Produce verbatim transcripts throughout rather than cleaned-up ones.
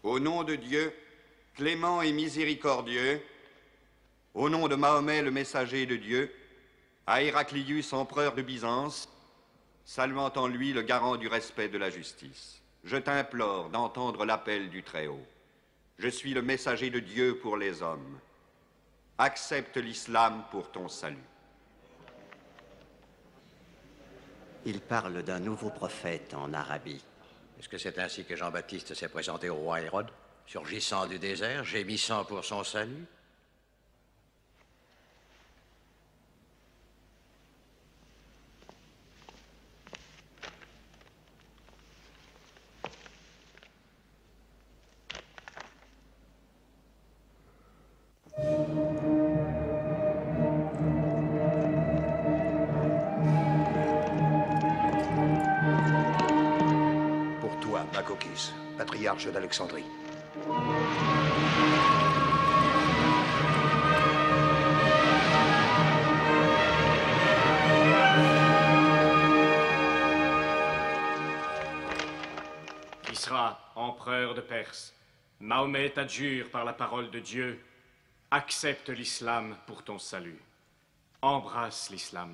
Au nom de Dieu, clément et miséricordieux, au nom de Mahomet, le messager de Dieu, à Héraclius, empereur de Byzance, saluant en lui le garant du respect de la justice, je t'implore d'entendre l'appel du Très-Haut. Je suis le messager de Dieu pour les hommes. Accepte l'islam pour ton salut. Il parle d'un nouveau prophète en Arabie. Est-ce que c'est ainsi que Jean-Baptiste s'est présenté au roi Hérode, surgissant du désert, gémissant pour son salut? Pour toi, Makokis, patriarche d'Alexandrie. Kisra, empereur de Perse, Mahomet t'adjure par la parole de Dieu, accepte l'islam pour ton salut. Embrasse l'islam.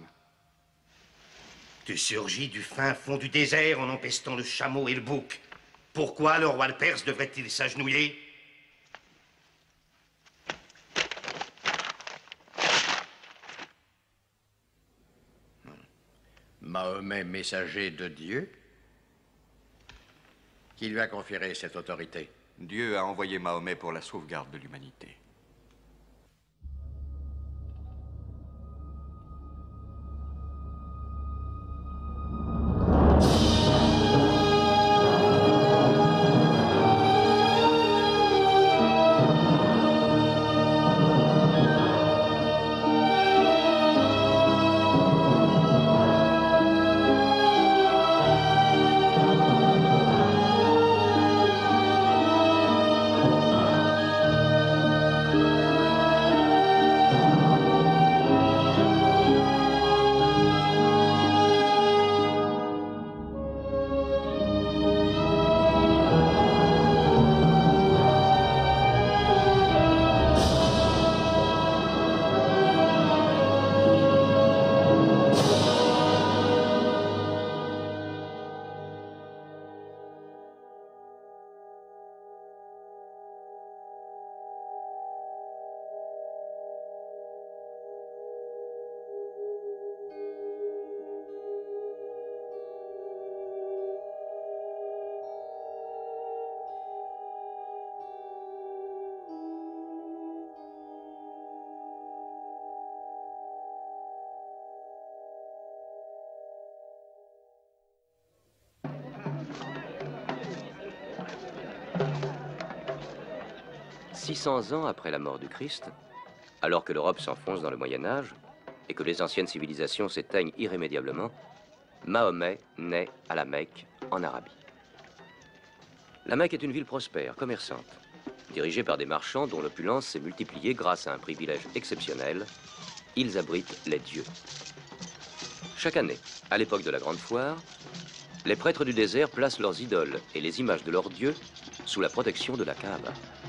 Tu surgis du fin fond du désert en empestant le chameau et le bouc. Pourquoi le roi de Perse devrait-il s'agenouiller? Mahomet, messager de Dieu? Qui lui a conféré cette autorité? Dieu a envoyé Mahomet pour la sauvegarde de l'humanité. six cents ans après la mort du Christ, alors que l'Europe s'enfonce dans le Moyen-Âge et que les anciennes civilisations s'éteignent irrémédiablement, Mahomet naît à la Mecque, en Arabie. La Mecque est une ville prospère, commerçante, dirigée par des marchands dont l'opulence s'est multipliée grâce à un privilège exceptionnel. Ils abritent les dieux. Chaque année, à l'époque de la Grande Foire, les prêtres du désert placent leurs idoles et les images de leurs dieux sous la protection de la Kaaba.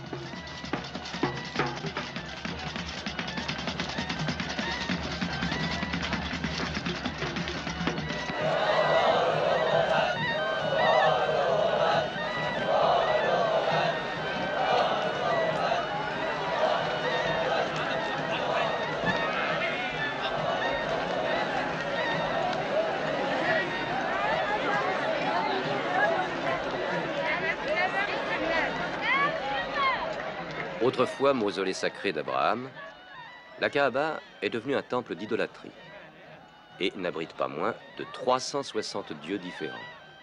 Autrefois mausolée sacré d'Abraham, la Kaaba est devenue un temple d'idolâtrie et n'abrite pas moins de trois cent soixante dieux différents.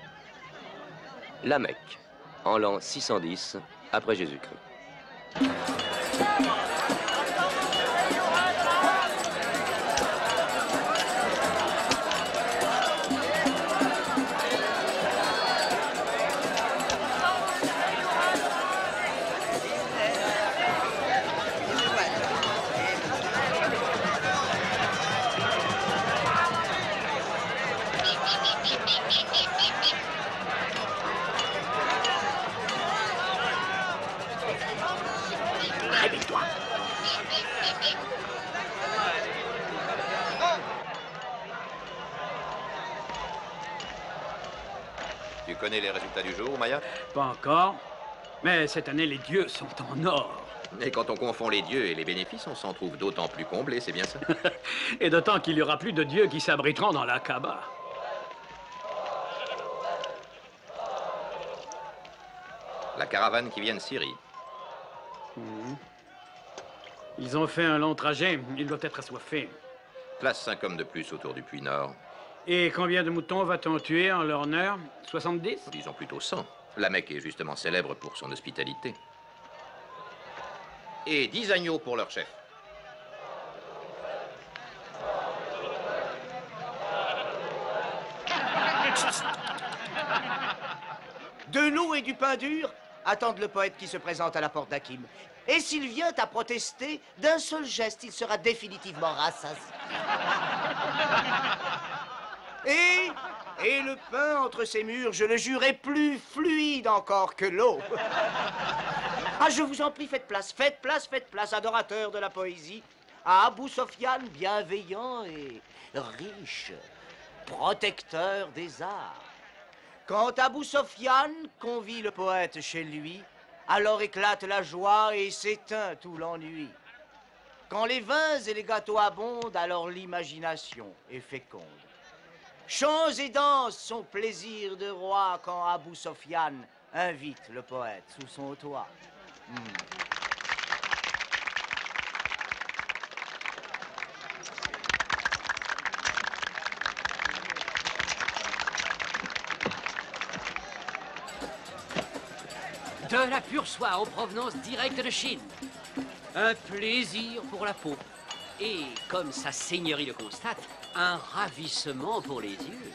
La Mecque, en l'an six cent dix après Jésus-Christ. Tu connais les résultats du jour, Maya? Pas encore. Mais cette année, les dieux sont en or. Et quand on confond les dieux et les bénéfices, on s'en trouve d'autant plus comblé, c'est bien ça? Et d'autant qu'il y aura plus de dieux qui s'abriteront dans la Kaaba. La caravane qui vient de Syrie. Mmh. Ils ont fait un long trajet. Ils doivent être assoiffés. Place cinq hommes de plus autour du puits Nord. Et combien de moutons va-t-on tuer en leur honneur? soixante-dix? Disons plutôt cent. La Mecque est justement célèbre pour son hospitalité. Et dix agneaux pour leur chef. De l'eau et du pain dur attendent le poète qui se présente à la porte d'Hakim. Et s'il vient à protester, d'un seul geste, il sera définitivement rassasié. Et, et le pain entre ces murs, je le jure, est plus fluide encore que l'eau. Ah, je vous en prie, faites place, faites place, faites place, adorateur de la poésie, à Abou Sofiane, bienveillant et riche, protecteur des arts. Quand Abou Sofiane convie le poète chez lui, alors éclate la joie et s'éteint tout l'ennui. Quand les vins et les gâteaux abondent, alors l'imagination est féconde. Chants et danses sont plaisir de roi quand Abou Sofiane invite le poète sous son toit. Hmm. De la pure soie en provenance directe de Chine. Un plaisir pour la peau. Et, comme sa seigneurie le constate, un ravissement pour les yeux.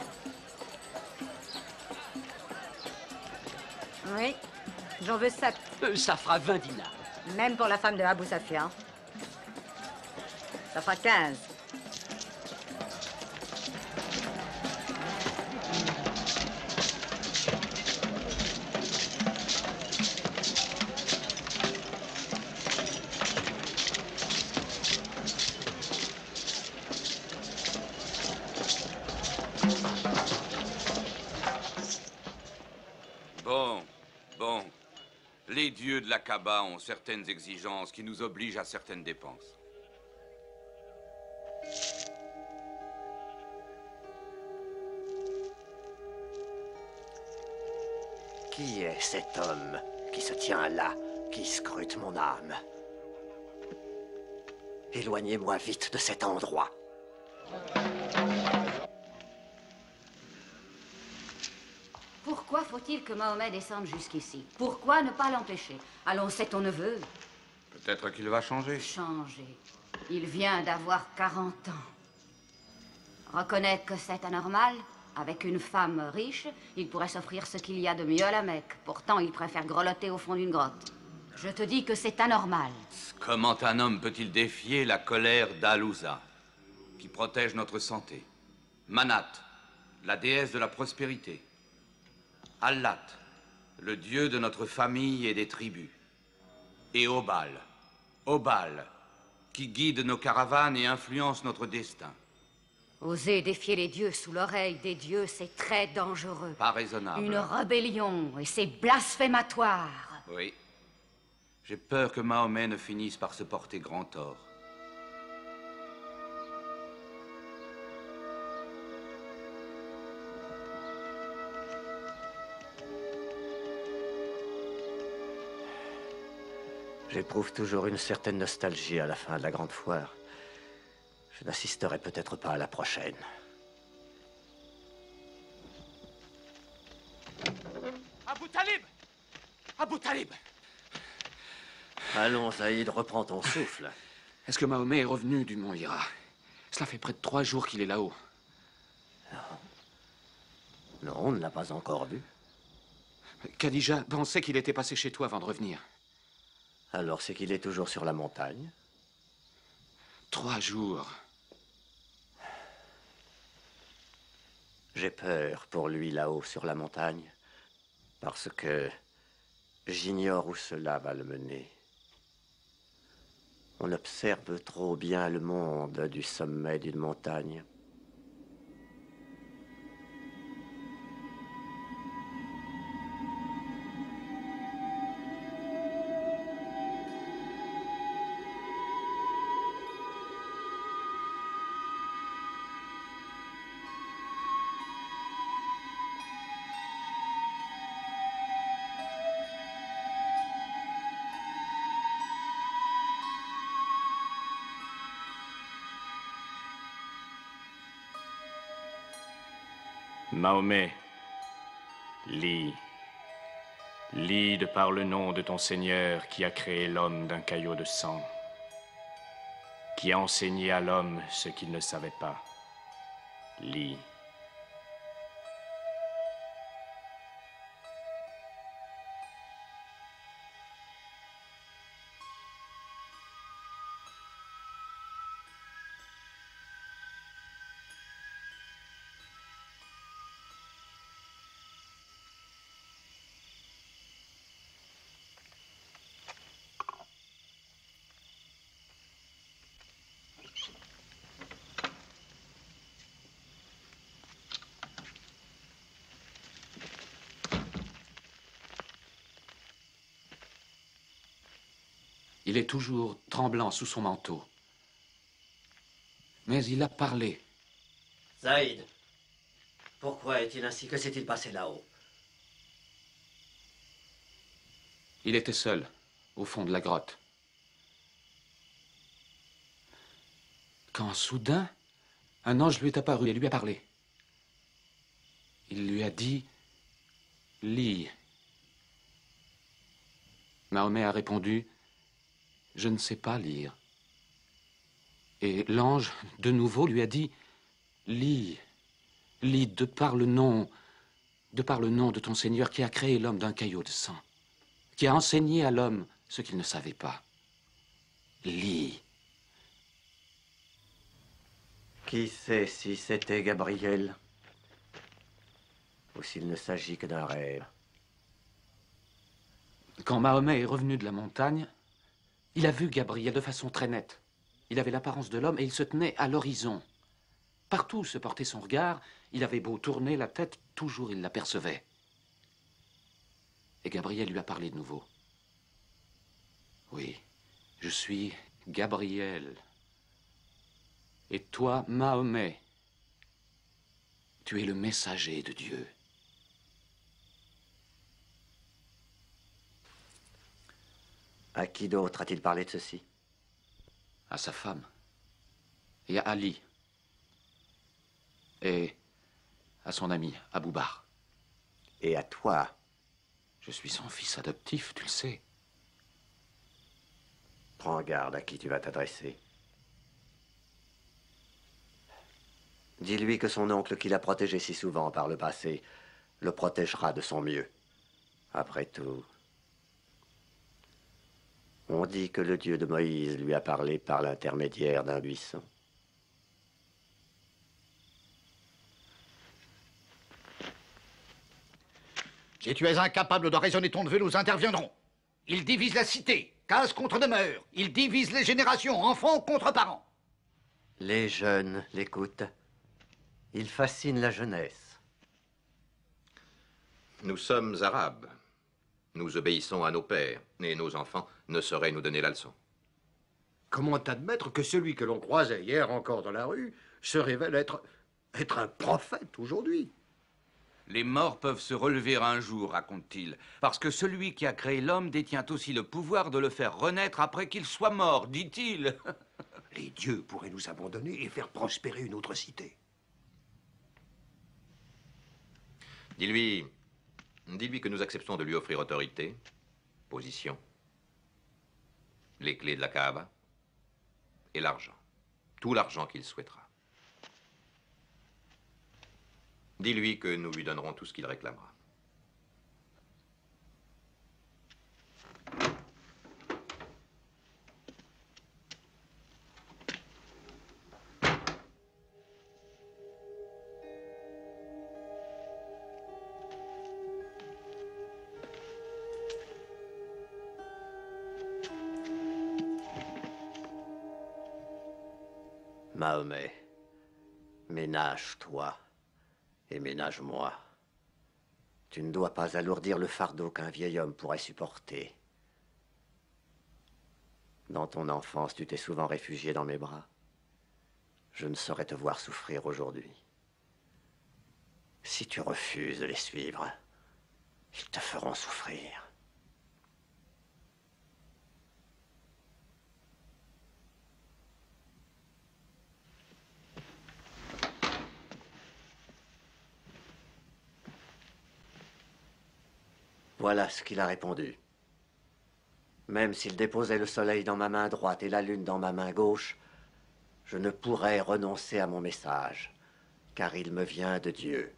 Oui, j'en veux sept. Euh, ça fera vingt dinars. Même pour la femme de Abou Safian. Ça fera quinze. Bon, bon. Les dieux de la Kaaba ont certaines exigences qui nous obligent à certaines dépenses. Qui est cet homme qui se tient là, qui scrute mon âme? Éloignez-moi vite de cet endroit. Pourquoi faut-il que Mahomet descende jusqu'ici? Pourquoi ne pas l'empêcher? Allons, c'est ton neveu. Peut-être qu'il va changer. Changer. Il vient d'avoir quarante ans. Reconnaître que c'est anormal? Avec une femme riche, il pourrait s'offrir ce qu'il y a de mieux à la Mecque. Pourtant, il préfère grelotter au fond d'une grotte. Je te dis que c'est anormal. Comment un homme peut-il défier la colère d'Alouza, qui protège notre santé? Manat, la déesse de la prospérité. Allat, le dieu de notre famille et des tribus. Et Obal, Obal, qui guide nos caravanes et influence notre destin. Oser défier les dieux sous l'oreille des dieux, c'est très dangereux. Pas raisonnable. Une rébellion, et c'est blasphématoire. Oui. J'ai peur que Mahomet ne finisse par se porter grand tort. J'éprouve toujours une certaine nostalgie à la fin de la grande foire. Je n'assisterai peut-être pas à la prochaine. Abou Talib! Abou Talib! Allons, Zaïd, reprends ton souffle. Est-ce que Mahomet est revenu du mont Hira? Cela fait près de trois jours qu'il est là-haut. Non. Non, on ne l'a pas encore vu. Khadija pensait qu'il était passé chez toi avant de revenir. Alors c'est qu'il est toujours sur la montagne? Trois jours. J'ai peur pour lui là-haut sur la montagne, parce que j'ignore où cela va le mener. On observe trop bien le monde du sommet d'une montagne. Mahomet, lis. Lis de par le nom de ton Seigneur qui a créé l'homme d'un caillot de sang, qui a enseigné à l'homme ce qu'il ne savait pas. Lis. Il est toujours tremblant sous son manteau. Mais il a parlé. Zaïd, pourquoi est-il ainsi? Que s'est-il passé là-haut? Il était seul, au fond de la grotte. Quand soudain, un ange lui est apparu et lui a parlé. Il lui a dit « Lis ». Mahomet a répondu « Je ne sais pas lire ». Et l'ange, de nouveau, lui a dit « Lis, lis de par le nom, de par le nom de ton Seigneur qui a créé l'homme d'un caillot de sang, qui a enseigné à l'homme ce qu'il ne savait pas. Lis. » Qui sait si c'était Gabriel ou s'il ne s'agit que d'un rêve? Quand Mahomet est revenu de la montagne, il a vu Gabriel de façon très nette. Il avait l'apparence de l'homme et il se tenait à l'horizon. Partout où se portait son regard, il avait beau tourner la tête, toujours il l'apercevait. Et Gabriel lui a parlé de nouveau. Oui, je suis Gabriel. Et toi, Mahomet, tu es le messager de Dieu. À qui d'autre a-t-il parlé de ceci? À sa femme. Et à Ali. Et à son ami, Aboubar. Et à toi? Je suis son fils adoptif, tu le sais. Prends garde à qui tu vas t'adresser. Dis-lui que son oncle qui l'a protégé si souvent par le passé le protégera de son mieux. Après tout, on dit que le Dieu de Moïse lui a parlé par l'intermédiaire d'un buisson. Si tu es incapable de raisonner ton neveu, nous interviendrons. Il divise la cité, case contre demeure. Il divise les générations, enfants contre parents. Les jeunes l'écoutent. Il fascine la jeunesse. Nous sommes arabes. Nous obéissons à nos pères, et nos enfants ne sauraient nous donner la leçon. Comment admettre que celui que l'on croisait hier encore dans la rue se révèle être, être un prophète aujourd'hui? Les morts peuvent se relever un jour, raconte-t-il, parce que celui qui a créé l'homme détient aussi le pouvoir de le faire renaître après qu'il soit mort, dit-il. Les dieux pourraient nous abandonner et faire prospérer une autre cité. Dis-lui, dis-lui que nous acceptons de lui offrir autorité, position, les clés de la Kaaba et l'argent. Tout l'argent qu'il souhaitera. Dis-lui que nous lui donnerons tout ce qu'il réclamera. Mahomet, ménage-toi et ménage-moi. Tu ne dois pas alourdir le fardeau qu'un vieil homme pourrait supporter. Dans ton enfance, tu t'es souvent réfugié dans mes bras. Je ne saurais te voir souffrir aujourd'hui. Si tu refuses de les suivre, ils te feront souffrir. voilà ce qu'il a répondu. Même s'il déposait le soleil dans ma main droite et la lune dans ma main gauche, je ne pourrais renoncer à mon message, car il me vient de Dieu.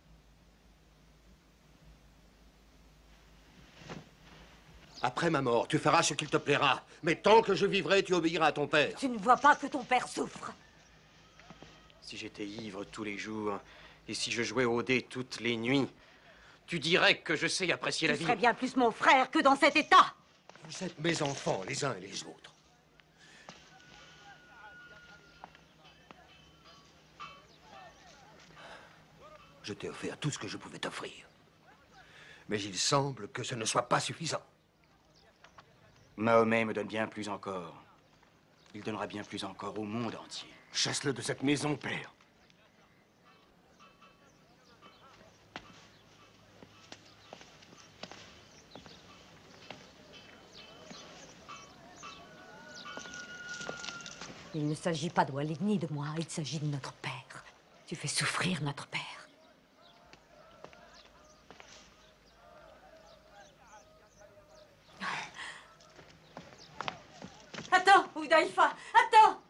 Après ma mort, tu feras ce qu'il te plaira. Mais tant que je vivrai, tu obéiras à ton père. Tu ne vois pas que ton père souffre. Si j'étais ivre tous les jours, et si je jouais au dé toutes les nuits, tu dirais que je sais apprécier la vie. Tu serais bien plus mon frère que dans cet état. Vous êtes mes enfants, les uns et les autres. Je t'ai offert tout ce que je pouvais t'offrir. Mais il semble que ce ne soit pas suffisant. Mahomet me donne bien plus encore. Il donnera bien plus encore au monde entier. Chasse-le de cette maison, père. Il ne s'agit pas de Walid ni de moi, il s'agit de notre père. Tu fais souffrir notre père. Attends, Houdaïfa, attends!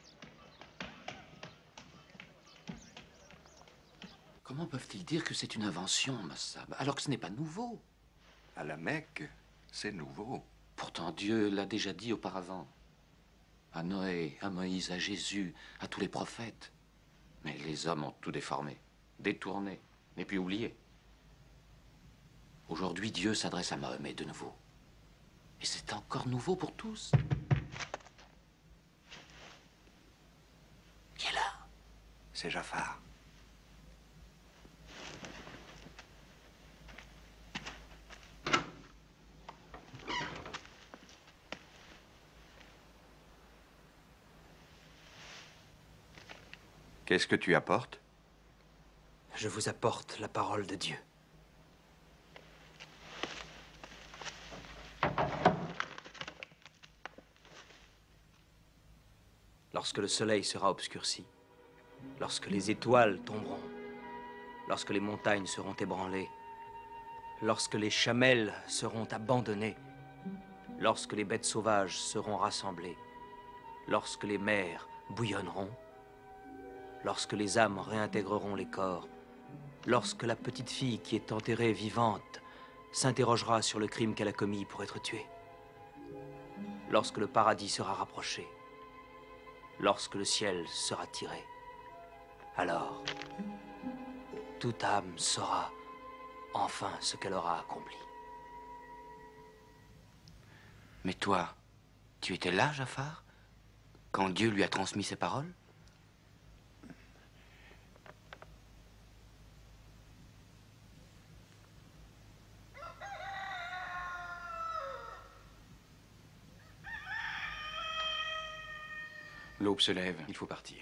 Comment peuvent-ils dire que c'est une invention, Massab, alors que ce n'est pas nouveau? À la Mecque, c'est nouveau. Pourtant, Dieu l'a déjà dit auparavant. À Noé, à Moïse, à Jésus, à tous les prophètes. Mais les hommes ont tout déformé, détourné, et puis oublié. Aujourd'hui, Dieu s'adresse à Mahomet de nouveau. Et c'est encore nouveau pour tous. Qui est là? C'est Jafar. Qu'est-ce que tu apportes? Je vous apporte la parole de Dieu. Lorsque le soleil sera obscurci, lorsque les étoiles tomberont, lorsque les montagnes seront ébranlées, lorsque les chamelles seront abandonnées, lorsque les bêtes sauvages seront rassemblées, lorsque les mers bouillonneront, lorsque les âmes réintégreront les corps, lorsque la petite fille qui est enterrée vivante s'interrogera sur le crime qu'elle a commis pour être tuée, lorsque le paradis sera rapproché, lorsque le ciel sera tiré, alors toute âme saura enfin ce qu'elle aura accompli. Mais toi, tu étais là, Jafar, quand Dieu lui a transmis ses paroles? L'aube se lève, il faut partir.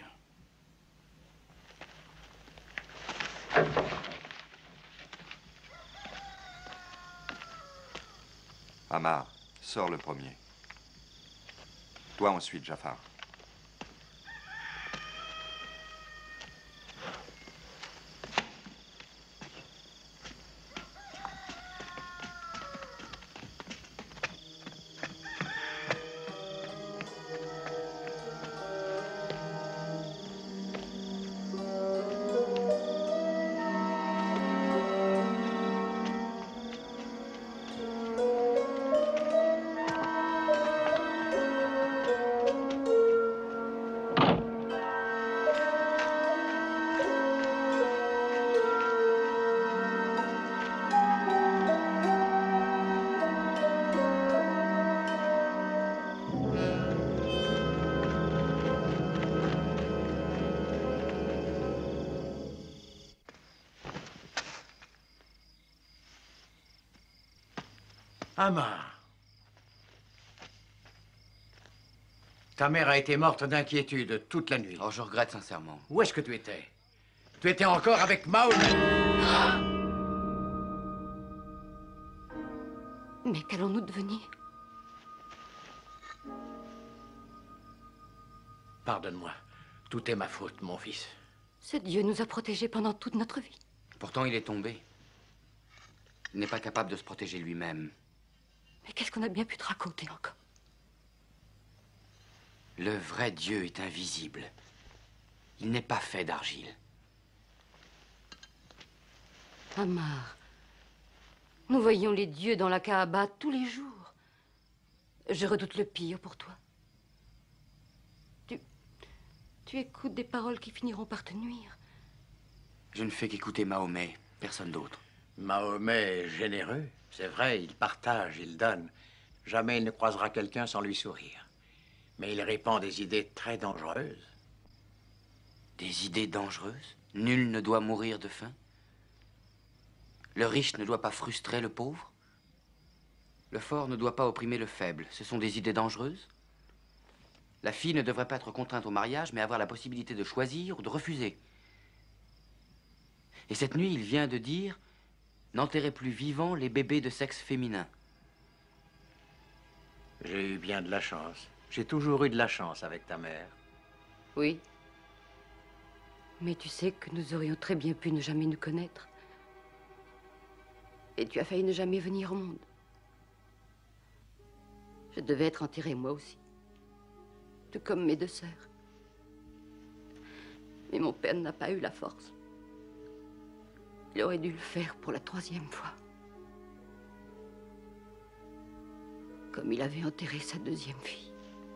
Ammar, sors le premier. Toi ensuite, Jafar. Ammar. Ta mère a été morte d'inquiétude toute la nuit. Oh, je regrette sincèrement. Où est-ce que tu étais? Tu étais encore avec Mahomet. Mais qu'allons-nous devenir? Pardonne-moi. Tout est ma faute, mon fils. Ce Dieu nous a protégés pendant toute notre vie. Pourtant, il est tombé. Il n'est pas capable de se protéger lui-même. Mais qu'est-ce qu'on a bien pu te raconter encore? Le vrai Dieu est invisible. Il n'est pas fait d'argile. Amar, nous voyons les dieux dans la Kaaba tous les jours. Je redoute le pire pour toi. Tu, tu écoutes des paroles qui finiront par te nuire. Je ne fais qu'écouter Mahomet, personne d'autre. Mahomet est généreux. C'est vrai, il partage, il donne. Jamais il ne croisera quelqu'un sans lui sourire. Mais il répand des idées très dangereuses. Des idées dangereuses? Nul ne doit mourir de faim? Le riche ne doit pas frustrer le pauvre? Le fort ne doit pas opprimer le faible. Ce sont des idées dangereuses? La fille ne devrait pas être contrainte au mariage, mais avoir la possibilité de choisir ou de refuser. Et cette nuit, il vient de dire: n'enterrez plus vivants les bébés de sexe féminin. J'ai eu bien de la chance. J'ai toujours eu de la chance avec ta mère. Oui. Mais tu sais que nous aurions très bien pu ne jamais nous connaître. Et tu as failli ne jamais venir au monde. Je devais être enterrée, moi aussi. Tout comme mes deux sœurs. Mais mon père n'a pas eu la force. Il aurait dû le faire pour la troisième fois. Comme il avait enterré sa deuxième fille.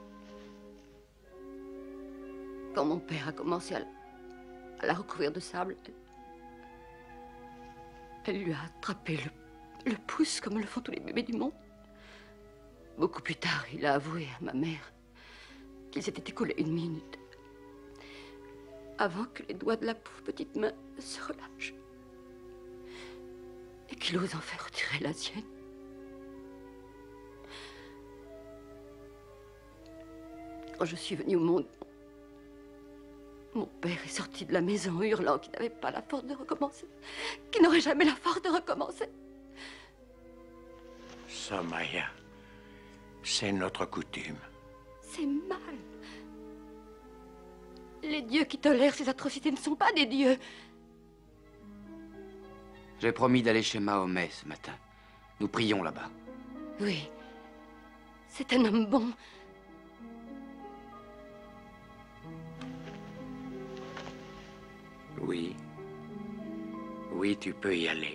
Quand mon père a commencé à la, à la recouvrir de sable, elle, elle lui a attrapé le, le pouce comme le font tous les bébés du monde. Beaucoup plus tard, il a avoué à ma mère qu'il s'était écoulé une minute avant que les doigts de la pauvre petite main se relâchent et qu'il ose enfin retirer la sienne. Quand je suis venue au monde, mon père est sorti de la maison hurlant qu'il n'avait pas la force de recommencer, qu'il n'aurait jamais la force de recommencer. Somaya, c'est notre coutume. C'est mal. Les dieux qui tolèrent ces atrocités ne sont pas des dieux. J'ai promis d'aller chez Mahomet ce matin. Nous prions là-bas. Oui, c'est un homme bon. Oui. Oui, tu peux y aller.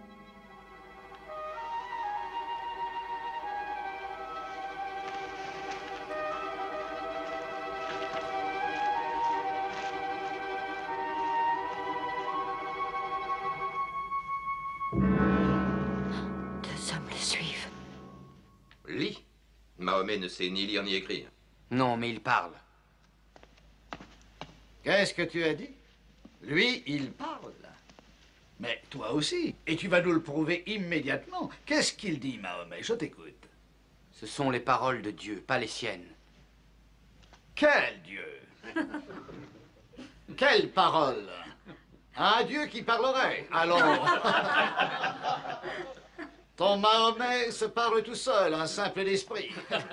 Deux hommes le suivent. Lis. Mahomet ne sait ni lire ni écrire. Non, mais il parle. Qu'est-ce que tu as dit? Lui, il parle. Mais toi aussi. Et tu vas nous le prouver immédiatement. Qu'est-ce qu'il dit, Mahomet? Je t'écoute. Ce sont les paroles de Dieu, pas les siennes. Quel Dieu? Quelle parole? Un Dieu qui parlerait. Allons. Ton Mahomet se parle tout seul, un simple d'esprit.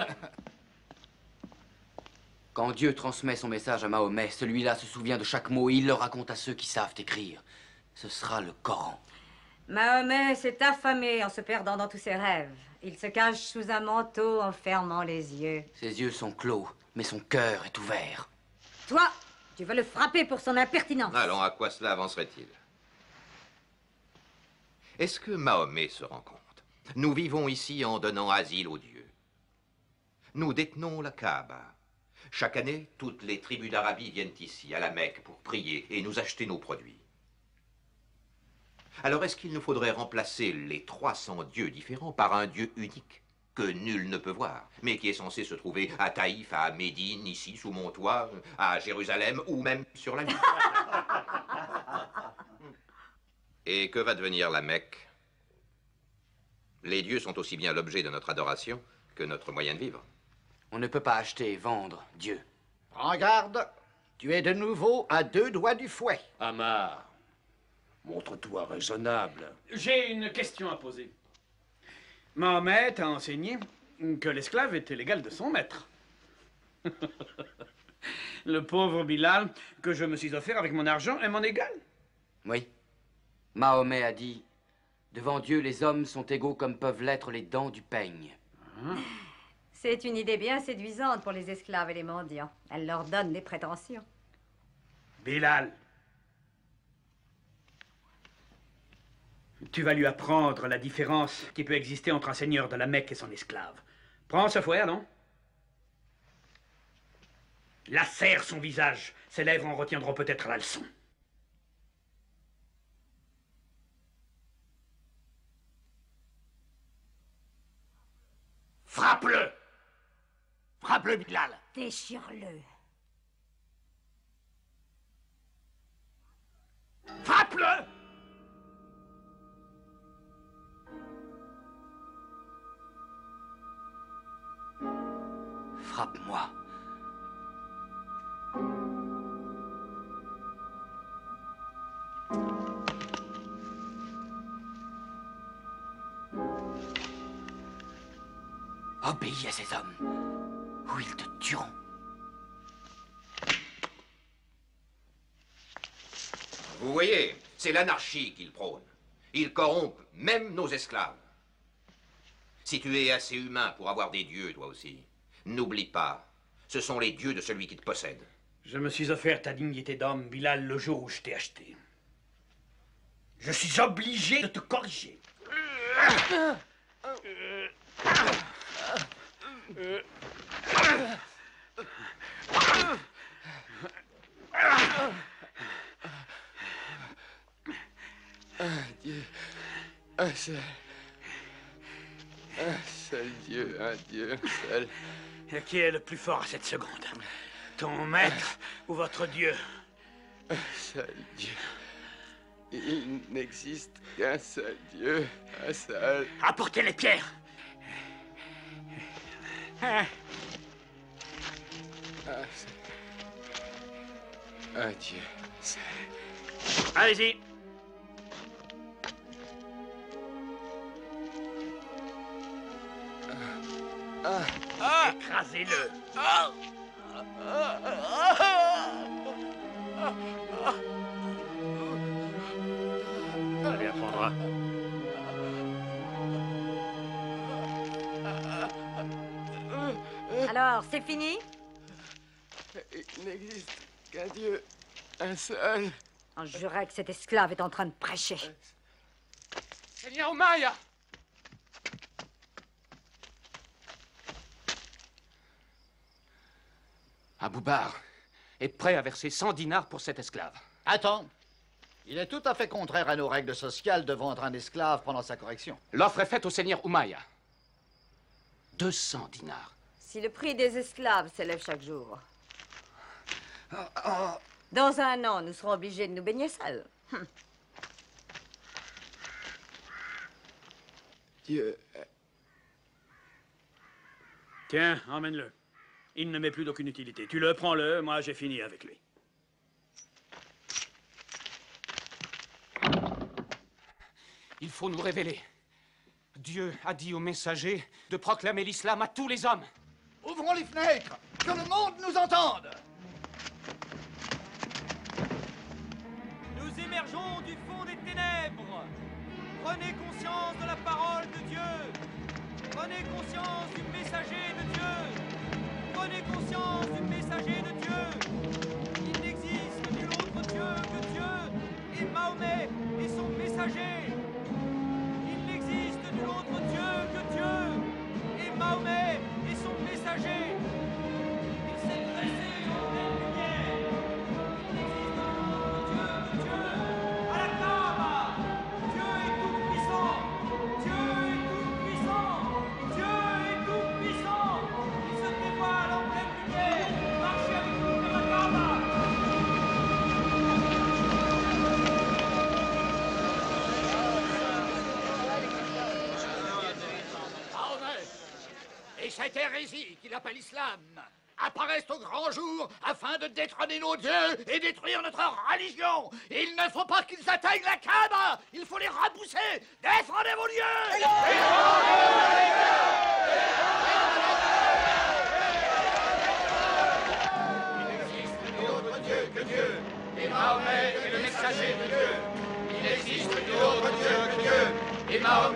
Quand Dieu transmet son message à Mahomet, celui-là se souvient de chaque mot et il le raconte à ceux qui savent écrire. Ce sera le Coran. Mahomet s'est affamé en se perdant dans tous ses rêves. Il se cache sous un manteau en fermant les yeux. Ses yeux sont clos, mais son cœur est ouvert. Toi, tu veux le frapper pour son impertinence. Allons, à quoi cela avancerait-il? Est-ce que Mahomet se rend compte? Nous vivons ici en donnant asile aux dieux. Nous détenons la Kaaba. Chaque année, toutes les tribus d'Arabie viennent ici, à la Mecque, pour prier et nous acheter nos produits. Alors est-ce qu'il nous faudrait remplacer les trois cents dieux différents par un dieu unique, que nul ne peut voir, mais qui est censé se trouver à Taïf, à Médine, ici, sous mon toit, à Jérusalem, ou même sur la Lune? Et que va devenir la Mecque? Les dieux sont aussi bien l'objet de notre adoration que notre moyen de vivre. On ne peut pas acheter et vendre Dieu. Prends garde, tu es de nouveau à deux doigts du fouet. Amar, montre-toi raisonnable. J'ai une question à poser. Mahomet a enseigné que l'esclave était l'égal de son maître. Le pauvre Bilal, que je me suis offert avec mon argent, est mon égal. Oui. Mahomet a dit: Devant Dieu, les hommes sont égaux comme peuvent l'être les dents du peigne. C'est une idée bien séduisante pour les esclaves et les mendiants. Elle leur donne des prétentions. Bilal, tu vas lui apprendre la différence qui peut exister entre un seigneur de la Mecque et son esclave. Prends ce fouet, non? Lacère son visage. Ses lèvres en retiendront peut-être la leçon. Frappe-le! Frappe-le, Bilal! Déchire-le. Frappe-le! Frappe-moi. Obéis à ces hommes, ou ils te tueront. Vous voyez, c'est l'anarchie qu'ils prônent. Ils corrompent même nos esclaves. Si tu es assez humain pour avoir des dieux, toi aussi, n'oublie pas, ce sont les dieux de celui qui te possède. Je me suis offert ta dignité d'homme, Bilal, le jour où je t'ai acheté. Je suis obligé de te corriger. Un Dieu, un seul. Un seul Dieu, un Dieu, un seul. Et qui est le plus fort à cette seconde? Ton maître ou votre Dieu? Un seul Dieu. Il n'existe qu'un seul Dieu, un seul. Apportez les pierres! Un seul. Un Dieu, seul. Allez-y! Ah, ah, écrasez-le! Ah, ah, ah, Ça lui apprendra. Alors, c'est fini? Il n'existe qu'un Dieu, un seul. On jurait que cet esclave est en train de prêcher. Seigneur Oumaya! Aboubar est prêt à verser cent dinars pour cet esclave. Attends. Il est tout à fait contraire à nos règles sociales de vendre un esclave pendant sa correction. L'offre est faite au seigneur Oumaya. deux cents dinars. Si le prix des esclaves s'élève chaque jour. Dans un an, nous serons obligés de nous baigner seuls. Hum. Dieu. Tiens, emmène-le. Il ne m'est plus d'aucune utilité. Tu le prends-le, moi j'ai fini avec lui. Il faut nous révéler. Dieu a dit aux messagers de proclamer l'islam à tous les hommes. Ouvrons les fenêtres, que le monde nous entende. Nous émergeons du fond des ténèbres. Prenez conscience de la parole de Dieu. Prenez conscience du messager de Dieu. Prenez conscience du messager de Dieu. Il n'existe nul autre Dieu que Dieu. Et Mahomet est son messager. Il n'existe nul autre Dieu que Dieu. Et Mahomet est son messager. Il s'est dressé en pleine lumière. Il n'existe nul autre Dieu que Dieu. À la Kaaba, Dieu est tout puissant. Dieu est tout puissant. Dieu est tout puissant. Il se dévoile en pleine lumière. Marchez avec nous vers la Kaaba. Et cette hérésie qu'il appelle islam apparaissent au grand jour afin de détrôner nos dieux et détruire notre religion. Il ne faut pas qu'ils atteignent la Kaaba. Il faut les repousser. Défendez vos dieux. Il n'existe nul autre Dieu que Dieu. Et Mahomet est le messager de Dieu. Il n'existe nul autre Dieu que Dieu.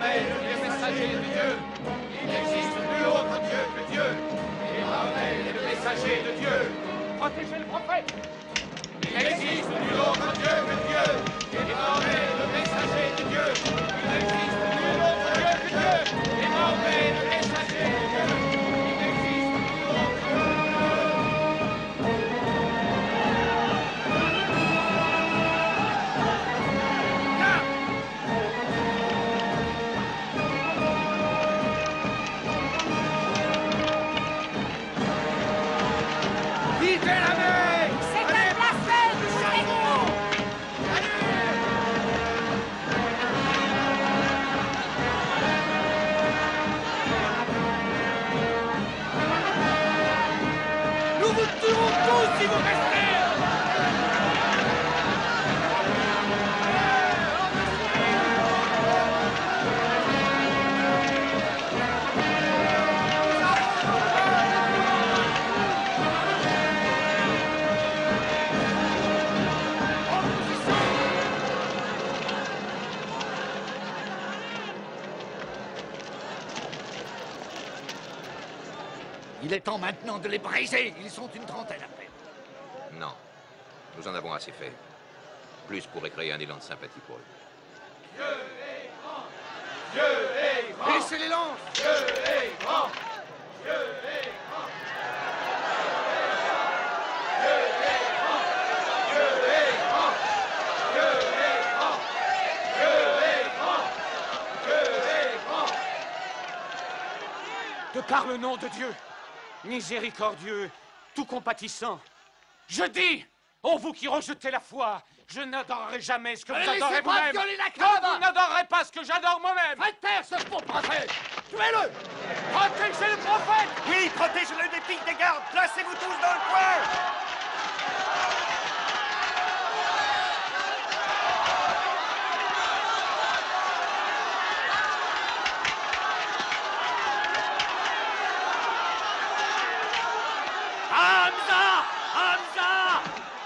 Mahomet est le messager de Dieu. Il n'existe plus autre Dieu que Dieu. Et Mahomet est le messager de Dieu. Protégez le prophète. Il n'existe nul autre Dieu que Dieu. Et Mahomet est le messager de Dieu. Il n'existe nul autre Dieu que Dieu. Et Mahomet est le messager de Dieu. Il n'existe nul autre Dieu que Dieu. Quittez la mer! C'est un blasphème, Seigneur! Nous vous tuerons tous si vous restez! Il est temps maintenant de les briser. Ils sont une trentaine à peine. Non. Nous en avons assez fait. Plus pour créer un élan de sympathie pour eux. Dieu est grand! Dieu est grand! Baissez les lances! Dieu est grand! Dieu est grand! Dieu est grand! Dieu est grand! Dieu est grand! Dieu est grand! Dieu est grand! De par le nom de Dieu, miséricordieux, tout compatissant, je dis, ô vous qui rejetez la foi, je n'adorerai jamais ce que vous Allez, adorez laissez pas vous-même. violer la Non, Kaaba. vous n'adorerez pas ce que j'adore moi-même. Faites taire ce faux prophète! Tuez-le! Protégez le prophète! Oui, protégez-le des piques des gardes! Placez-vous tous dans le coin! Hamza! Hamza!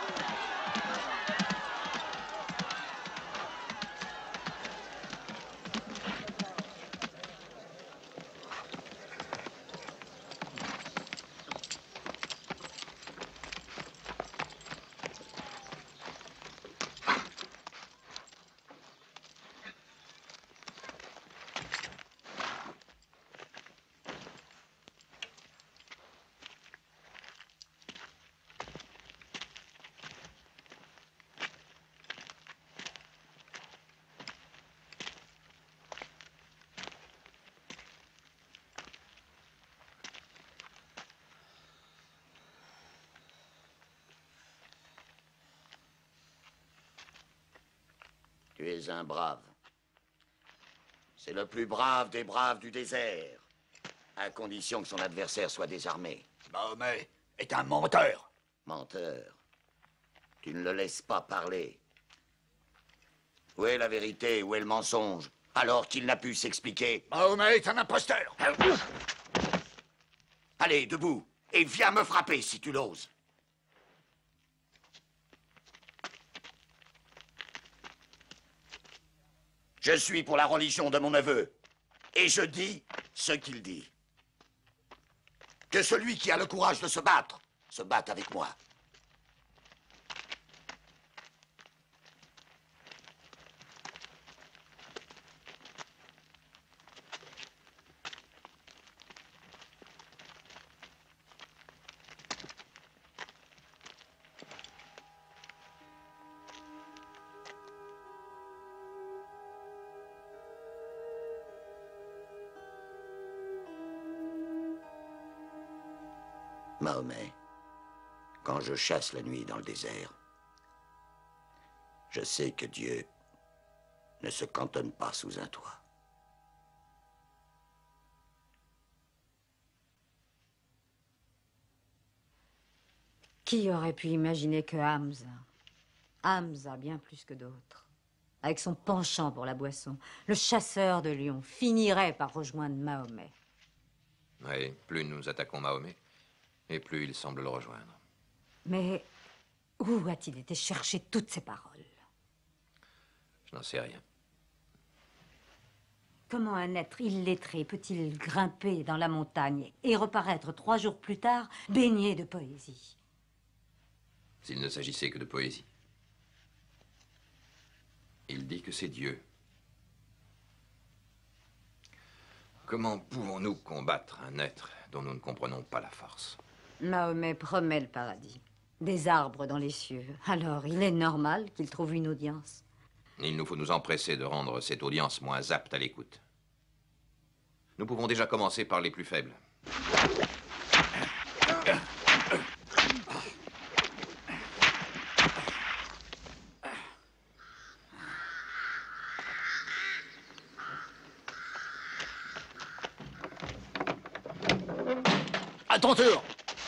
Tu es un brave. C'est le plus brave des braves du désert, à condition que son adversaire soit désarmé. Mahomet est un menteur. Menteur. Tu ne le laisses pas parler. Où est la vérité, où est le mensonge, alors qu'il n'a pu s'expliquer? Mahomet est un imposteur. Allez, debout, et viens me frapper si tu l'oses. Je suis pour la religion de mon neveu, et je dis ce qu'il dit. Que celui qui a le courage de se battre, se batte avec moi. Mahomet, quand je chasse la nuit dans le désert, je sais que Dieu ne se cantonne pas sous un toit. Qui aurait pu imaginer que Hamza, Hamza bien plus que d'autres, avec son penchant pour la boisson, le chasseur de lions, finirait par rejoindre Mahomet? Oui, plus nous attaquons Mahomet, et plus il semble le rejoindre. Mais où a-t-il été chercher toutes ces paroles? Je n'en sais rien. Comment un être illettré peut-il grimper dans la montagne et reparaître trois jours plus tard baigné de poésie? S'il ne s'agissait que de poésie. Il dit que c'est Dieu. Comment pouvons-nous combattre un être dont nous ne comprenons pas la force? Mahomet promet le paradis. Des arbres dans les cieux. Alors, il est normal qu'il trouve une audience. Il nous faut nous empresser de rendre cette audience moins apte à l'écoute. Nous pouvons déjà commencer par les plus faibles. À ton tour.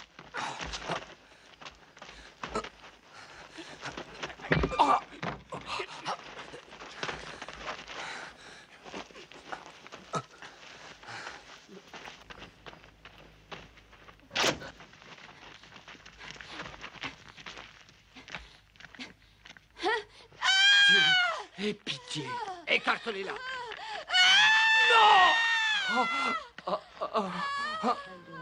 Aie pitié. Écarte-les là. Non! Oh, oh, oh, oh.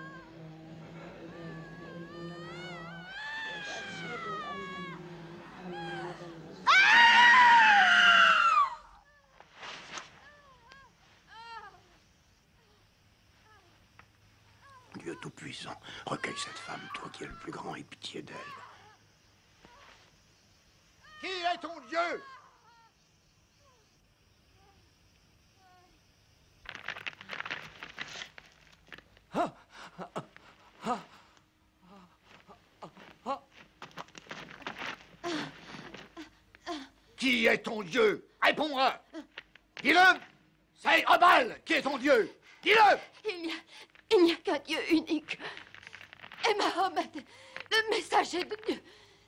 Dieu Tout-Puissant, recueille cette femme, toi qui es le plus grand, aie pitié d'elle. Qui est ton Dieu? Ah, ah, ah, ah, ah. Qui est ton Dieu? Réponds-moi. Dis-le. C'est Obal qui est ton Dieu. Dis-le. Il n'y a, il n'y a qu'un Dieu unique. Et Mahomet, le messager de Dieu.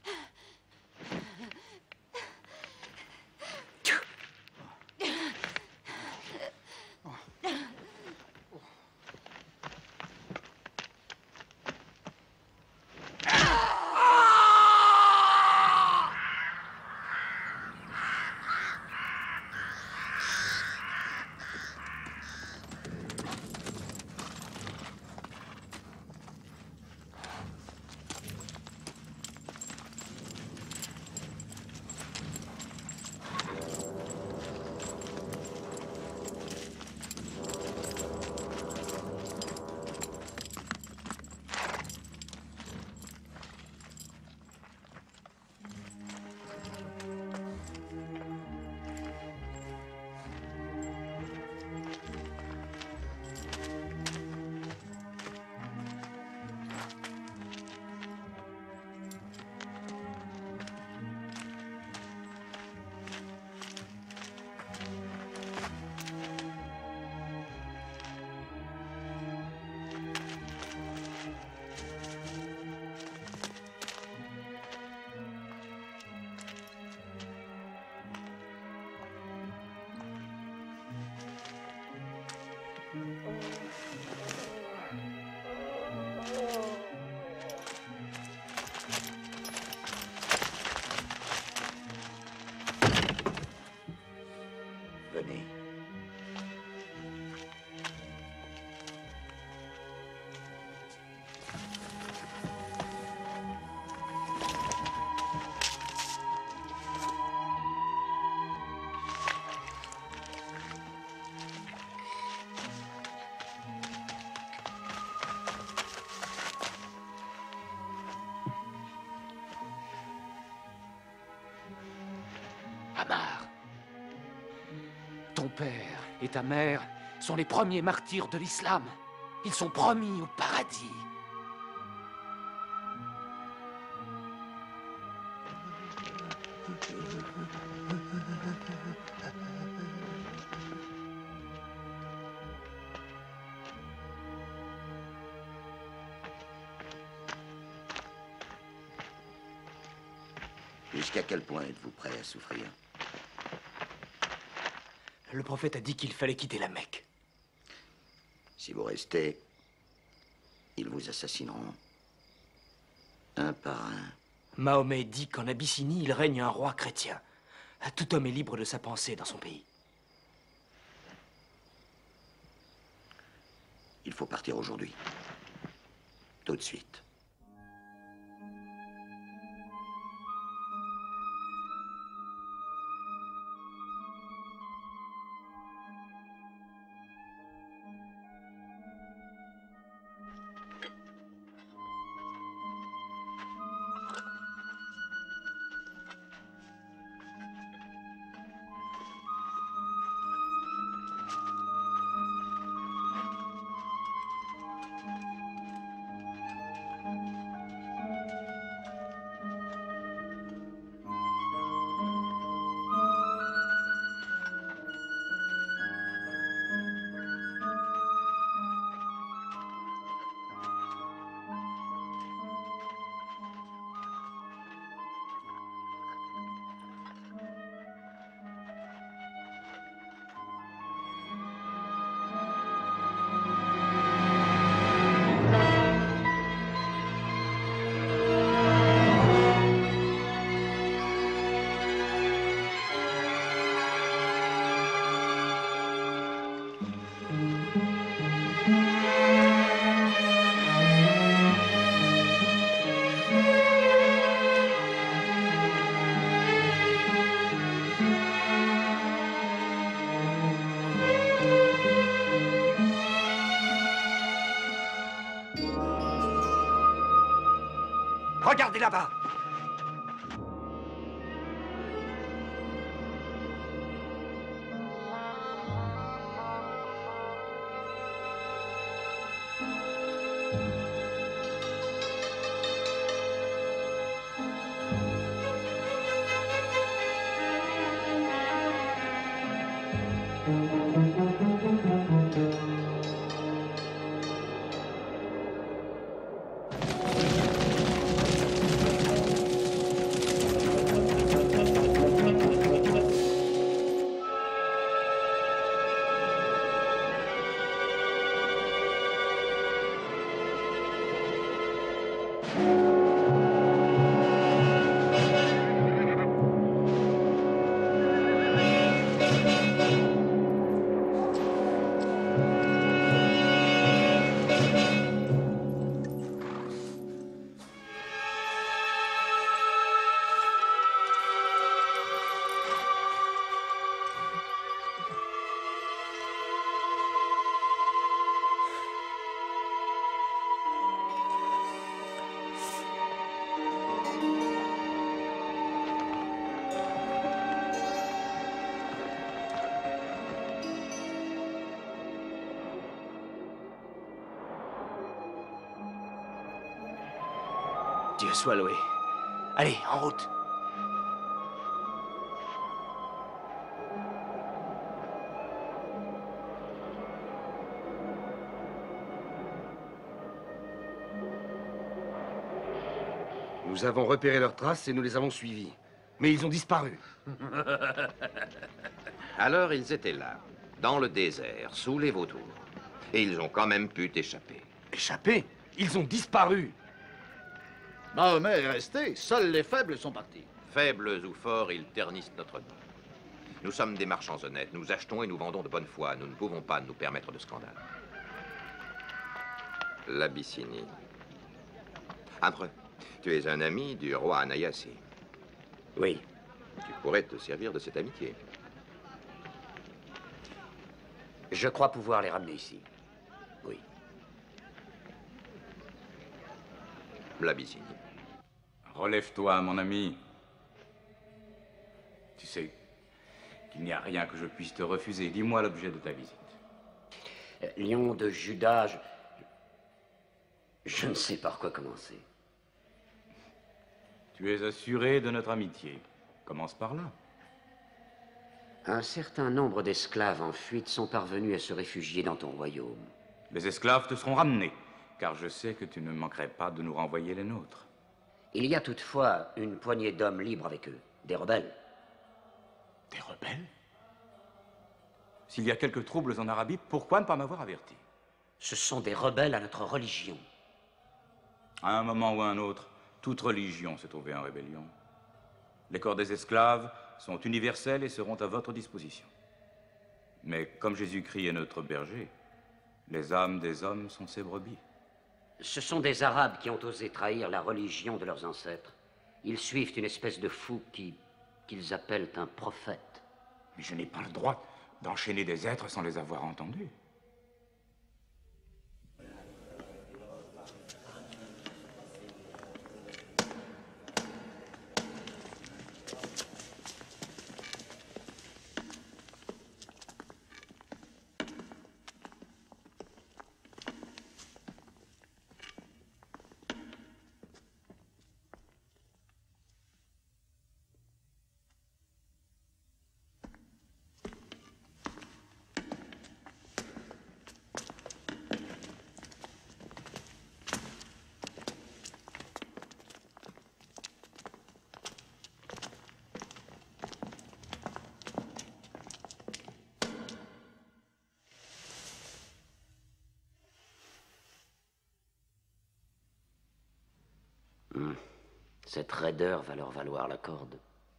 Venez. Ammar, ton père et ta mère sont les premiers martyrs de l'islam. Ils sont promis au paradis. Jusqu'à quel point êtes-vous prêt à souffrir? Le prophète a dit qu'il fallait quitter la Mecque. Si vous restez, ils vous assassineront. Un par un. Mahomet dit qu'en Abyssinie, il règne un roi chrétien. Tout homme est libre de sa pensée dans son pays. Il faut partir aujourd'hui. Tout de suite. Regardez là-bas! Dieu soit loué. Allez, en route. Nous avons repéré leurs traces et nous les avons suivis. Mais ils ont disparu. Alors ils étaient là, dans le désert, sous les vautours. Et ils ont quand même pu t'échapper. Échappés? Ils ont disparu. Mahomet est resté, seuls les faibles sont partis. Faibles ou forts, ils ternissent notre nom. Nous sommes des marchands honnêtes, nous achetons et nous vendons de bonne foi. Nous ne pouvons pas nous permettre de scandale. L'Abyssinie. Amr, tu es un ami du roi Anayasi. Oui. Tu pourrais te servir de cette amitié. Je crois pouvoir les ramener ici. Oui. L'Abyssinie. Relève-toi, mon ami. Tu sais qu'il n'y a rien que je puisse te refuser. Dis-moi l'objet de ta visite. Euh, Lion de Judas, je... je ne sais par quoi commencer. Tu es assuré de notre amitié. Commence par là. Un certain nombre d'esclaves en fuite sont parvenus à se réfugier dans ton royaume. Les esclaves te seront ramenés, car je sais que tu ne manquerais pas de nous renvoyer les nôtres. Il y a toutefois une poignée d'hommes libres avec eux, des rebelles. Des rebelles? S'il y a quelques troubles en Arabie, pourquoi ne pas m'avoir averti? Ce sont des rebelles à notre religion. À un moment ou à un autre, toute religion s'est trouvée en rébellion. Les corps des esclaves sont universels et seront à votre disposition. Mais comme Jésus-Christ est notre berger, Les âmes des hommes sont ses brebis. Ce sont des Arabes qui ont osé trahir la religion de leurs ancêtres. Ils suivent une espèce de fou qui... qu'ils appellent un prophète. Mais je n'ai pas le droit d'enchaîner des êtres sans les avoir entendus. Hmm. Cette raideur va leur valoir la corde.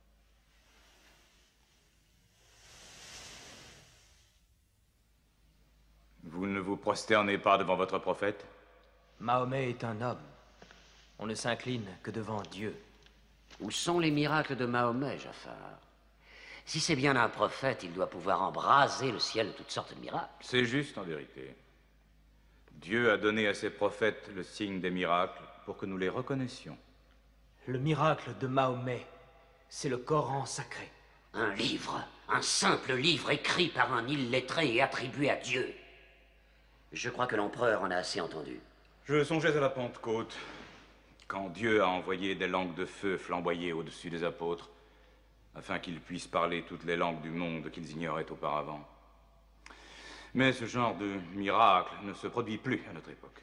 Vous ne vous prosternez pas devant votre prophète? Mahomet est un homme. On ne s'incline que devant Dieu. Où sont les miracles de Mahomet, Jafar? Si c'est bien un prophète, il doit pouvoir embraser le ciel de toutes sortes de miracles. C'est juste en vérité. Dieu a donné à ses prophètes le signe des miracles pour que nous les reconnaissions. Le miracle de Mahomet, c'est le Coran sacré. Un livre, un simple livre écrit par un illettré et attribué à Dieu. Je crois que l'empereur en a assez entendu. Je songeais à la Pentecôte, quand Dieu a envoyé des langues de feu flamboyer au-dessus des apôtres, afin qu'ils puissent parler toutes les langues du monde qu'ils ignoraient auparavant. Mais ce genre de miracle ne se produit plus à notre époque.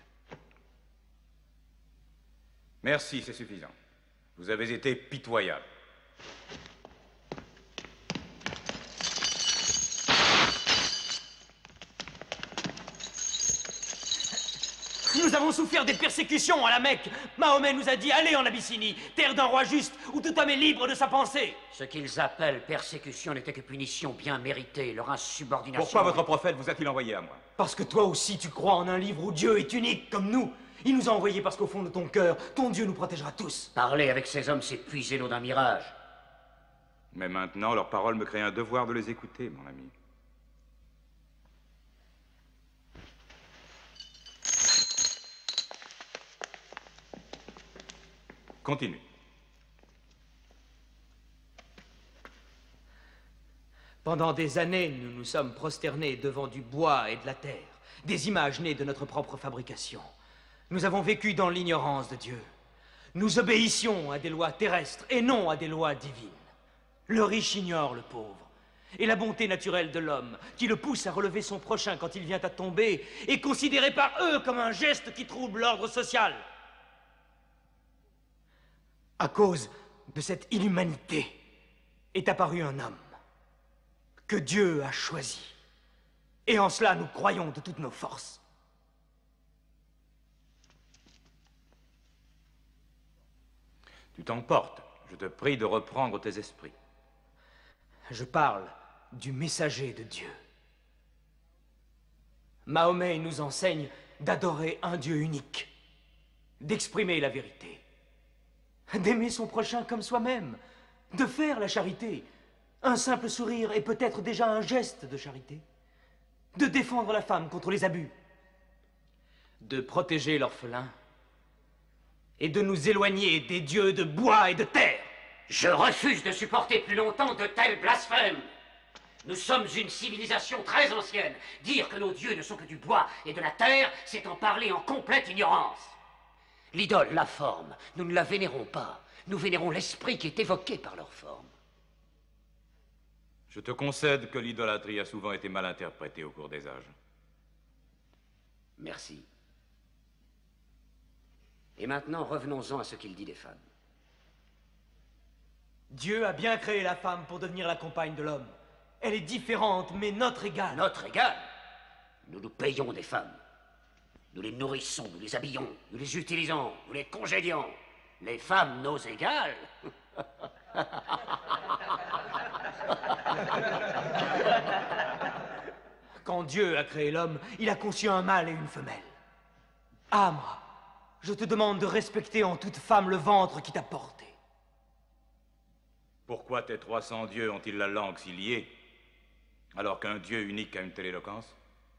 Merci, c'est suffisant. Vous avez été pitoyable. Nous avons souffert des persécutions à la Mecque. Mahomet nous a dit, allez en Abyssinie, terre d'un roi juste, où tout homme est libre de sa pensée. Ce qu'ils appellent persécution n'était que punition bien méritée, leur insubordination... Pourquoi votre prophète vous a-t-il envoyé à moi? Parce que toi aussi tu crois en un livre où Dieu est unique, comme nous. Il nous a envoyés parce qu'au fond de ton cœur, ton Dieu nous protégera tous. Parler avec ces hommes, c'est puiser l'eau d'un mirage. Mais maintenant, leurs paroles me créent un devoir de les écouter, mon ami. Continue. Pendant des années, nous nous sommes prosternés devant du bois et de la terre, des images nées de notre propre fabrication. Nous avons vécu dans l'ignorance de Dieu. Nous obéissions à des lois terrestres et non à des lois divines. Le riche ignore le pauvre. Et la bonté naturelle de l'homme, qui le pousse à relever son prochain quand il vient à tomber, est considérée par eux comme un geste qui trouble l'ordre social. À cause de cette inhumanité est apparu un homme que Dieu a choisi. Et en cela, nous croyons de toutes nos forces. Tu t'emportes. Je te prie de reprendre tes esprits. Je parle du messager de Dieu. Mahomet nous enseigne d'adorer un Dieu unique, d'exprimer la vérité, d'aimer son prochain comme soi-même, de faire la charité. Un simple sourire est peut-être déjà un geste de charité, de défendre la femme contre les abus, de protéger l'orphelin et de nous éloigner des dieux de bois et de terre. Je refuse de supporter plus longtemps de tels blasphèmes. Nous sommes une civilisation très ancienne. Dire que nos dieux ne sont que du bois et de la terre, c'est en parler en complète ignorance. L'idole, la forme, nous ne la vénérons pas. Nous vénérons l'esprit qui est évoqué par leur forme. Je te concède que l'idolâtrie a souvent été mal interprétée au cours des âges. Merci. Et maintenant, revenons-en à ce qu'il dit des femmes. Dieu a bien créé la femme pour devenir la compagne de l'homme. Elle est différente, mais notre égale. Notre égale? Nous nous payons des femmes. Nous les nourrissons, nous les habillons, nous les utilisons, nous les congédions. Les femmes, nos égales? Quand Dieu a créé l'homme, il a conçu un mâle et une femelle. Amra, je te demande de respecter en toute femme le ventre qui t'a porté. Pourquoi tes trois cents dieux ont-ils la langue si liée, alors qu'un Dieu unique a une telle éloquence?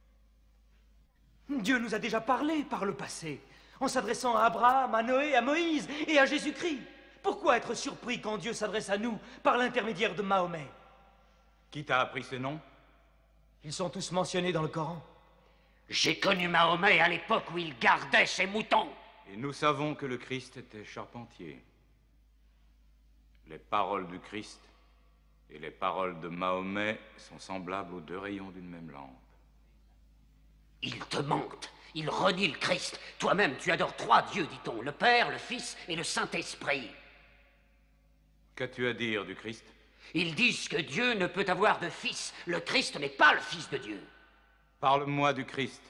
Dieu nous a déjà parlé par le passé, en s'adressant à Abraham, à Noé, à Moïse et à Jésus-Christ. Pourquoi être surpris quand Dieu s'adresse à nous par l'intermédiaire de Mahomet? Qui t'a appris ces noms? Ils sont tous mentionnés dans le Coran. J'ai connu Mahomet à l'époque où il gardait ses moutons. Et nous savons que le Christ était charpentier. Les paroles du Christ et les paroles de Mahomet sont semblables aux deux rayons d'une même lampe. Il te mente. Il renie le Christ. Toi-même, tu adores trois dieux, dit-on. Le Père, le Fils et le Saint-Esprit. Qu'as-tu à dire du Christ? Ils disent que Dieu ne peut avoir de fils. Le Christ n'est pas le Fils de Dieu. Parle-moi du Christ.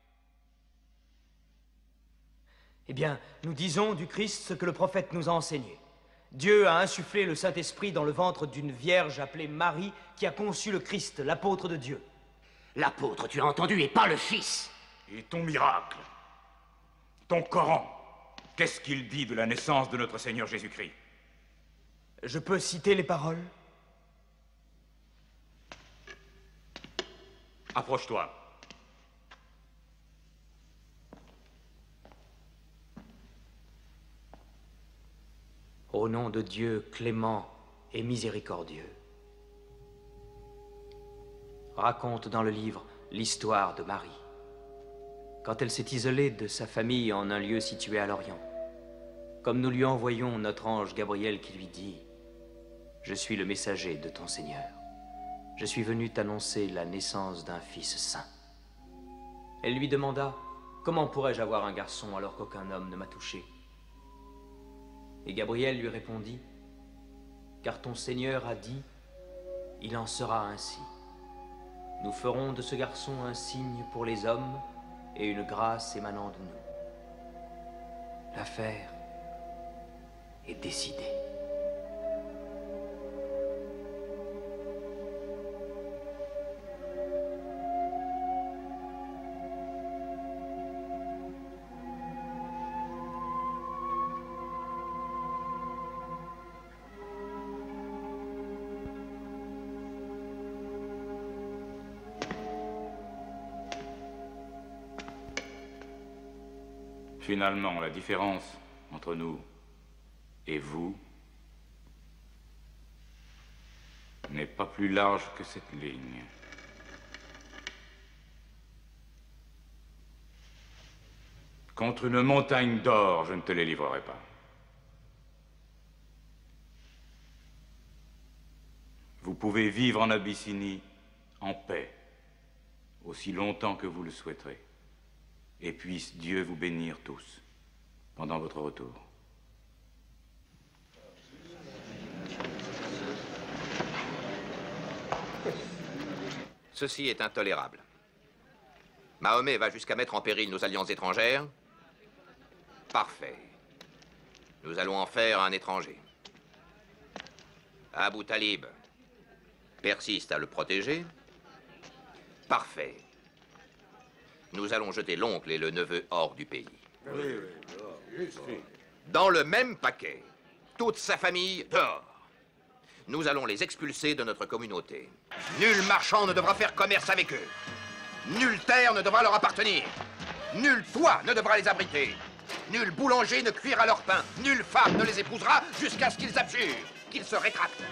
Eh bien, nous disons du Christ ce que le prophète nous a enseigné. Dieu a insufflé le Saint-Esprit dans le ventre d'une vierge appelée Marie qui a conçu le Christ, l'apôtre de Dieu. L'apôtre, tu as entendu, et pas le Fils. Et ton miracle, ton Coran, qu'est-ce qu'il dit de la naissance de notre Seigneur Jésus-Christ? Je peux citer les paroles? Approche-toi. Au nom de Dieu clément et miséricordieux. Raconte dans le livre l'histoire de Marie, quand elle s'est isolée de sa famille en un lieu situé à l'Orient. Comme nous lui envoyons notre ange Gabriel qui lui dit « Je suis le messager de ton Seigneur. Je suis venu t'annoncer la naissance d'un fils saint. » Elle lui demanda « Comment pourrais-je avoir un garçon alors qu'aucun homme ne m'a touché ?» Et Gabriel lui répondit « Car ton Seigneur a dit, il en sera ainsi. Nous ferons de ce garçon un signe pour les hommes et une grâce émanant de nous. » L'affaire est décidée. Finalement, la différence entre nous et vous n'est pas plus large que cette ligne. Contre une montagne d'or, je ne te les livrerai pas. Vous pouvez vivre en Abyssinie en paix, aussi longtemps que vous le souhaiterez. Et puisse Dieu vous bénir tous pendant votre retour. Ceci est intolérable. Mahomet va jusqu'à mettre en péril nos alliances étrangères. Parfait. Nous allons en faire un étranger. Abu Talib persiste à le protéger. Parfait. Nous allons jeter l'oncle et le neveu hors du pays. Oui, oui, oui. Dans le même paquet, toute sa famille dehors. Nous allons les expulser de notre communauté. Nul marchand ne devra faire commerce avec eux. Nulle terre ne devra leur appartenir. Nul toit ne devra les abriter. Nul boulanger ne cuira leur pain. Nulle femme ne les épousera jusqu'à ce qu'ils abjurent, qu'ils se rétractent.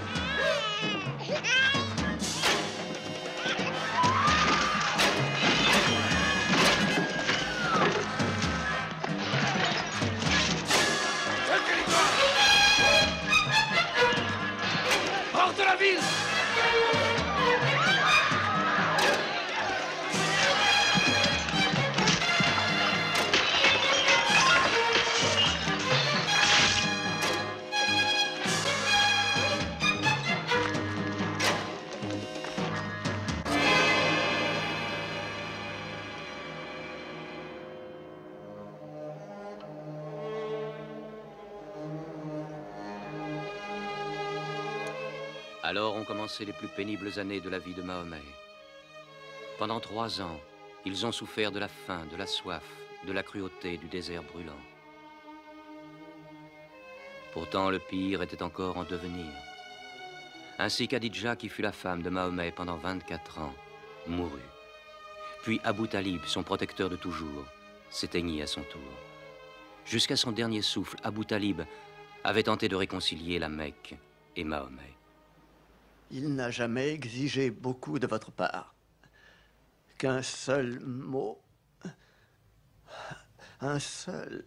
Hors de la ville! Alors ont commencé les plus pénibles années de la vie de Mahomet. Pendant trois ans, ils ont souffert de la faim, de la soif, de la cruauté du désert brûlant. Pourtant, le pire était encore en devenir. Ainsi Khadija, qui fut la femme de Mahomet pendant vingt-quatre ans, mourut. Puis Abu Talib, son protecteur de toujours, s'éteignit à son tour. Jusqu'à son dernier souffle, Abu Talib avait tenté de réconcilier la Mecque et Mahomet. Il n'a jamais exigé beaucoup de votre part. Qu'un seul mot, un seul,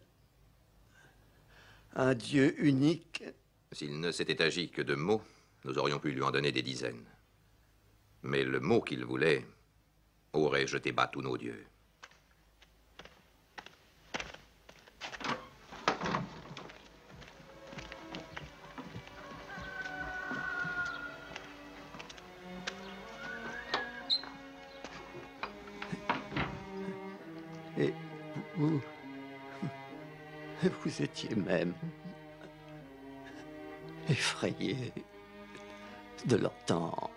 un Dieu unique. S'il ne s'était agi que de mots, nous aurions pu lui en donner des dizaines. Mais le mot qu'il voulait aurait jeté bas tous nos dieux. Et vous, vous étiez même effrayé de l'entendre.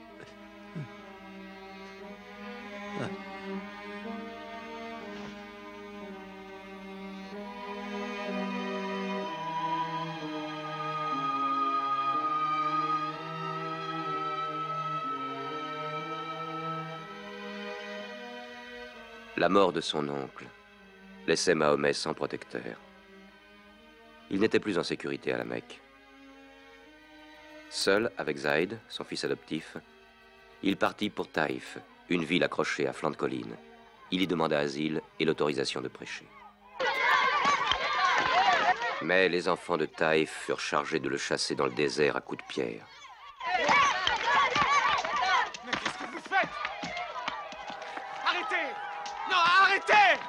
La mort de son oncle laissait Mahomet sans protecteur. Il n'était plus en sécurité à la Mecque. Seul, avec Zaïd, son fils adoptif, il partit pour Taïf, une ville accrochée à flanc de colline. Il y demanda asile et l'autorisation de prêcher. Mais les enfants de Taïf furent chargés de le chasser dans le désert à coups de pierre. Mais qu'est-ce que vous faites? Arrêtez! Non, arrêtez!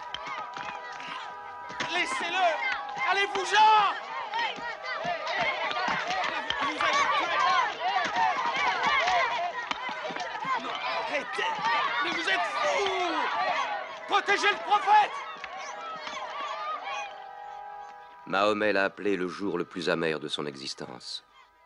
Laissez-le! Allez-vous-en! Vous allez le tuer! Non, arrêtez! Mais vous êtes fous! Protégez le prophète! Mahomet l'a appelé le jour le plus amer de son existence.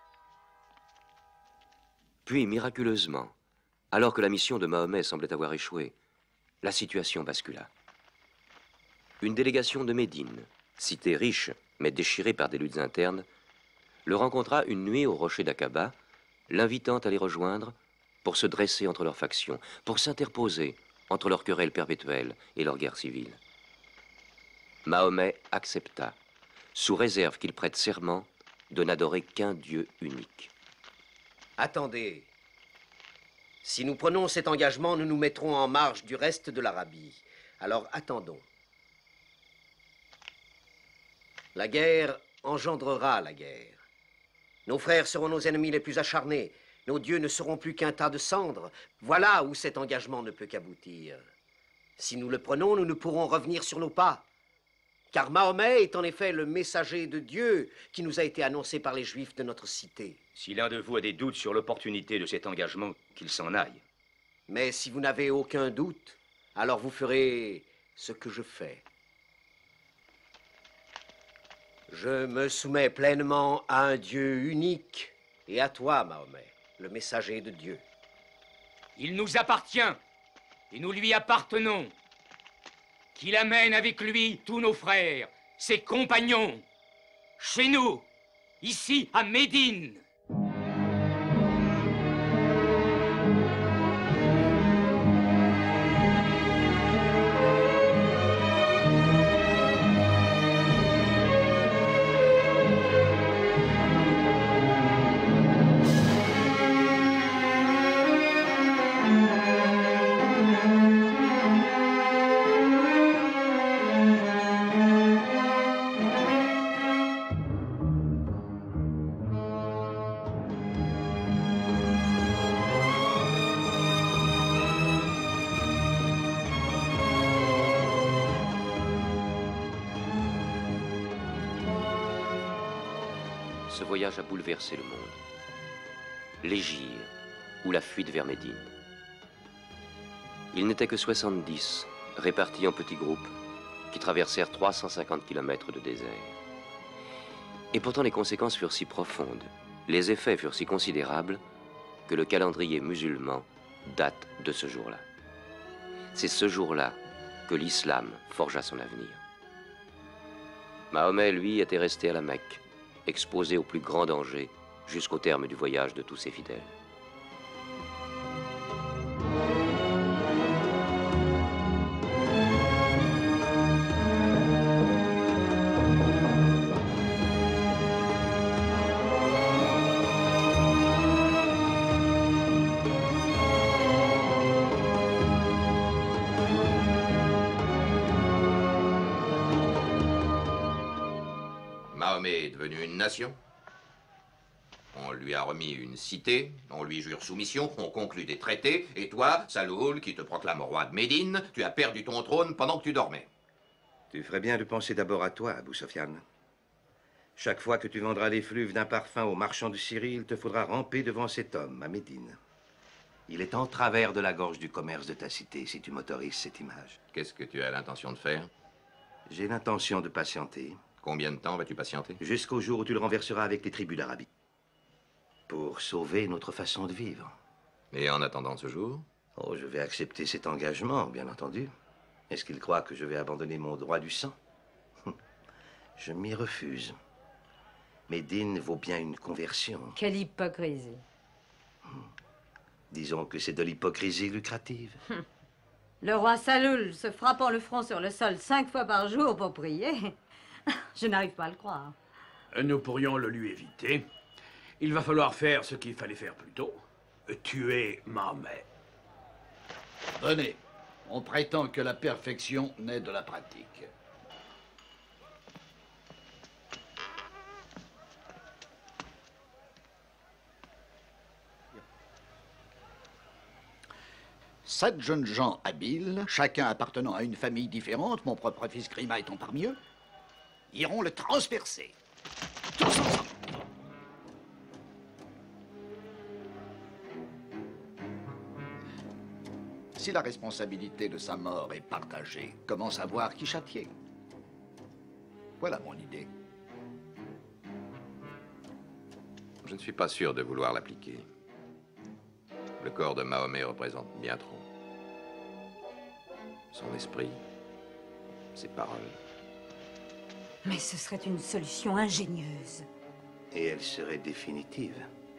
Puis, miraculeusement, alors que la mission de Mahomet semblait avoir échoué, la situation bascula. Une délégation de Médine, cité riche mais déchirée par des luttes internes, le rencontra une nuit au rocher d'Aqaba, l'invitant à les rejoindre pour se dresser entre leurs factions, pour s'interposer entre leurs querelles perpétuelles et leur guerre civile. Mahomet accepta, sous réserve qu'il prête serment de n'adorer qu'un Dieu unique. Attendez. Si nous prenons cet engagement, nous nous mettrons en marge du reste de l'Arabie. Alors attendons. La guerre engendrera la guerre. Nos frères seront nos ennemis les plus acharnés. Nos dieux ne seront plus qu'un tas de cendres. Voilà où cet engagement ne peut qu'aboutir. Si nous le prenons, nous ne pourrons revenir sur nos pas. Car Mahomet est en effet le messager de Dieu qui nous a été annoncé par les Juifs de notre cité. Si l'un de vous a des doutes sur l'opportunité de cet engagement, qu'il s'en aille. Mais si vous n'avez aucun doute, alors vous ferez ce que je fais. Je me soumets pleinement à un Dieu unique et à toi, Mahomet, le messager de Dieu. Il nous appartient et nous lui appartenons. Qu'il amène avec lui tous nos frères, ses compagnons, chez nous, ici à Médine. Ce voyage a bouleversé le monde. L'Égir ou la fuite vers Médine. Ils n'étaient que soixante-dix, répartis en petits groupes, qui traversèrent trois cent cinquante kilomètres de désert. Et pourtant les conséquences furent si profondes, les effets furent si considérables, que le calendrier musulman date de ce jour-là. C'est ce jour-là que l'islam forgea son avenir. Mahomet, lui, était resté à la Mecque, exposé au plus grand danger jusqu'au terme du voyage de tous ses fidèles. Mahomet est devenu une nation. On lui a remis une cité, on lui jure soumission, on conclut des traités, et toi, Saloul, qui te proclame roi de Médine, tu as perdu ton trône pendant que tu dormais. Tu ferais bien de penser d'abord à toi, Abou Sofiane. Chaque fois que tu vendras l'effluve d'un parfum au marchand de Syrie, il te faudra ramper devant cet homme, à Médine. Il est en travers de la gorge du commerce de ta cité, si tu m'autorises cette image. Qu'est-ce que tu as l'intention de faire? J'ai l'intention de patienter. Combien de temps vas-tu patienter? Jusqu'au jour où tu le renverseras avec les tribus d'Arabie. Pour sauver notre façon de vivre. Et en attendant ce jour? Oh, je vais accepter cet engagement, bien entendu. Est-ce qu'il croit que je vais abandonner mon droit du sang? Je m'y refuse. Médine vaut bien une conversion. Quelle hypocrisie. Disons que c'est de l'hypocrisie lucrative. Le roi Saloul se frappant le front sur le sol cinq fois par jour pour prier. Je n'arrive pas à le croire. Nous pourrions le lui éviter. Il va falloir faire ce qu'il fallait faire plus tôt. Tuer Mahomet. Venez. On prétend que la perfection naît de la pratique. Sept jeunes gens habiles, chacun appartenant à une famille différente, mon propre fils Grima étant parmi eux, iront le transpercer. Tous ensemble. Si la responsabilité de sa mort est partagée, comment savoir qui châtier? Voilà mon idée. Je ne suis pas sûr de vouloir l'appliquer. Le corps de Mahomet représente bien trop. Son esprit, ses paroles. Mais ce serait une solution ingénieuse. Et elle serait définitive.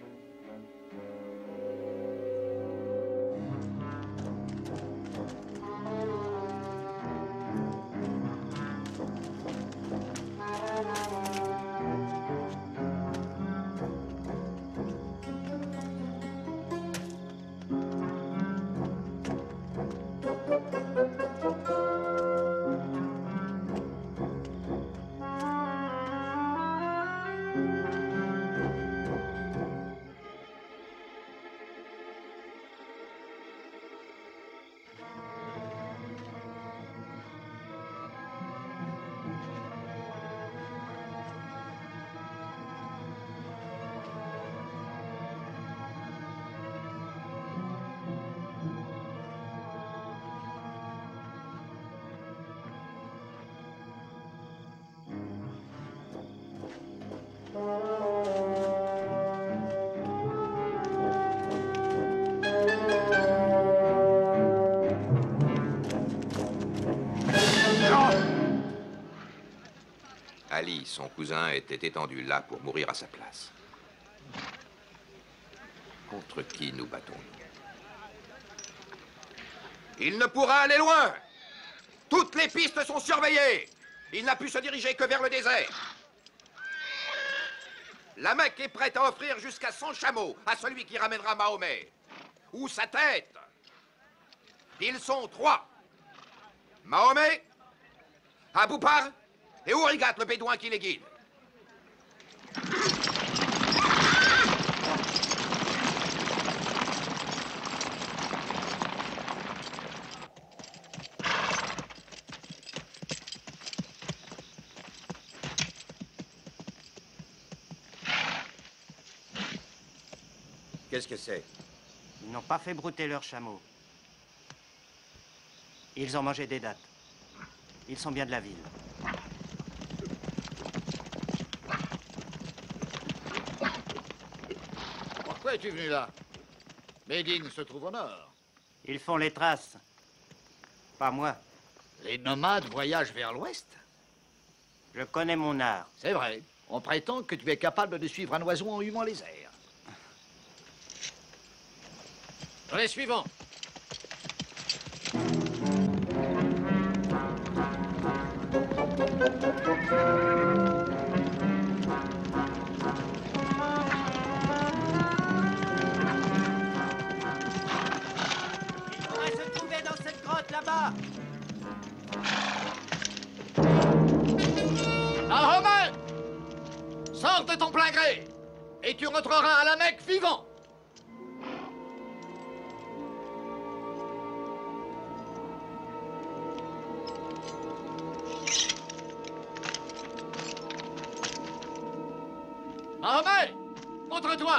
Ali, son cousin, était étendu là pour mourir à sa place. Contre qui nous battons-nous? Il ne pourra aller loin. Toutes les pistes sont surveillées. Il n'a pu se diriger que vers le désert. La Mecque est prête à offrir jusqu'à cent chameaux à celui qui ramènera Mahomet. Ou sa tête. Ils sont trois. Mahomet, Abou Par et Ourigat, le bédouin qui les guide. Qu'est-ce que c'est? Ils n'ont pas fait brouter leurs chameaux. Ils ont mangé des dattes. Ils sont bien de la ville. Pourquoi es-tu venu là? Médine se trouve au nord. Ils font les traces. Pas moi. Les nomades voyagent vers l'ouest. Je connais mon art. C'est vrai. On prétend que tu es capable de suivre un oiseau en humant les airs. Les suivants. Il pourrait se trouver dans cette grotte là-bas. Mahomet! Sors de ton plein gré et tu rentreras à la Mecque vivant. Mahomet! Montre-toi!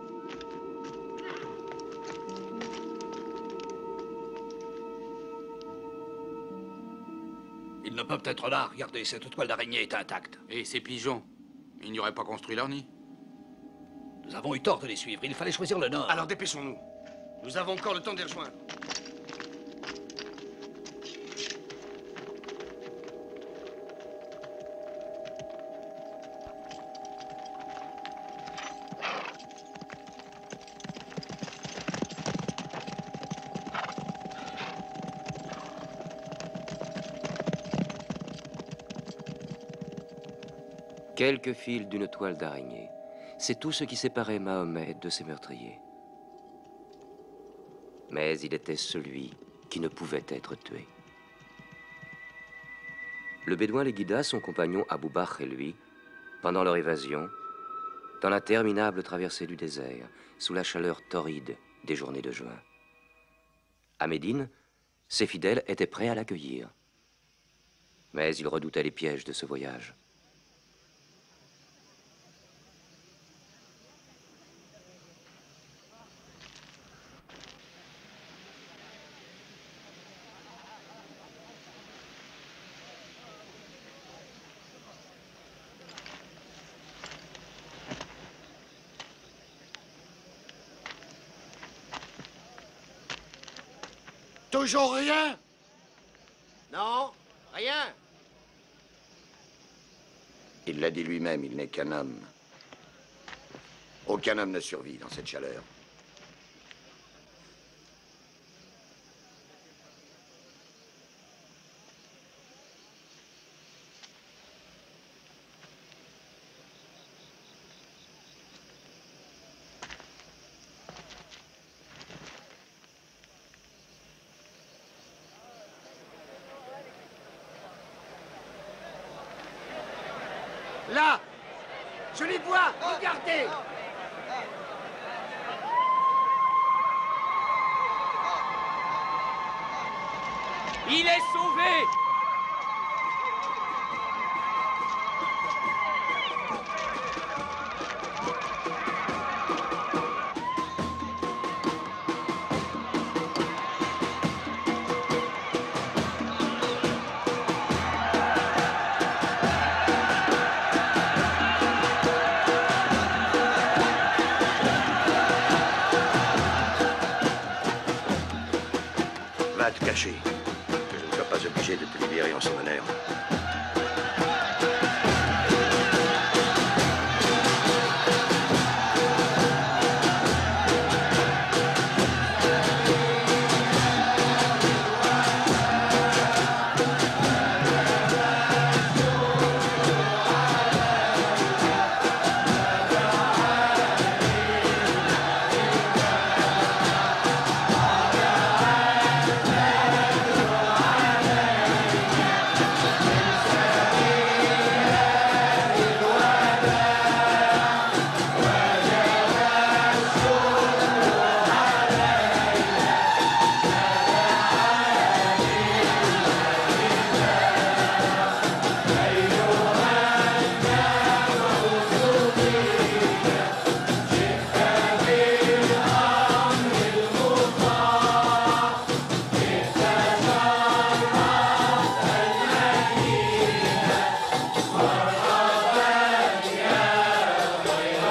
Ils ne peuvent être là. Regardez, cette toile d'araignée est intacte. Et ces pigeons, ils n'y auraient pas construit leur nid? Nous avons eu tort de les suivre. Il fallait choisir le nord. Alors dépêchons-nous. Nous avons encore le temps de les rejoindre. Quelques fils d'une toile d'araignée. C'est tout ce qui séparait Mahomet de ses meurtriers. Mais il était celui qui ne pouvait être tué. Le bédouin les guida, son compagnon Abou Bakr et lui, pendant leur évasion, dans l'interminable traversée du désert, sous la chaleur torride des journées de juin. À Médine, ses fidèles étaient prêts à l'accueillir. Mais ils redoutaient les pièges de ce voyage. Toujours rien? Non, rien. Il l'a dit lui-même, il n'est qu'un homme. Aucun homme ne survit dans cette chaleur. Là, je les vois, regardez. Il est sauvé! Va te cacher, que je ne sois pas obligé de te libérer en son honneur.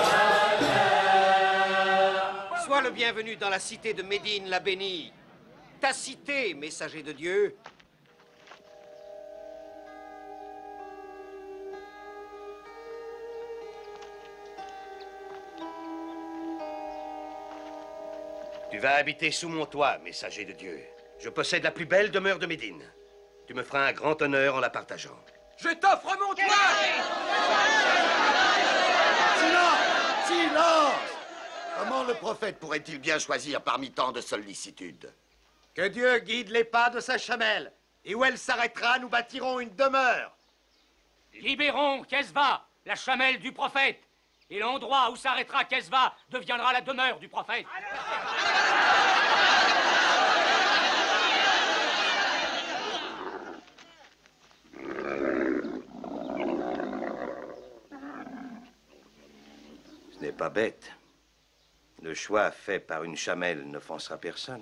Sois le bienvenu dans la cité de Médine la bénie. ta cité, messager de Dieu. Tu vas habiter sous mon toit, messager de Dieu. Je possède la plus belle demeure de Médine. Tu me feras un grand honneur en la partageant. Je t'offre mon toit! Silence! Silence! Comment le prophète pourrait-il bien choisir parmi tant de sollicitudes? Que Dieu guide les pas de sa chamelle. Et où elle s'arrêtera, nous bâtirons une demeure. Libérons Kesva, la chamelle du prophète. Et l'endroit où s'arrêtera Kesva deviendra la demeure du prophète. Ce n'est pas bête. Le choix fait par une chamelle n'offensera personne.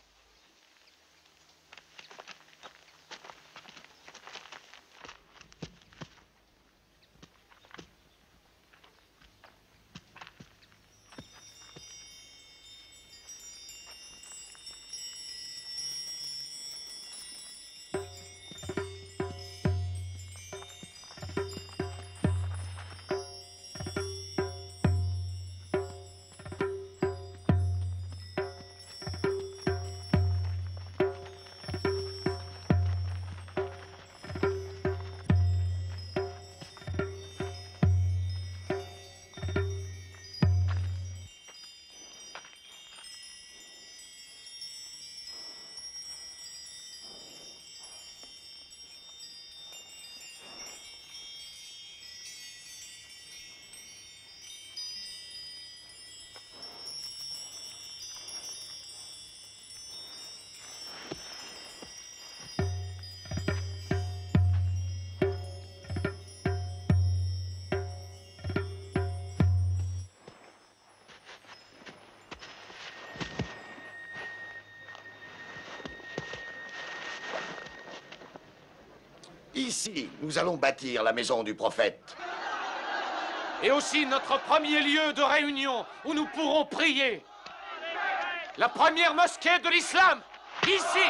Ici, nous allons bâtir la maison du prophète. Et aussi notre premier lieu de réunion où nous pourrons prier. La première mosquée de l'islam, ici.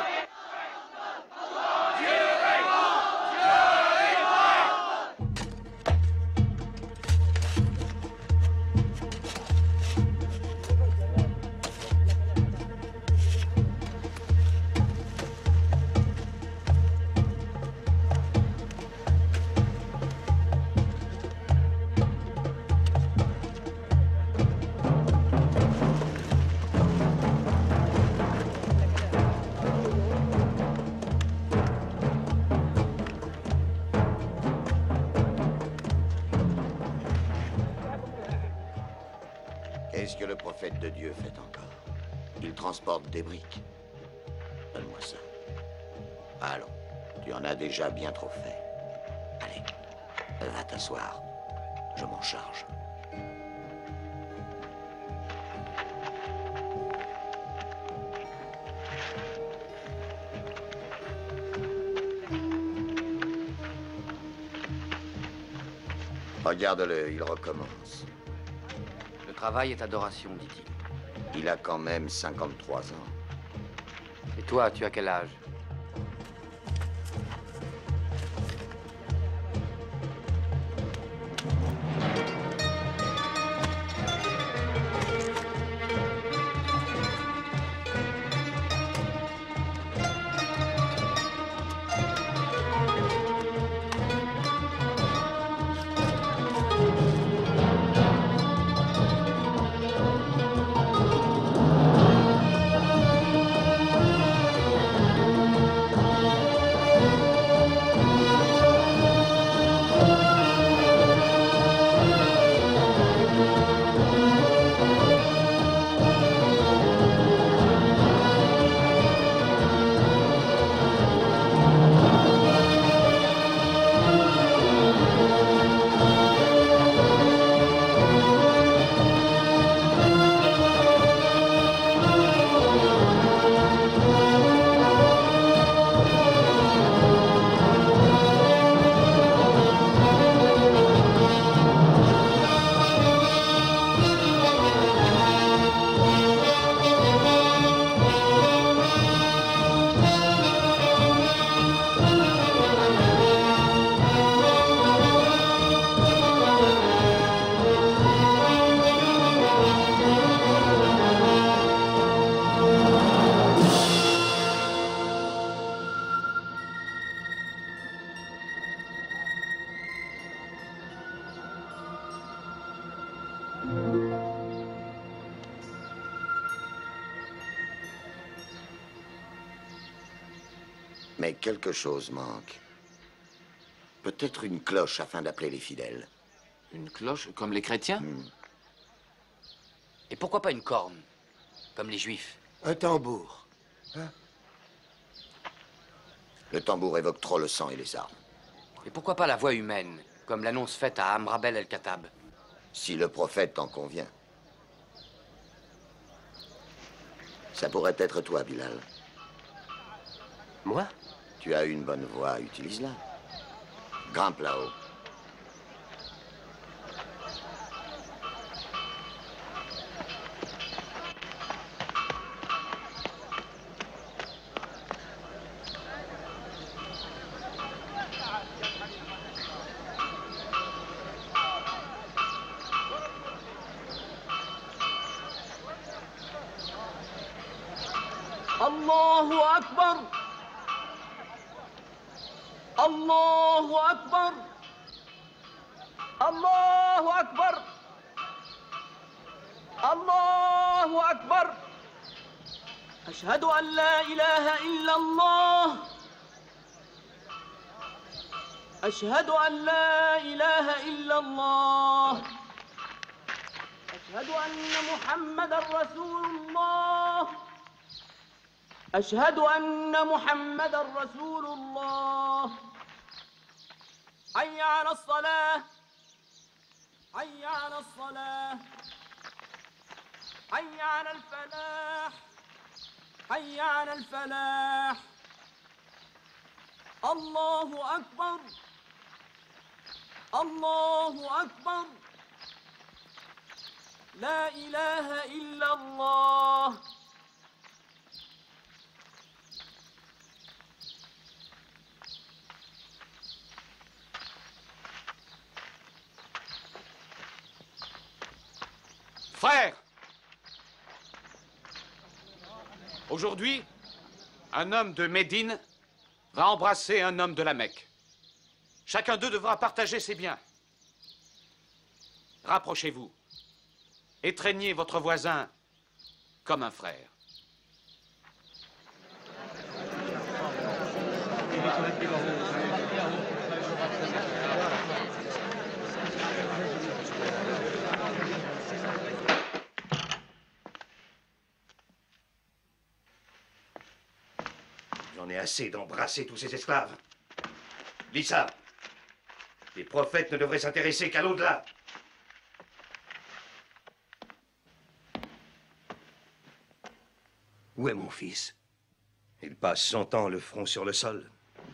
Dieu est grand, Dieu est grand. Qu'est-ce que le prophète de Dieu fait encore? Il transporte des briques. Donne-moi ça. Allons, tu en as déjà bien trop fait. Allez, va t'asseoir. Je m'en charge. Regarde-le, il recommence. Le travail est adoration, dit-il. Il a quand même cinquante-trois ans. Et toi, tu as quel âge? Mais quelque chose manque. Peut-être une cloche afin d'appeler les fidèles. Une cloche, comme les chrétiens? Hmm. Et pourquoi pas une corne, comme les juifs? Un tambour. Hein? Le tambour évoque trop le sang et les armes. Et pourquoi pas la voix humaine, comme l'annonce faite à Amrabel el-Khattab? Si le prophète t'en convient. Ça pourrait être toi, Bilal. Moi? Tu as une bonne voix, utilise-la. Grimpe là-haut. الله أكبر الله أكبر الله أكبر الله أكبر أشهد أن لا إله إلا الله أشهد أن لا إله إلا الله أشهد أن محمدا رسول الله أشهد أن محمدا رسول الله حي على الصلاة حي على الصلاة حي على الفلاح حي على الفلاح الله أكبر الله أكبر لا إله إلا الله Frères, aujourd'hui, un homme de Médine va embrasser un homme de la Mecque. Chacun d'eux devra partager ses biens. Rapprochez-vous. Étreignez votre voisin comme un frère. J'en ai assez d'embrasser tous ces esclaves. Lisa, les prophètes ne devraient s'intéresser qu'à l'au-delà. Où est mon fils? Il passe son temps le front sur le sol.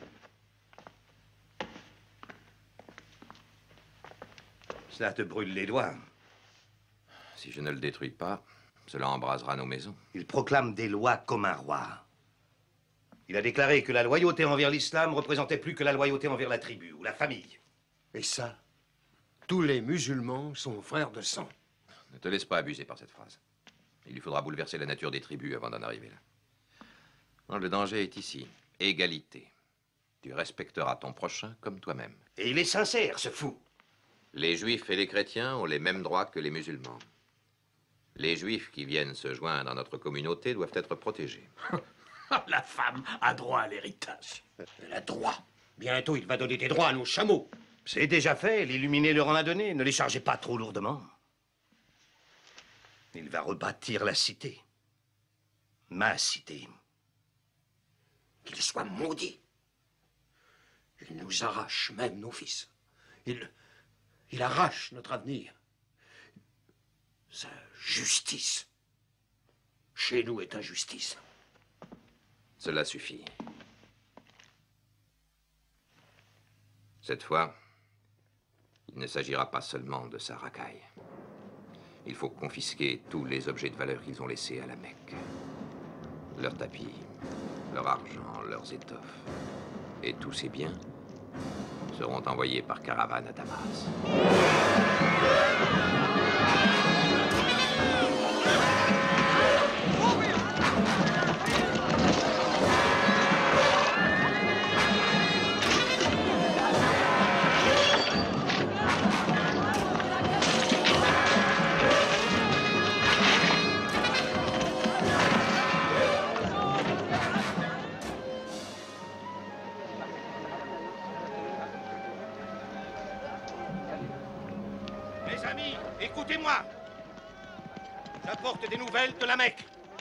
Cela te brûle les doigts. Si je ne le détruis pas, cela embrasera nos maisons. Il proclame des lois comme un roi. Il a déclaré que la loyauté envers l'islam représentait plus que la loyauté envers la tribu ou la famille. Et ça, tous les musulmans sont frères de sang. Ne te laisse pas abuser par cette phrase. Il lui faudra bouleverser la nature des tribus avant d'en arriver là. Non, le danger est ici. Égalité. Tu respecteras ton prochain comme toi-même. Et il est sincère, ce fou. Les juifs et les chrétiens ont les mêmes droits que les musulmans. Les juifs qui viennent se joindre à notre communauté doivent être protégés. La femme a droit à l'héritage. Elle a droit. Bientôt, il va donner des droits à nos chameaux. C'est déjà fait, l'illuminé leur en a donné. Ne les chargez pas trop lourdement. Il va rebâtir la cité. Ma cité. Qu'il soit maudit. Il nous arrache même nos fils. Il, il arrache notre avenir. Sa justice, chez nous, est injustice. Cela suffit. Cette fois, il ne s'agira pas seulement de sa racaille. Il faut confisquer tous les objets de valeur qu'ils ont laissés à la Mecque. Leurs tapis, leur argent, leurs étoffes. Et tous ces biens seront envoyés par caravane à Damas. amis, écoutez-moi. J'apporte des nouvelles de la Mecque.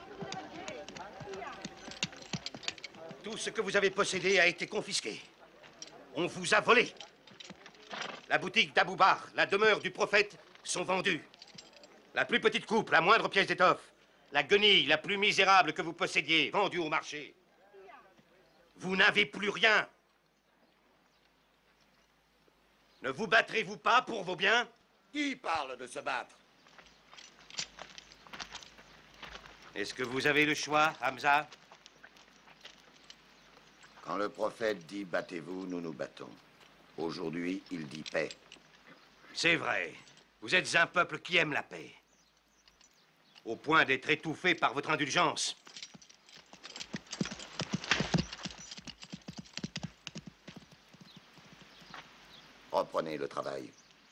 Tout ce que vous avez possédé a été confisqué. On vous a volé. La boutique d'Aboubar, la demeure du prophète sont vendues. La plus petite coupe, la moindre pièce d'étoffe, la guenille la plus misérable que vous possédiez, vendue au marché. Vous n'avez plus rien. Ne vous battrez-vous pas pour vos biens? Qui parle de se battre? Est-ce que vous avez le choix, Hamza? Quand le prophète dit battez-vous, nous nous battons. Aujourd'hui, il dit paix. C'est vrai. Vous êtes un peuple qui aime la paix. Au point d'être étouffé par votre indulgence. Reprenez le travail.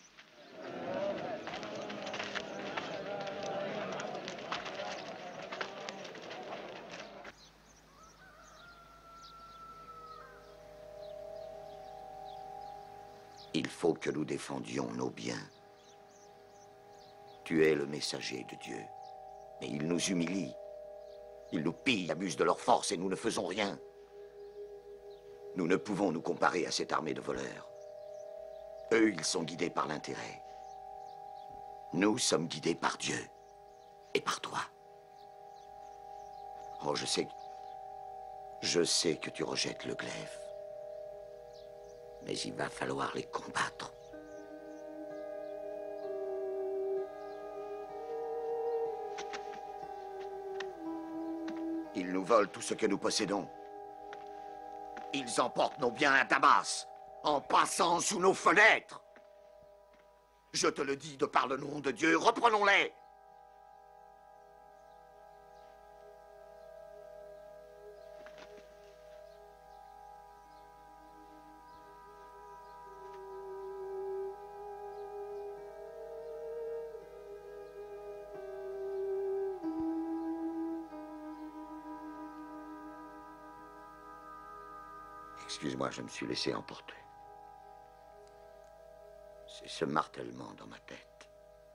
Il faut que nous défendions nos biens. Tu es le messager de Dieu, mais ils nous humilient. Ils nous pillent, abusent de leur force et nous ne faisons rien. Nous ne pouvons nous comparer à cette armée de voleurs. Eux, ils sont guidés par l'intérêt. Nous sommes guidés par Dieu et par toi. Oh, je sais... Je sais que tu rejettes le glaive. Mais il va falloir les combattre. Ils nous volent tout ce que nous possédons. Ils emportent nos biens à Damas, en passant sous nos fenêtres. Je te le dis de par le nom de Dieu, reprenons-les. Excuse-moi, je me suis laissé emporter. C'est ce martèlement dans ma tête.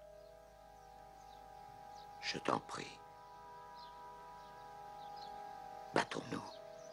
Je t'en prie. Battons-nous.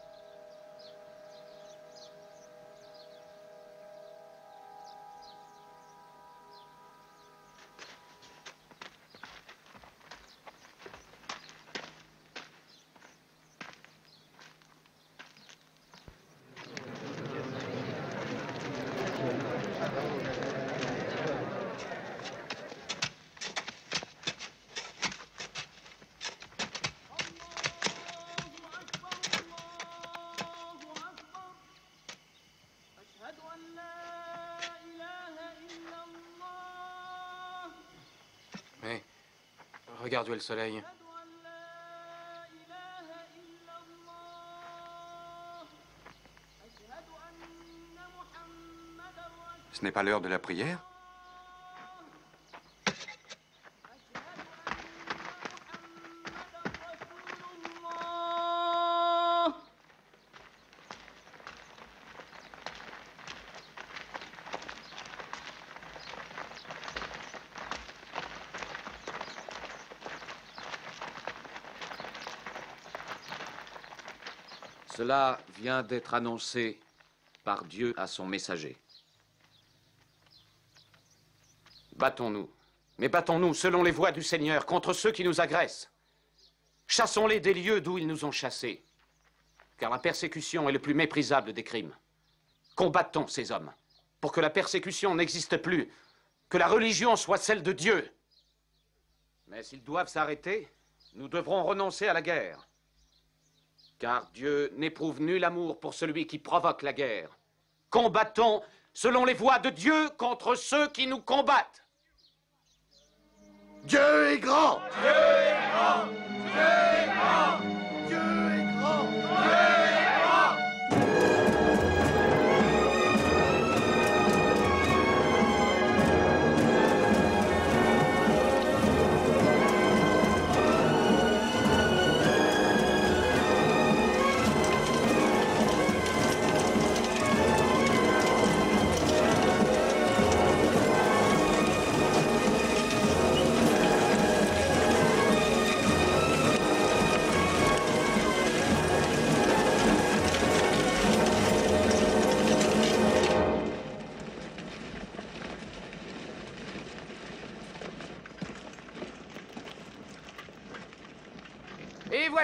Mais regarde où est le soleil. Ce n'est pas l'heure de la prière? Cela vient d'être annoncé par Dieu à son messager. Battons-nous, mais battons-nous selon les voies du Seigneur contre ceux qui nous agressent. Chassons-les des lieux d'où ils nous ont chassés, car la persécution est le plus méprisable des crimes. Combattons ces hommes pour que la persécution n'existe plus, que la religion soit celle de Dieu. Mais s'ils doivent s'arrêter, nous devrons renoncer à la guerre. Car Dieu n'éprouve nul amour pour celui qui provoque la guerre. Combattons selon les voies de Dieu contre ceux qui nous combattent. Dieu est grand! Dieu est grand! Dieu est grand! Dieu est grand! Dieu est grand!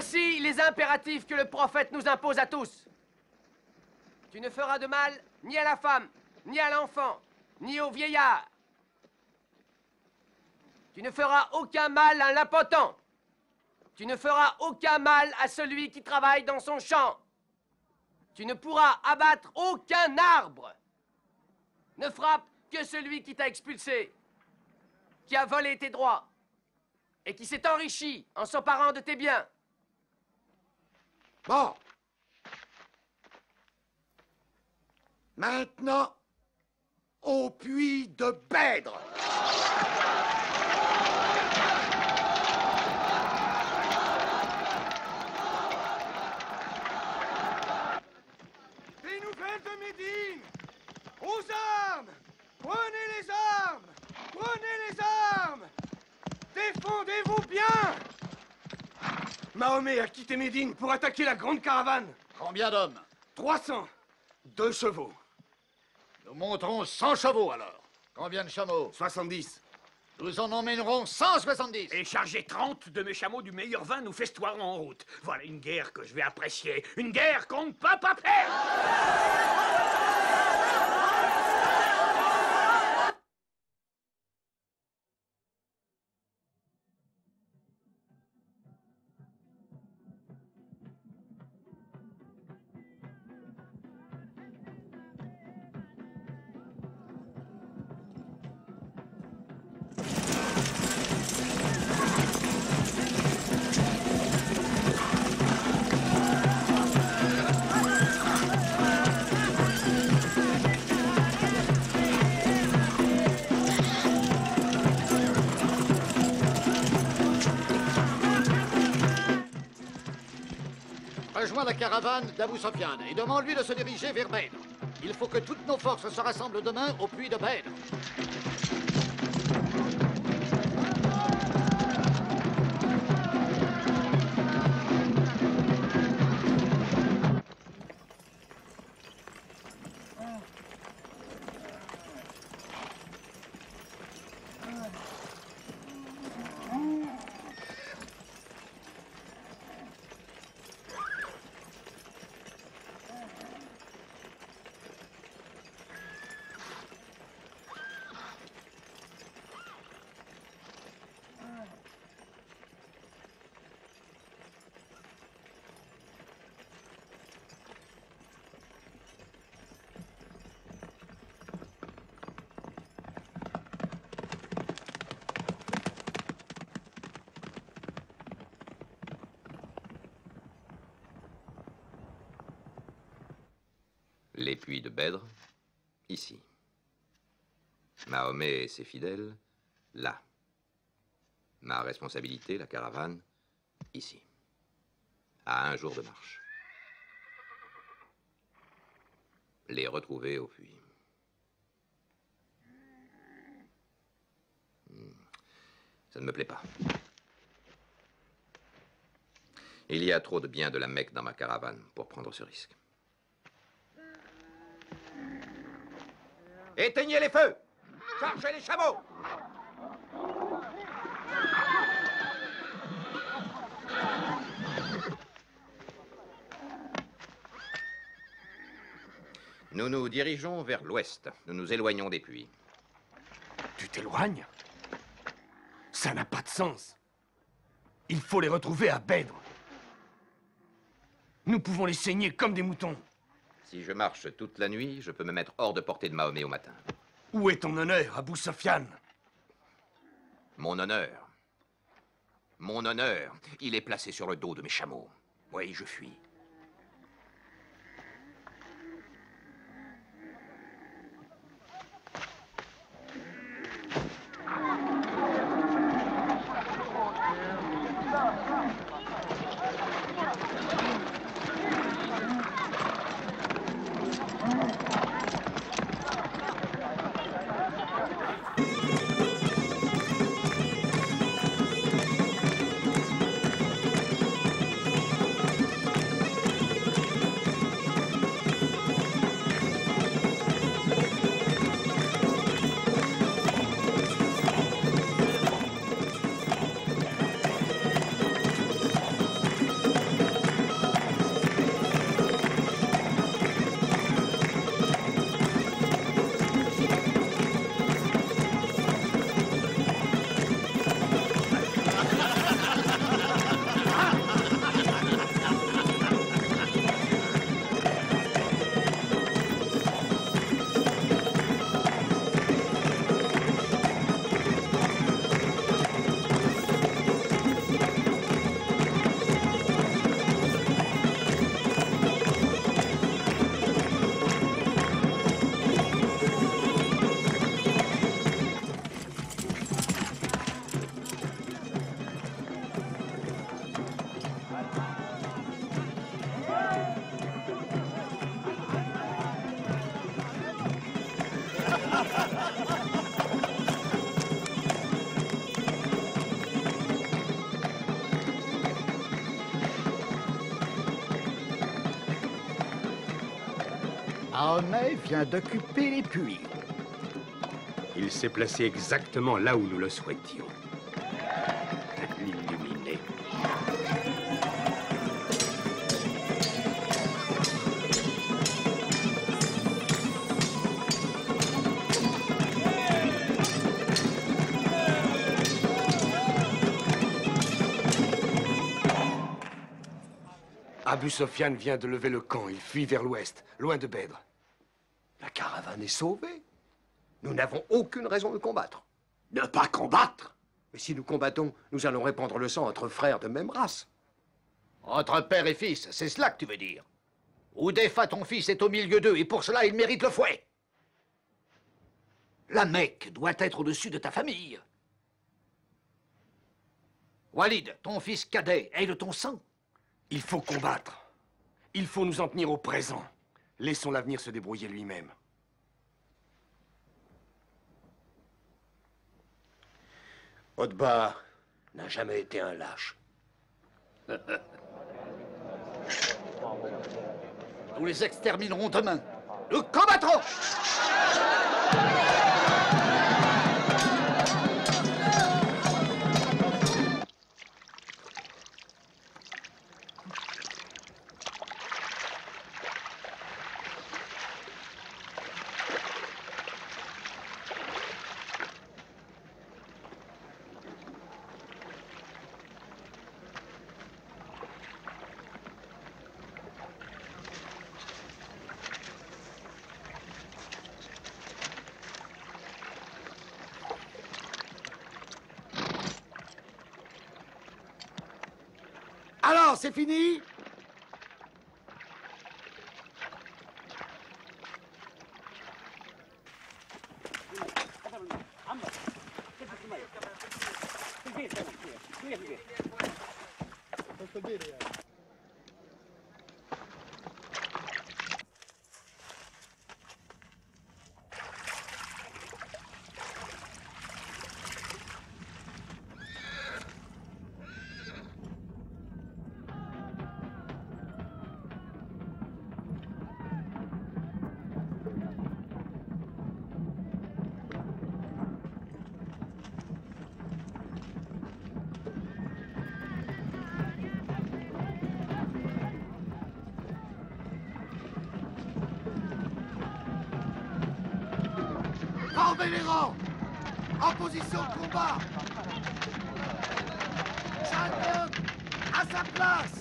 Voici les impératifs que le prophète nous impose à tous. Tu ne feras de mal ni à la femme, ni à l'enfant, ni au vieillard. Tu ne feras aucun mal à l'impotent. Tu ne feras aucun mal à celui qui travaille dans son champ. Tu ne pourras abattre aucun arbre. Ne frappe que celui qui t'a expulsé, qui a volé tes droits et qui s'est enrichi en s'emparant de tes biens. Bon. Maintenant, au puits de Bèdre. Des nouvelles de Médine! Aux armes! Prenez les armes! Prenez les armes! Défendez-vous bien! Mahomet a quitté Médine pour attaquer la grande caravane. Combien d'hommes? trois cents. Deux chevaux. Nous monterons cent chevaux alors. Combien de chameaux? soixante-dix. Nous en emmènerons cent soixante-dix. Et charger trente de mes chameaux du meilleur vin, nous festoirons en route. Voilà une guerre que je vais apprécier. Une guerre qu'on ne peut pas perdre. Rejoins la caravane d'Abou Sofiane et demande-lui de se diriger vers Bèdre. Il faut que toutes nos forces se rassemblent demain au puits de Bèdre. Les puits de Bèdre, ici. Mahomet et ses fidèles, là. Ma responsabilité, la caravane, ici. À un jour de marche. Les retrouver au puits. Ça ne me plaît pas. Il y a trop de biens de la Mecque dans ma caravane pour prendre ce risque. Éteignez les feux! Chargez les chameaux! Nous nous dirigeons vers l'ouest. Nous nous éloignons des puits. Tu t'éloignes? Ça n'a pas de sens. Il faut les retrouver à Bèdre. Nous pouvons les saigner comme des moutons. Si je marche toute la nuit, je peux me mettre hors de portée de Mahomet au matin. Où est ton honneur, Abou Sofiane? Mon honneur. Mon honneur, il est placé sur le dos de mes chameaux. Oui, je fuis. Mahomet vient d'occuper les puits. Il s'est placé exactement là où nous le souhaitions. L'illuminé. Abu Sofyan vient de lever le camp. Il fuit vers l'ouest, loin de Bèdre. La caravane est sauvée. Nous n'avons aucune raison de combattre. Ne pas combattre? Mais si nous combattons, nous allons répandre le sang entre frères de même race. Entre père et fils, c'est cela que tu veux dire? Oudéfa, ton fils, est au milieu d'eux, et pour cela, il mérite le fouet. La Mecque doit être au-dessus de ta famille. Walid, ton fils cadet, est de ton sang. Il faut combattre. Il faut nous en tenir au présent. Laissons l'avenir se débrouiller lui-même. Otba n'a jamais été un lâche. Nous les exterminerons demain. Nous combattrons! Alors, c'est fini? Formez les rangs! En position de combat! Chaque homme à sa place!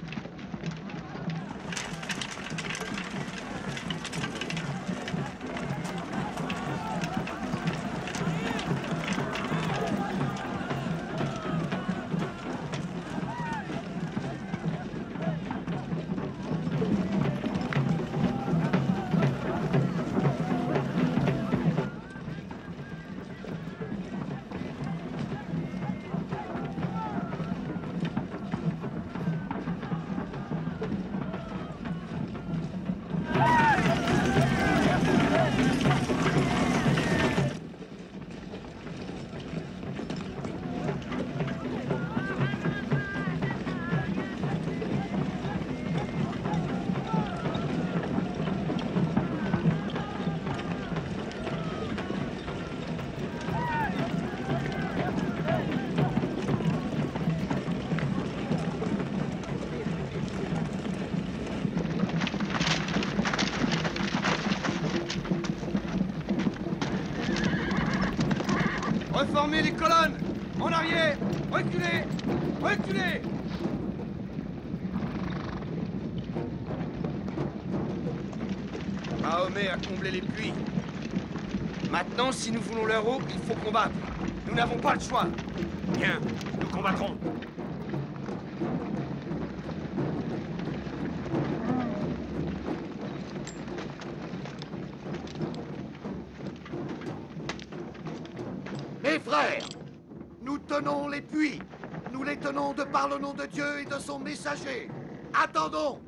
Reformez les colonnes! En arrière! Reculez! Reculez! Mahomet a comblé les puits. Maintenant, si nous voulons leur eau, il faut combattre. Nous n'avons pas le choix. Bien, nous combattrons. Mes frères, nous tenons les puits. Nous les tenons de par le nom de Dieu et de son messager. Attendons.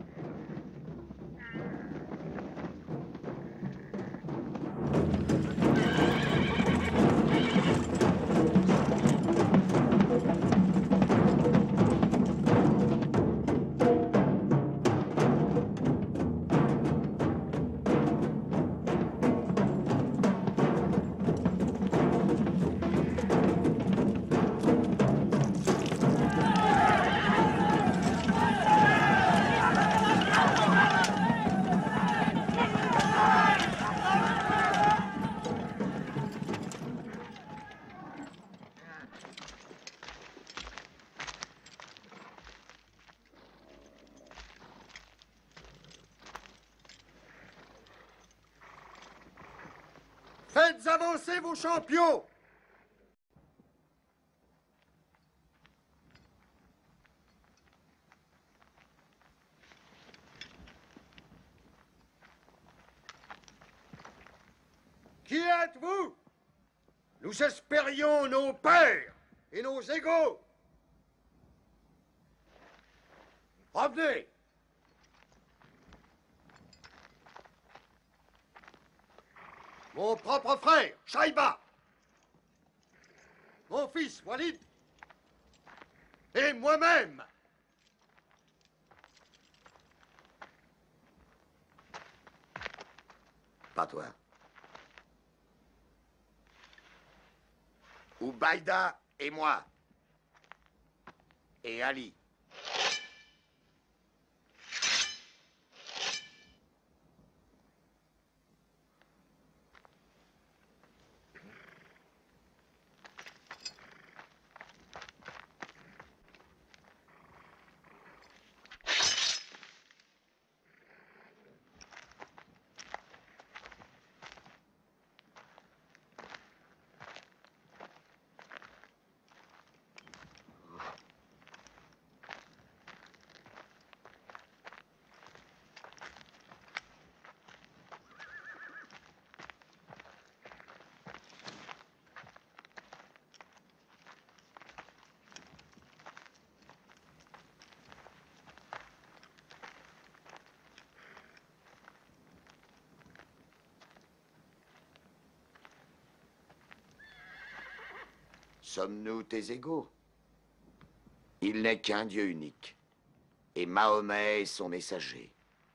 Faites avancer vos champions! Qui êtes-vous? Nous espérions nos pères et nos égaux. Revenez. Mon propre frère, Shaïba. Mon fils, Walid. Et moi-même. Pas toi. Ubaïda et moi. Et Ali. Sommes-nous tes égaux? Il n'est qu'un Dieu unique. Et Mahomet est son messager.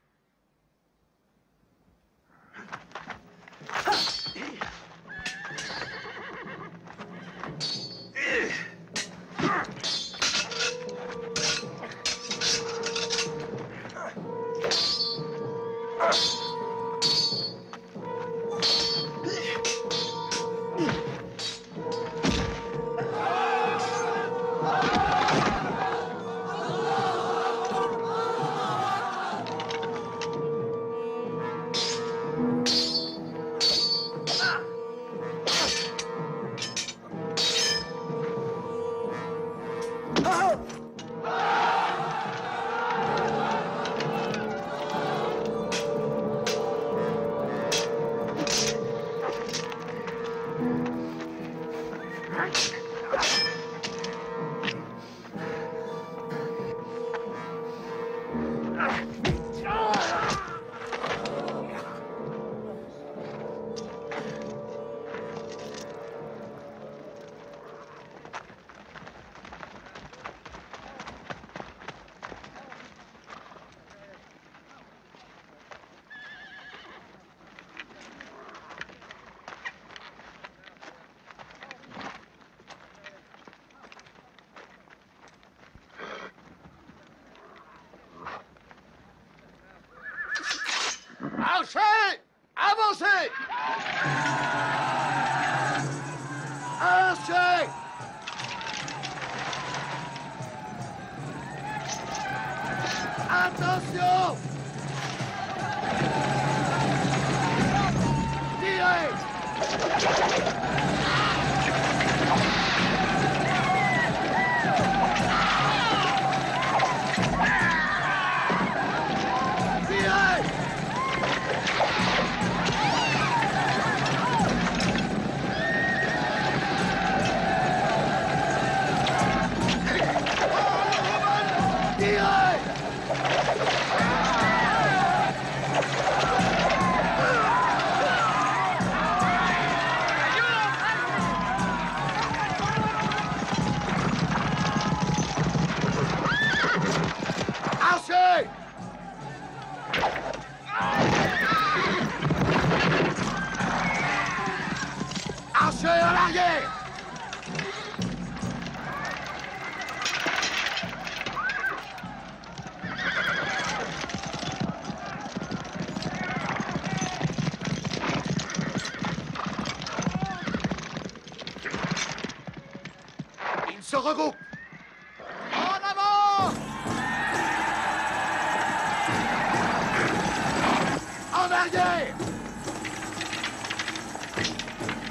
Marchez! Avancez! Avancez! Attention! Tirez! Marchez en arrière! Ils se regroupent! En avant! En arrière!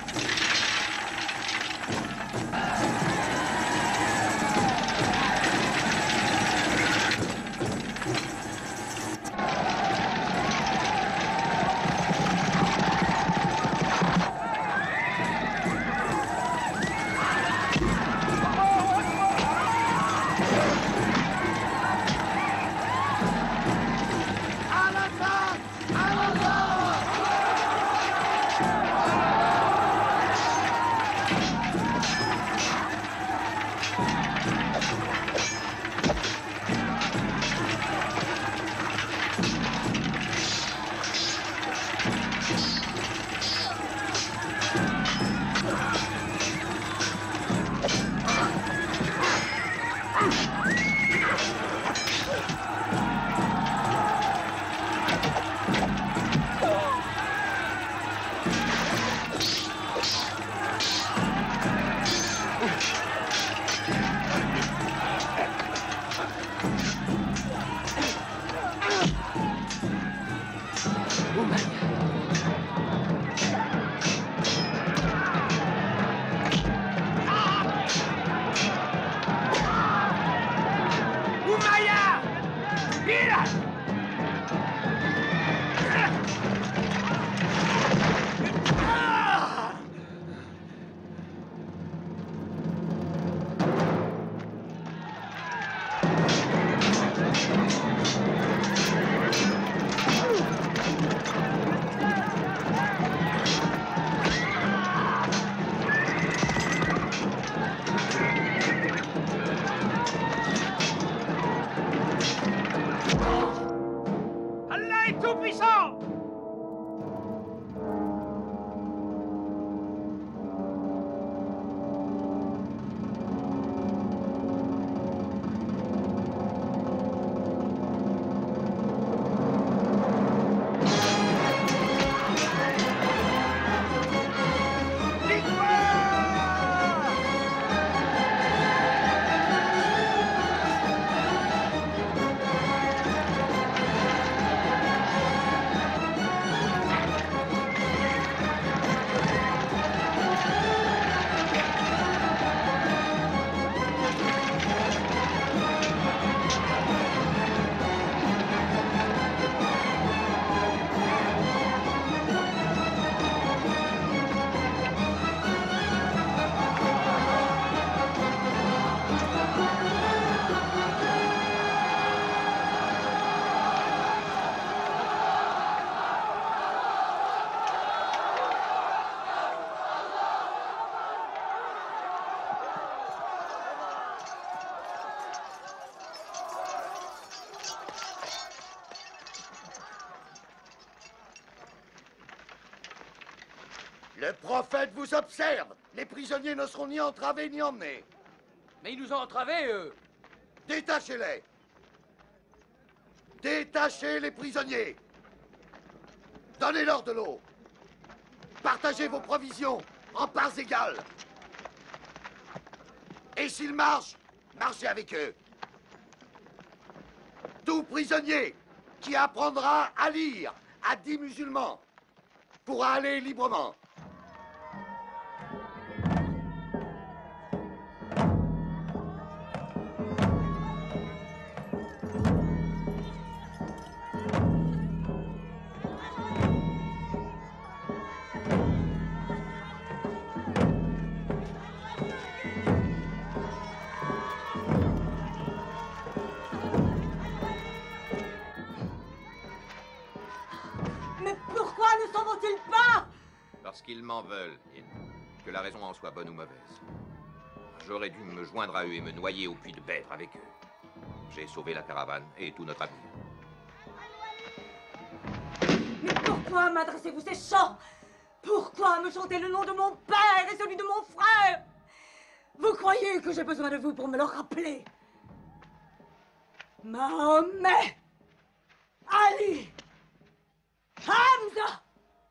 Le prophète vous observe. Les prisonniers ne seront ni entravés ni emmenés. Mais ils nous ont entravés, eux. Détachez-les. Détachez les prisonniers. Donnez-leur de l'eau. Partagez vos provisions en parts égales. Et s'ils marchent, marchez avec eux. Tout prisonnier qui apprendra à lire à dix musulmans pourra aller librement. Parce qu'ils m'en veulent, et que la raison en soit bonne ou mauvaise. J'aurais dû me joindre à eux et me noyer au puits de Bèdre avec eux. J'ai sauvé la caravane et tout notre avenir. Mais pourquoi m'adressez-vous ces chants? Pourquoi me chanter le nom de mon père et celui de mon frère? Vous croyez que j'ai besoin de vous pour me le rappeler? Mahomet, Ali, Hamza.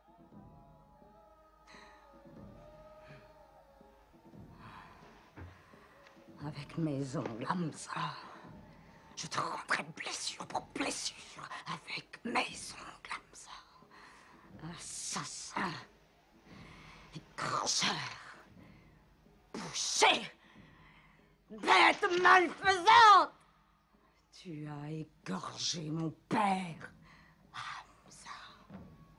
Avec mes ongles, Hamza, je te rendrai blessure pour blessure. Avec mes ongles, Hamza. Assassin, égorgeur, boucher, bête malfaisante. Tu as égorgé mon père, Hamza.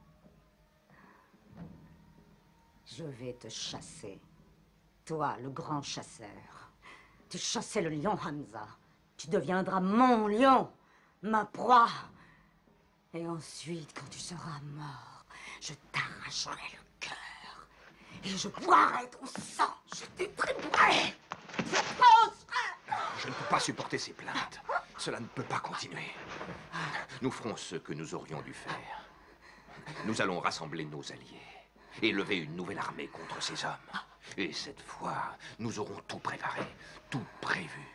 Je vais te chasser, toi, le grand chasseur. Tu chassais le lion, Hamza. Tu deviendras mon lion, ma proie. Et ensuite, quand tu seras mort, je t'arracherai le cœur. Et je boirai ton sang. Je t'étriperai. Je penserai. Je ne peux pas supporter ces plaintes. Cela ne peut pas continuer. Nous ferons ce que nous aurions dû faire. Nous allons rassembler nos alliés et lever une nouvelle armée contre ces hommes. Et cette fois, nous aurons tout préparé, tout prévu.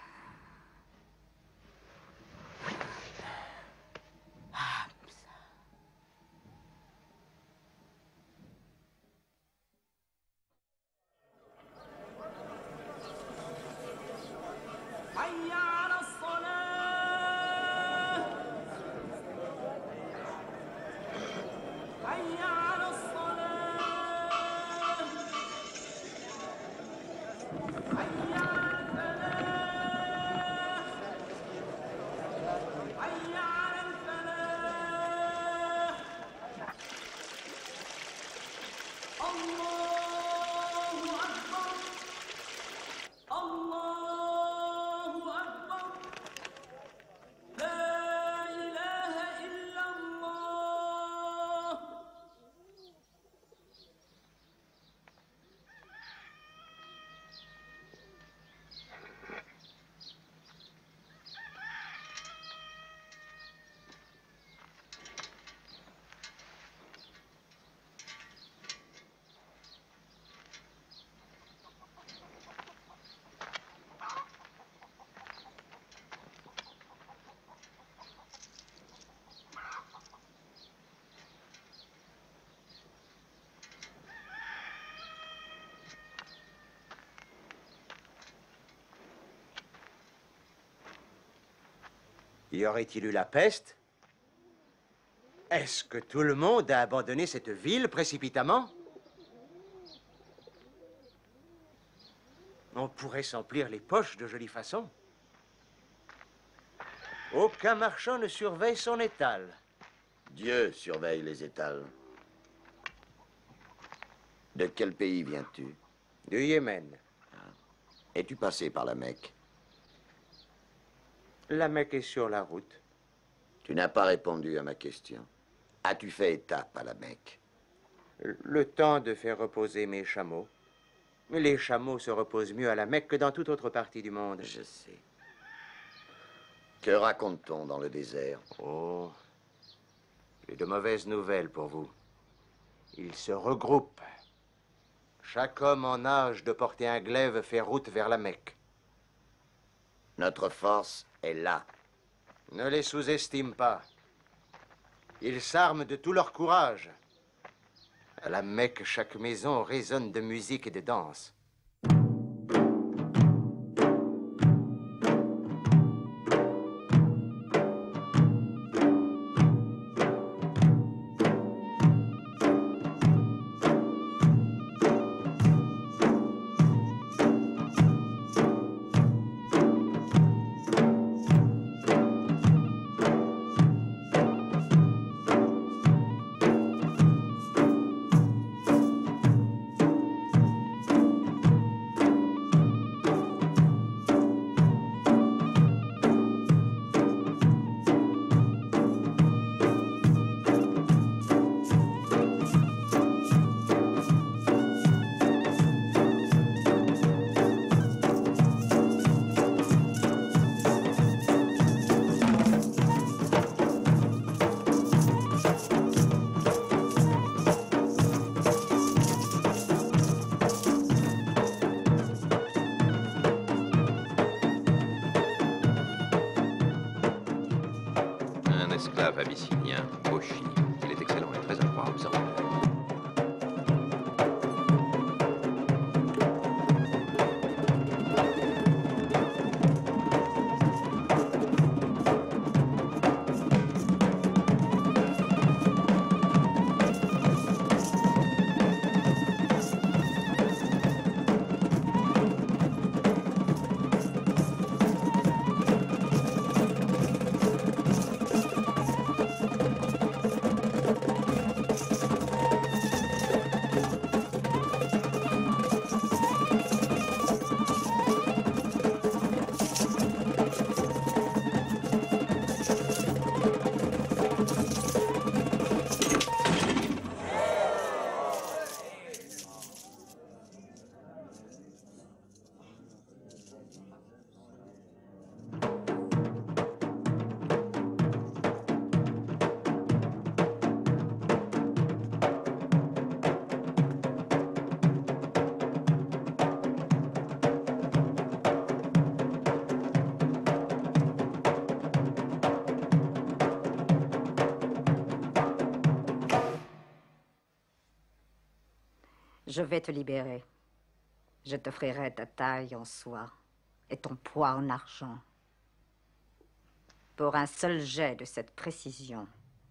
Y aurait-il eu la peste? Est-ce que tout le monde a abandonné cette ville précipitamment? On pourrait s'emplir les poches de jolie façon. Aucun marchand ne surveille son étal. Dieu surveille les étals. De quel pays viens-tu? Du Yémen. Es-tu passé par la Mecque? La Mecque est sur la route. Tu n'as pas répondu à ma question. As-tu fait étape à la Mecque? Le temps de faire reposer mes chameaux. Les chameaux se reposent mieux à la Mecque que dans toute autre partie du monde. Je sais. Que raconte-t-on dans le désert? Oh, j'ai de mauvaises nouvelles pour vous. Ils se regroupent Chaque homme en âge de porter un glaive fait route vers la Mecque. Notre force est là. Ne les sous-estime pas. Ils s'arment de tout leur courage. À la Mecque, chaque maison résonne de musique et de danse. Esclave abyssinien, Oshi. Il est excellent et très adroit aux armes. Je vais te libérer. Je t'offrirai ta taille en soie et ton poids en argent. Pour un seul jet de cette précision.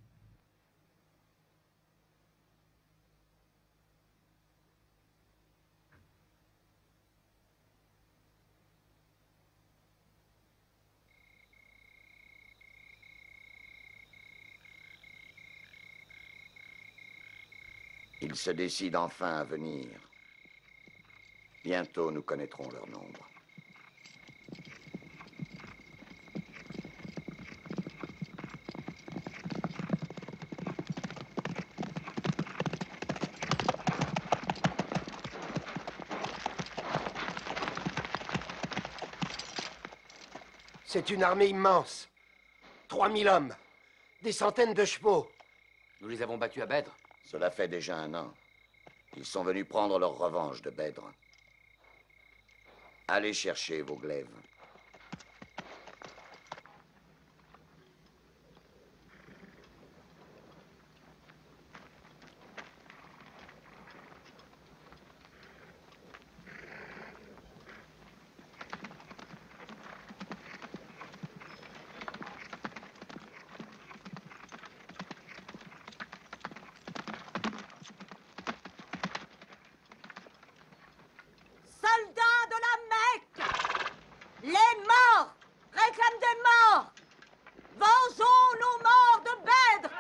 Ils se décident enfin à venir. Bientôt, nous connaîtrons leur nombre. C'est une armée immense. Trois mille hommes. Des centaines de chevaux. Nous les avons battus à Bèdre. Cela fait déjà un an. Ils sont venus prendre leur revanche de Bèdre. Allez chercher vos glaives. Soldats de la Mecque! Les morts réclament des morts! Vengeons nos morts de Bèdre!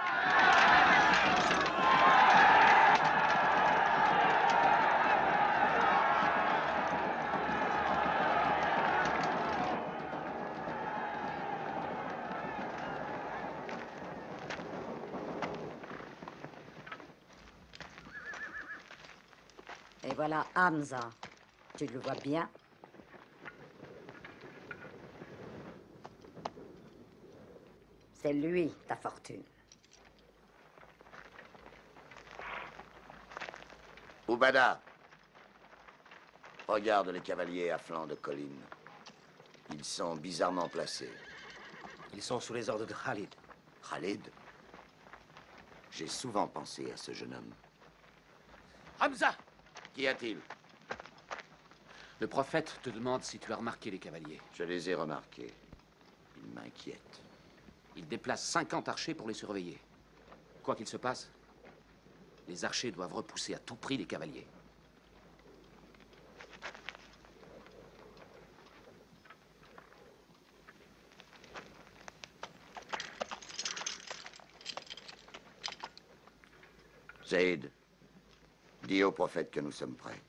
Et voilà Hamza. Tu le vois bien? C'est lui, ta fortune. Oubada, Regarde les cavaliers à flanc de colline. Ils sont bizarrement placés. Ils sont sous les ordres de Khalid. Khalid? J'ai souvent pensé à ce jeune homme. Hamza! Qu'y a-t-il? Le prophète te demande si tu as remarqué les cavaliers. Je les ai remarqués. Ils m'inquiètent. Il déplace cinquante archers pour les surveiller. Quoi qu'il se passe, les archers doivent repousser à tout prix les cavaliers. Zayd, dis au prophète que nous sommes prêts.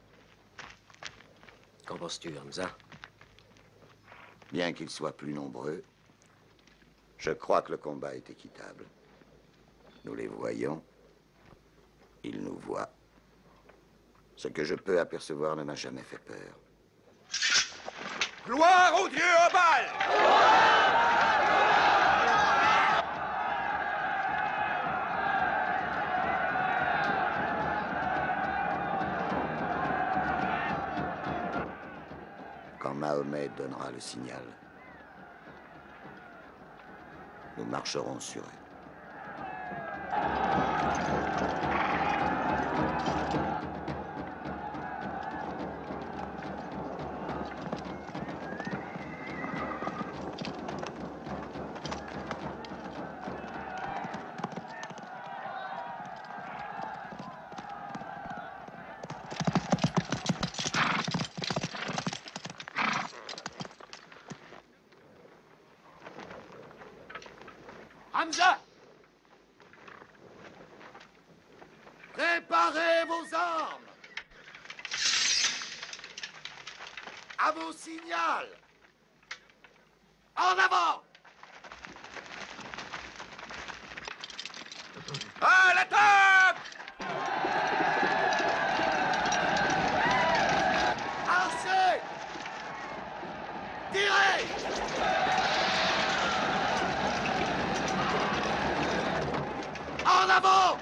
Qu'en penses-tu, Hamza? Bien qu'ils soient plus nombreux, je crois que le combat est équitable. Nous les voyons, ils nous voient. Ce que je peux apercevoir ne m'a jamais fait peur. Gloire au dieu Obal! Quand Mahomet donnera le signal, nous marcherons sur eux. Hamza! Préparez vos armes! À vos signaux! En avant! À l'attaque! Archez! Tirez! En avant!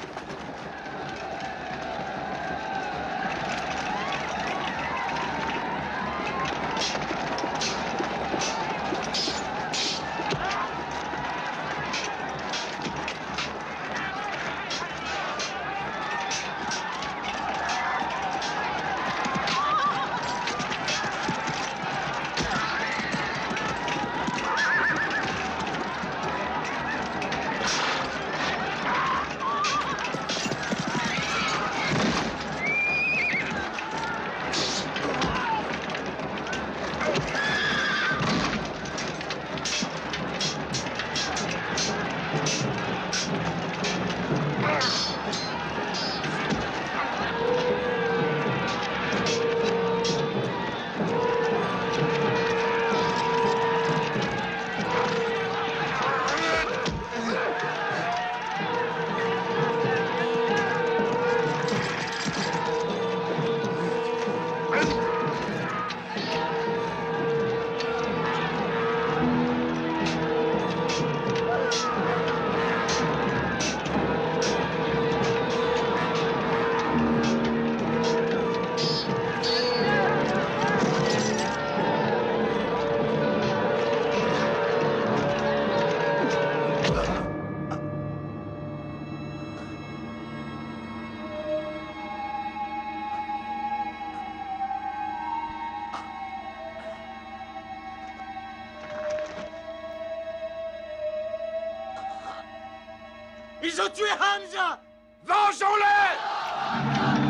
Ils ont tué Hamza! Vengeons-les!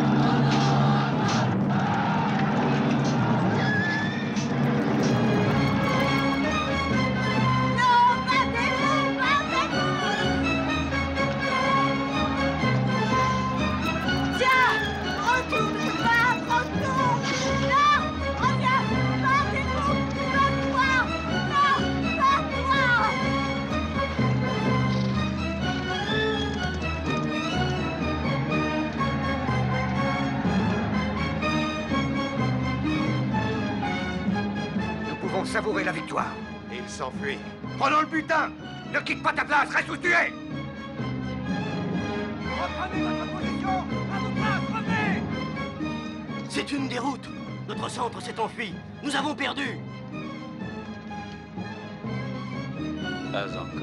Savourer la victoire. Et il s'enfuit. Prenons le butin. Ne quitte pas ta place, reste où tu es. Reprenez votre position! À vos places, revenez! C'est une déroute. Notre centre s'est enfui. Nous avons perdu. Pas encore.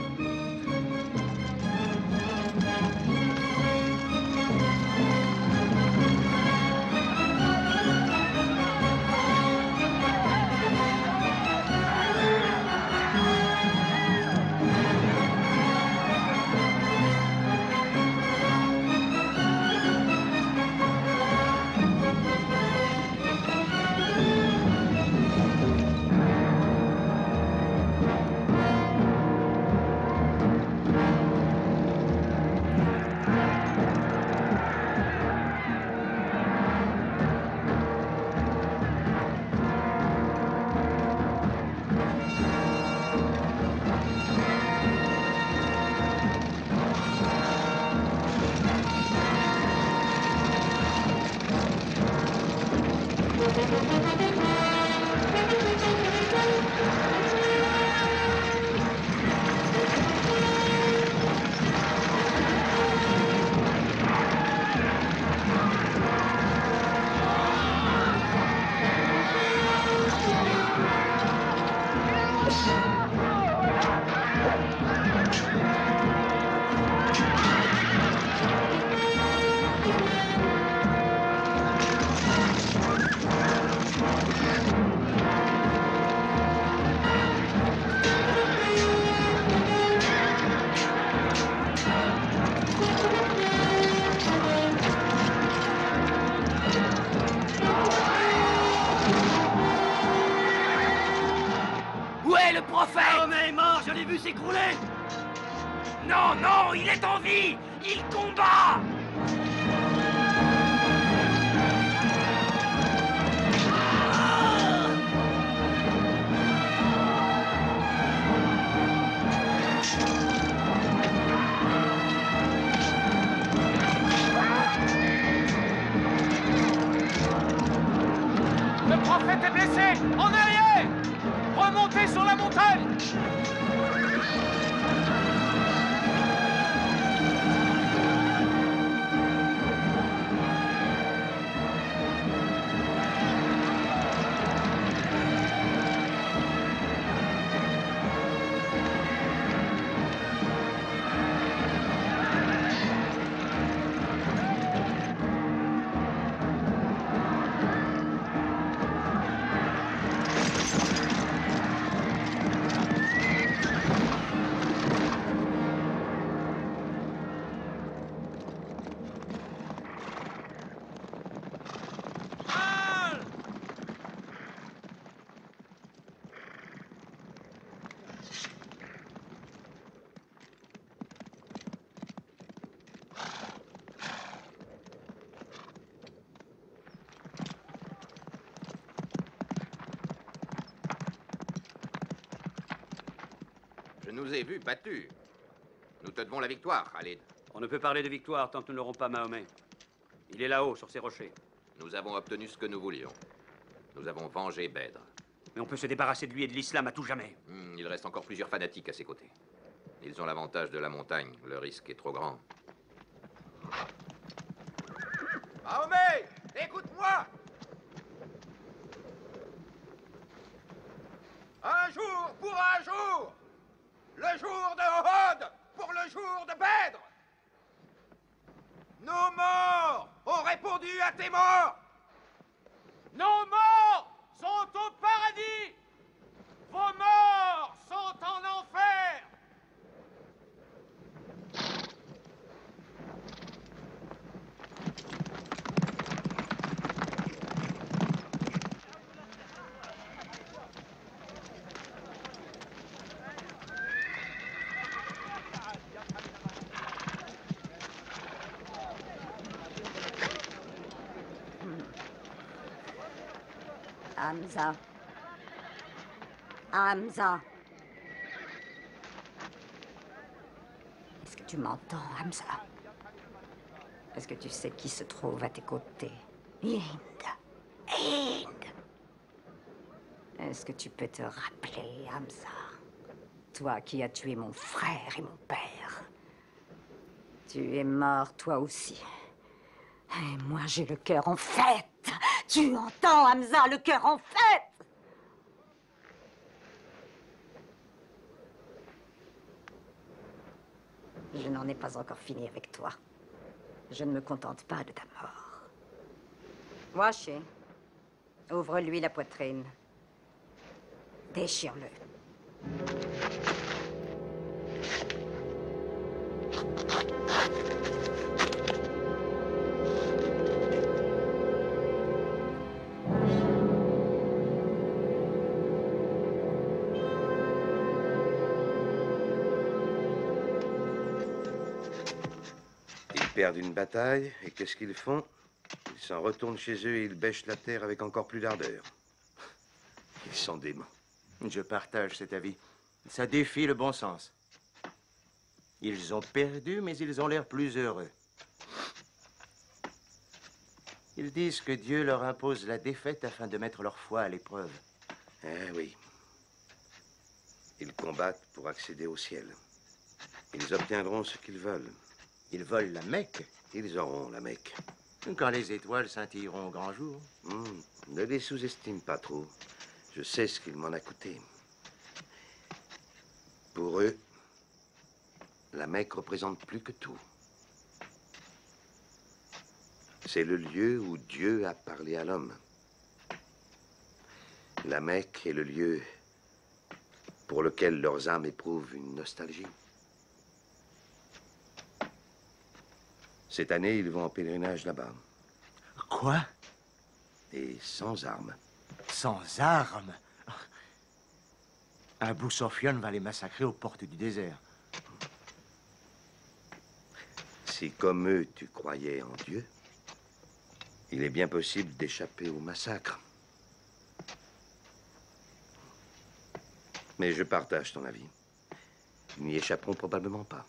Mahomet est mort, je l'ai vu s'écrouler. Non, non, il est en vie. Il combat. Le prophète est blessé. En arrière. Remontez sur la montagne. Je nous ai vus battus. Nous te devons la victoire, Khalid. On ne peut parler de victoire tant que nous n'aurons pas Mahomet. Il est là-haut, sur ces rochers. Nous avons obtenu ce que nous voulions. Nous avons vengé Bèdre. Mais on peut se débarrasser de lui et de l'islam à tout jamais. Hmm, il reste encore plusieurs fanatiques à ses côtés. Ils ont l'avantage de la montagne. Le risque est trop grand. Mahomet, écoute-moi! Un jour pour un jour! Le jour de Ohod pour le jour de Bèdre! Nos morts ont répondu à tes morts! Nos morts sont au paradis. Vos morts sont en enfer. Hamza. Hamza. Est-ce que tu m'entends, Hamza? Est-ce que tu sais qui se trouve à tes côtés? Hind. Hind. Est-ce que tu peux te rappeler, Hamza? Toi qui as tué mon frère et mon père. Tu es mort, toi aussi. Et moi, j'ai le cœur en fête. Tu entends, Hamza, le cœur en fête? Je n'en ai pas encore fini avec toi. Je ne me contente pas de ta mort. Waché, ouvre-lui la poitrine. Déchire-le. Ils perdent une bataille, et qu'est-ce qu'ils font? Ils s'en retournent chez eux et ils bêchent la terre avec encore plus d'ardeur. Ils sont déments. Je partage cet avis. Ça défie le bon sens. Ils ont perdu, mais ils ont l'air plus heureux. Ils disent que Dieu leur impose la défaite afin de mettre leur foi à l'épreuve. Eh oui. Ils combattent pour accéder au ciel. Ils obtiendront ce qu'ils veulent. Ils veulent la Mecque. Ils auront la Mecque. Quand les étoiles scintilleront au grand jour. Hmm, ne les sous-estime pas trop. Je sais ce qu'il m'en a coûté. Pour eux, la Mecque représente plus que tout. C'est le lieu où Dieu a parlé à l'homme. La Mecque est le lieu pour lequel leurs âmes éprouvent une nostalgie. Cette année, ils vont en pèlerinage là-bas. Quoi? Et sans armes. Sans armes? Abou Sofyan va les massacrer aux portes du désert. Si, comme eux, tu croyais en Dieu, il est bien possible d'échapper au massacre. Mais je partage ton avis. Ils n'y échapperont probablement pas.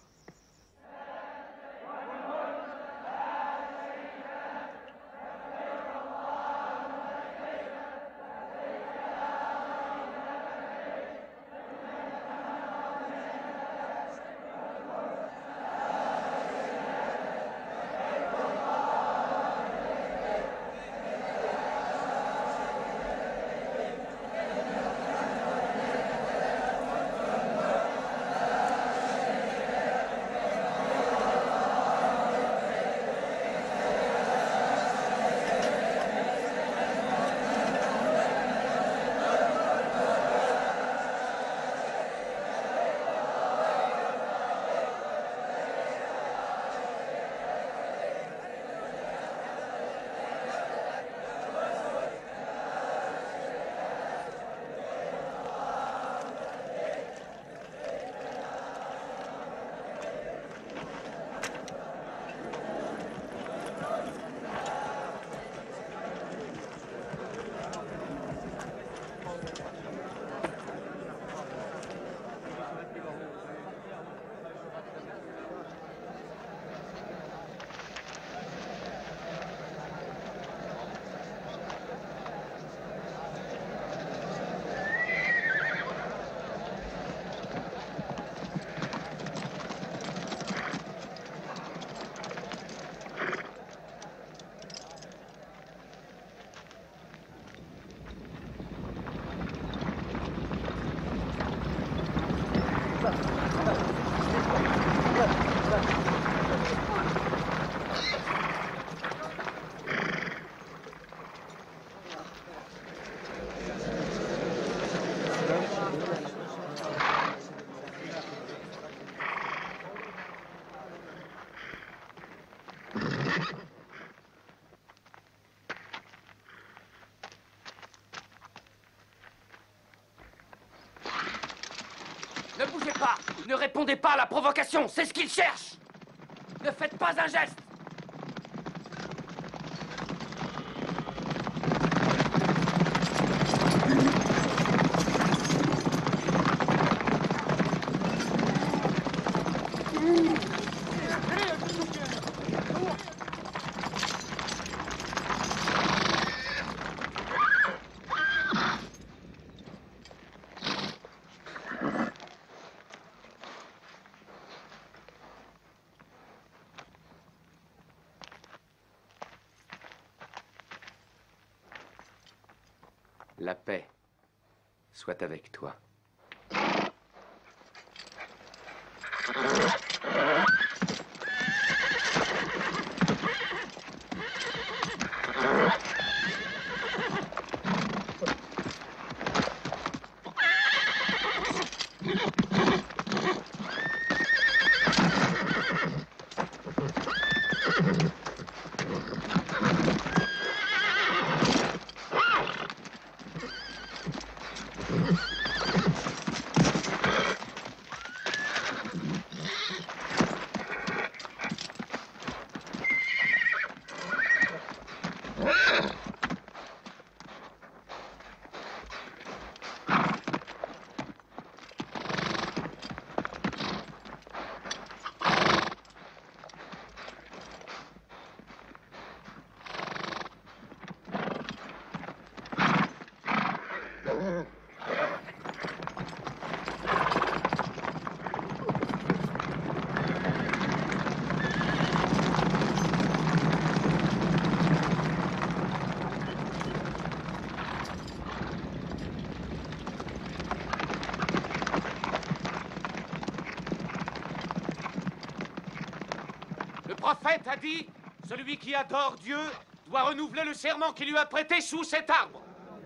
Ne bougez pas! Ne répondez pas à la provocation! C'est ce qu'ils cherchent! Ne faites pas un geste! La paix soit avec toi. Le prophète a dit, celui qui adore Dieu doit renouveler le serment qu'il lui a prêté sous cet arbre.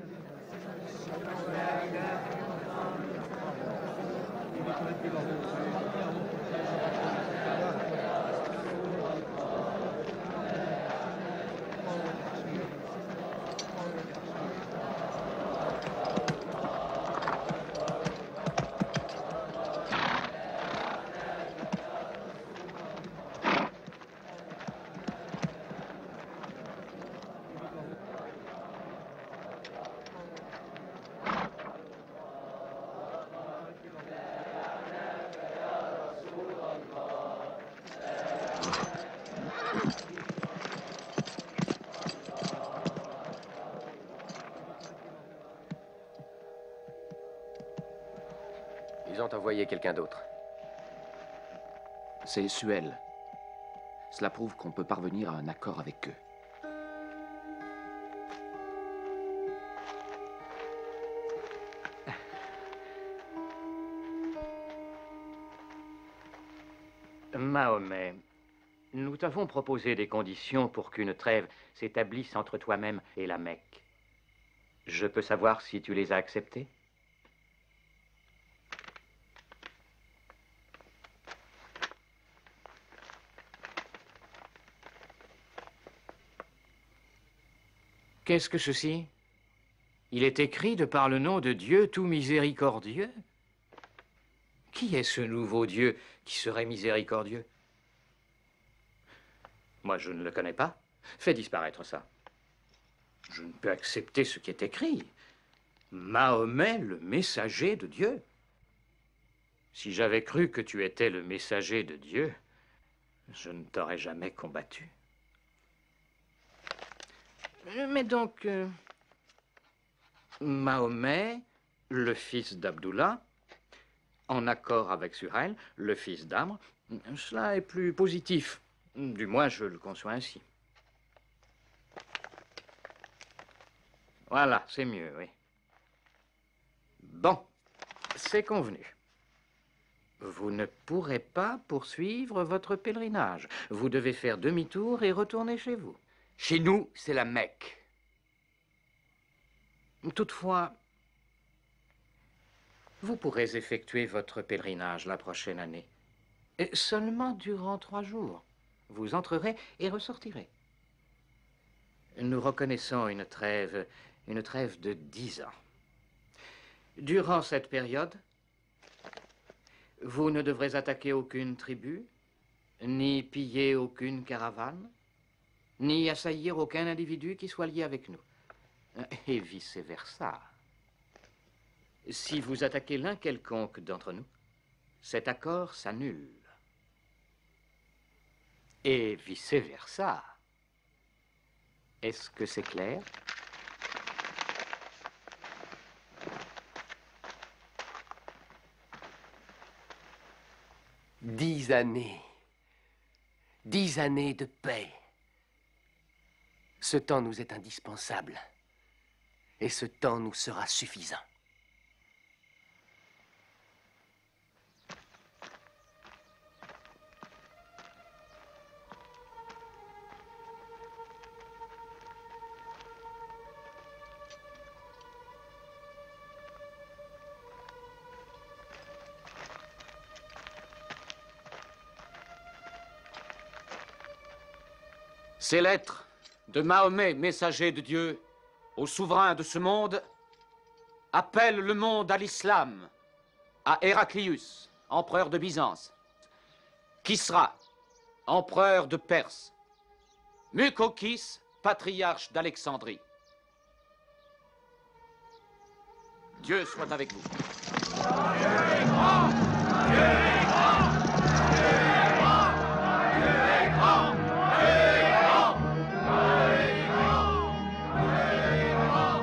Ils ont envoyé quelqu'un d'autre. C'est Suel. Cela prouve qu'on peut parvenir à un accord avec eux. Mahomet, nous t'avons proposé des conditions pour qu'une trêve s'établisse entre toi-même et la Mecque. Je peux savoir si tu les as acceptées? Qu'est-ce que ceci? Il est écrit de par le nom de Dieu tout miséricordieux. Qui est ce nouveau Dieu qui serait miséricordieux? Moi, je ne le connais pas. Fais disparaître ça. Je ne peux accepter ce qui est écrit. Mahomet, le messager de Dieu. Si j'avais cru que tu étais le messager de Dieu, je ne t'aurais jamais combattu. Mais donc, euh, Mahomet, le fils d'Abdullah, en accord avec Suhail, le fils d'Amr, cela est plus positif. Du moins, je le conçois ainsi. Voilà, c'est mieux, oui. Bon, c'est convenu. Vous ne pourrez pas poursuivre votre pèlerinage. Vous devez faire demi-tour et retourner chez vous. Chez nous, c'est la Mecque. Toutefois, vous pourrez effectuer votre pèlerinage la prochaine année. Et seulement durant trois jours. Vous entrerez et ressortirez. Nous reconnaissons une trêve, une trêve de dix ans. Durant cette période, vous ne devrez attaquer aucune tribu, ni piller aucune caravane, ni assaillir aucun individu qui soit lié avec nous. Et vice-versa. Si vous attaquez l'un quelconque d'entre nous, cet accord s'annule. Et vice-versa. Est-ce que c'est clair? Dix années. Dix années de paix. Ce temps nous est indispensable. Et ce temps nous sera suffisant. Ces lettres de Mahomet, messager de Dieu, au souverain de ce monde, appellent le monde à l'islam, à Héraclius, empereur de Byzance, Kisra, empereur de Perse, Mucokis, patriarche d'Alexandrie. Dieu soit avec vous. Dieu est grand! Dieu est grand! Dieu est grand! Dieu est grand! Dieu est grand! Dieu est grand! Dieu est grand!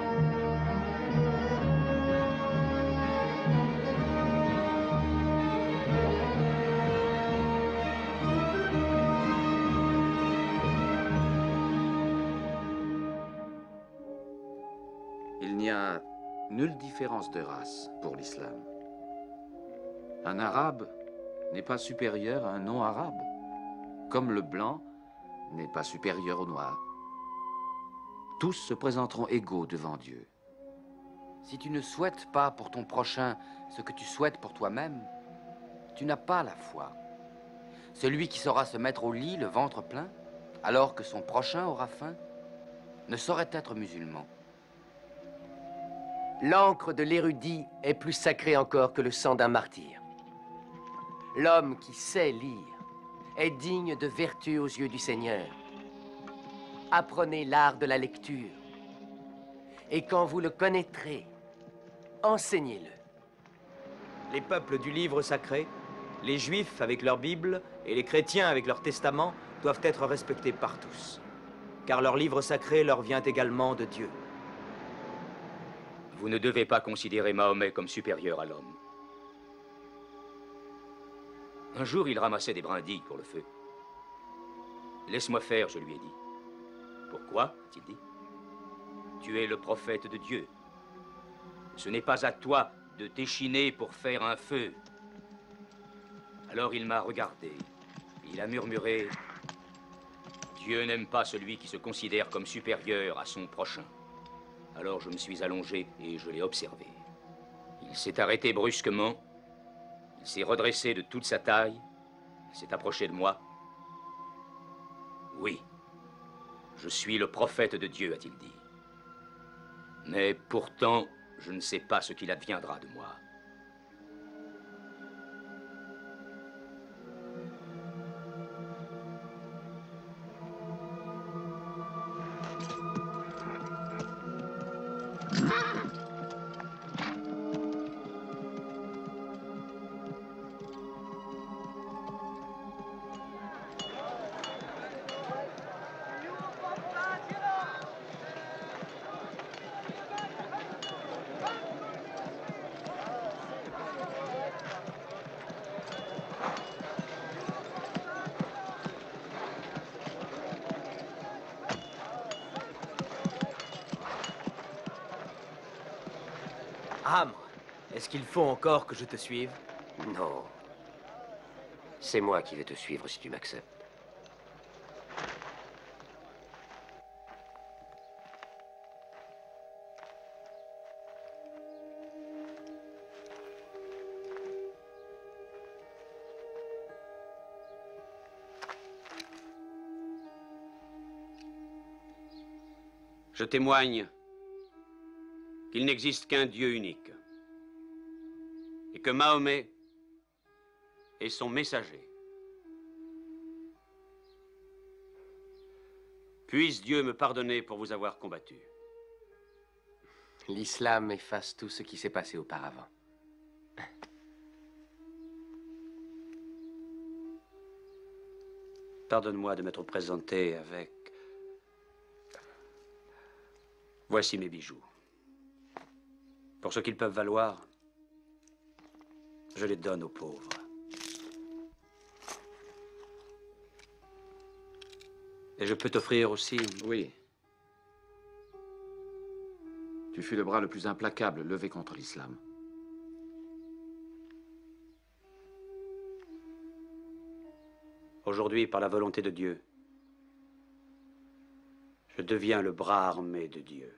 Il n'y a nulle différence de race pour l'islam. Un arabe n'est pas supérieur à un non-arabe, comme le blanc n'est pas supérieur au noir. Tous se présenteront égaux devant Dieu. Si tu ne souhaites pas pour ton prochain ce que tu souhaites pour toi-même, tu n'as pas la foi. Celui qui saura se mettre au lit le ventre plein, alors que son prochain aura faim, ne saurait être musulman. L'encre de l'érudit est plus sacrée encore que le sang d'un martyr. L'homme qui sait lire est digne de vertu aux yeux du Seigneur. Apprenez l'art de la lecture. Et quand vous le connaîtrez, enseignez-le. Les peuples du livre sacré, les Juifs avec leur Bible et les chrétiens avec leur Testament doivent être respectés par tous. Car leur livre sacré leur vient également de Dieu. Vous ne devez pas considérer Mahomet comme supérieur à l'homme. Un jour, il ramassait des brindilles pour le feu. Laisse-moi faire, je lui ai dit. Pourquoi, a-t-il dit? Tu es le prophète de Dieu. Ce n'est pas à toi de t'échiner pour faire un feu. Alors il m'a regardé. Il a murmuré, Dieu n'aime pas celui qui se considère comme supérieur à son prochain. Alors je me suis allongé et je l'ai observé. Il s'est arrêté brusquement. Il s'est redressé de toute sa taille. Il s'est approché de moi. Oui, je suis le prophète de Dieu, a-t-il dit. Mais pourtant, je ne sais pas ce qu'il adviendra de moi. Amr, est-ce qu'il faut encore que je te suive? Non. C'est moi qui vais te suivre si tu m'acceptes. Je témoigne qu'il n'existe qu'un Dieu unique et que Mahomet est son messager. Puisse Dieu me pardonner pour vous avoir combattu. L'islam efface tout ce qui s'est passé auparavant. Pardonne-moi de m'être présenté avec... Voici mes bijoux. Pour ce qu'ils peuvent valoir, je les donne aux pauvres. Et je peux t'offrir aussi... Oui. Tu fus le bras le plus implacable levé contre l'islam. Aujourd'hui, par la volonté de Dieu, je deviens le bras armé de Dieu.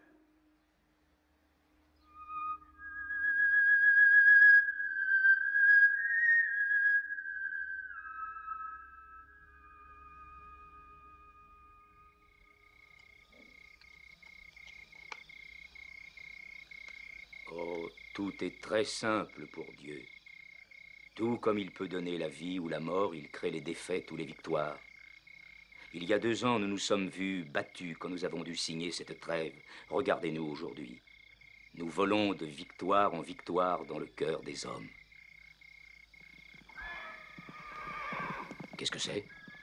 Oh, tout est très simple pour Dieu. Tout comme il peut donner la vie ou la mort, il crée les défaites ou les victoires. Il y a deux ans, nous nous sommes vus battus quand nous avons dû signer cette trêve. Regardez-nous aujourd'hui. Nous volons de victoire en victoire dans le cœur des hommes. Qu'est-ce que c'est?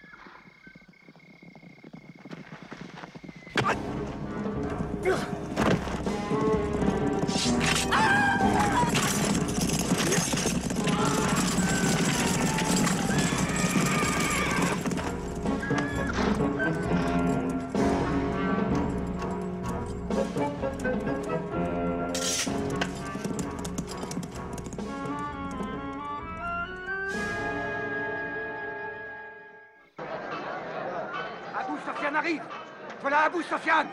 Abou Sofiane arrive! Voilà Abou Sofiane!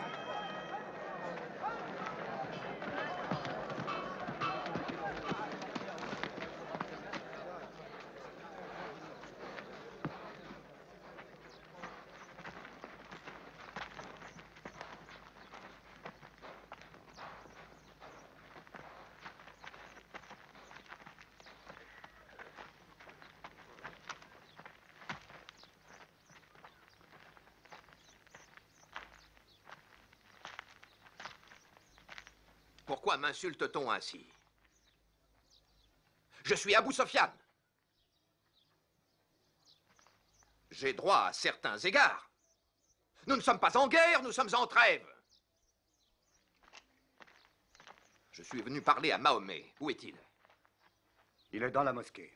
Pourquoi m'insulte-t-on ainsi? Je suis Abou Sofiane. J'ai droit à certains égards. Nous ne sommes pas en guerre, nous sommes en trêve. Je suis venu parler à Mahomet. Où est-il? Il est dans la mosquée.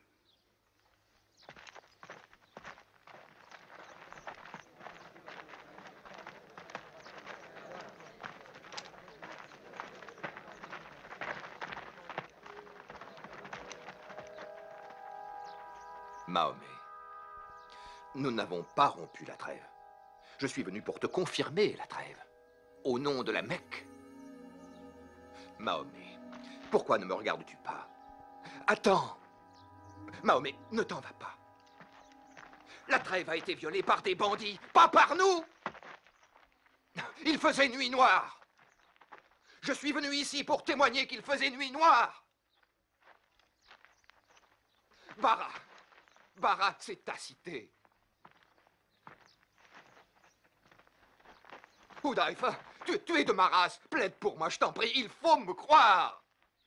Mahomet, nous n'avons pas rompu la trêve. Je suis venu pour te confirmer la trêve, au nom de la Mecque. Mahomet, pourquoi ne me regardes-tu pas? Attends. Mahomet, ne t'en va pas. La trêve a été violée par des bandits, pas par nous. Il faisait nuit noire. Je suis venu ici pour témoigner qu'il faisait nuit noire. Bara. Bara, c'est ta cité. Hudayfa, tu, tu es de ma race. Plaide pour moi, je t'en prie. Il faut me croire.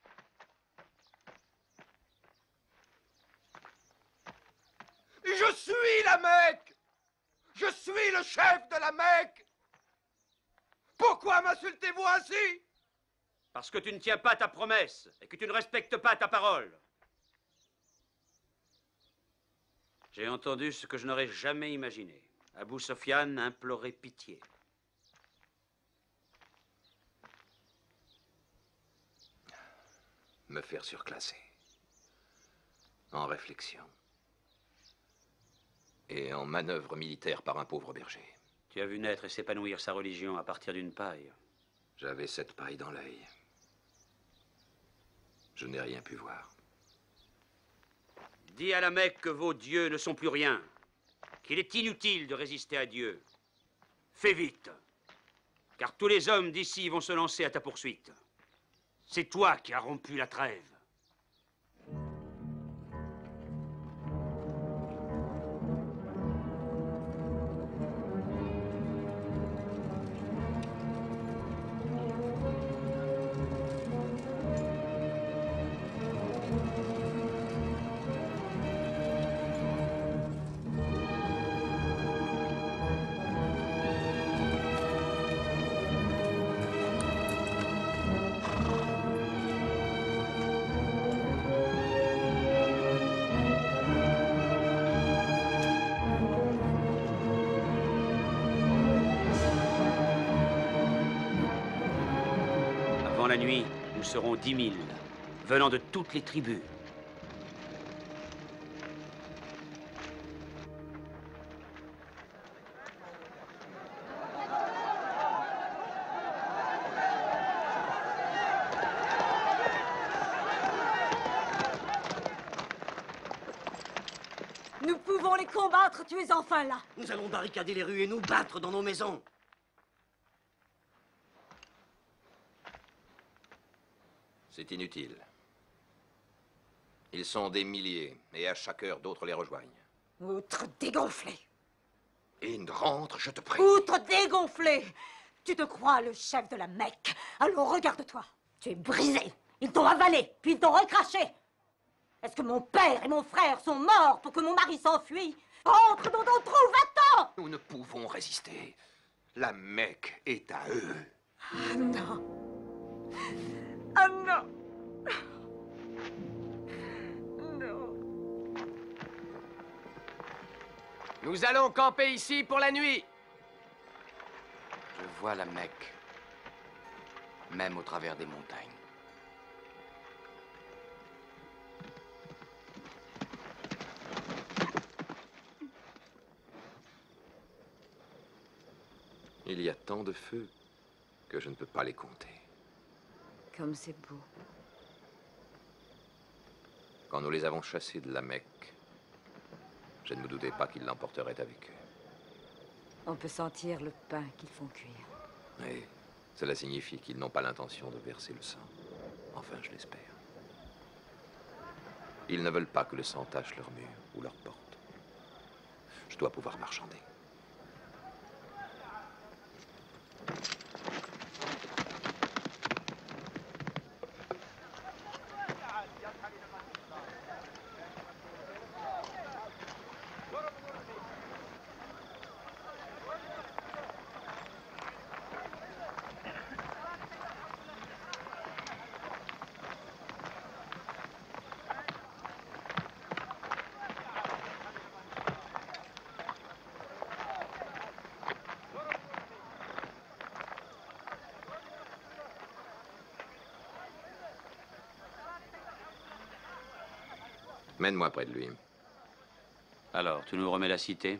Je suis la Mecque. Je suis le chef de la Mecque. Pourquoi m'insultez-vous ainsi? Parce que tu ne tiens pas ta promesse et que tu ne respectes pas ta parole. J'ai entendu ce que je n'aurais jamais imaginé. Abou Sofiane implorait pitié. Me faire surclasser. En réflexion. Et en manœuvre militaire par un pauvre berger. Tu as vu naître et s'épanouir sa religion à partir d'une paille. J'avais cette paille dans l'œil. Je n'ai rien pu voir. Dis à la Mecque que vos dieux ne sont plus rien, qu'il est inutile de résister à Dieu. Fais vite, car tous les hommes d'ici vont se lancer à ta poursuite. C'est toi qui as rompu la trêve. la nuit, nous serons dix mille, venant de toutes les tribus. Nous pouvons les combattre, tu es enfin là. Nous allons barricader les rues et nous battre dans nos maisons. C'est inutile. Ils sont des milliers, et à chaque heure, d'autres les rejoignent. Outre dégonflé. Ils rentrent, je te prie. Outre dégonflé. Tu te crois le chef de la Mecque. Alors regarde-toi. Tu es brisé. Ils t'ont avalé, puis ils t'ont recraché. Est-ce que mon père et mon frère sont morts pour que mon mari s'enfuit? Entre dans ton trou, va-t'en! Nous ne pouvons résister. La Mecque est à eux. Ah non. Ah non. Non. Nous allons camper ici pour la nuit. Je vois la Mecque, même au travers des montagnes. Il y a tant de feux que je ne peux pas les compter. Comme c'est beau. Quand nous les avons chassés de la Mecque, je ne me doutais pas qu'ils l'emporteraient avec eux. On peut sentir le pain qu'ils font cuire. Oui, cela signifie qu'ils n'ont pas l'intention de verser le sang. Enfin, je l'espère. Ils ne veulent pas que le sang tache leurs murs ou leurs portes. Je dois pouvoir marchander. Mène-moi près de lui. Alors, tu nous remets la cité?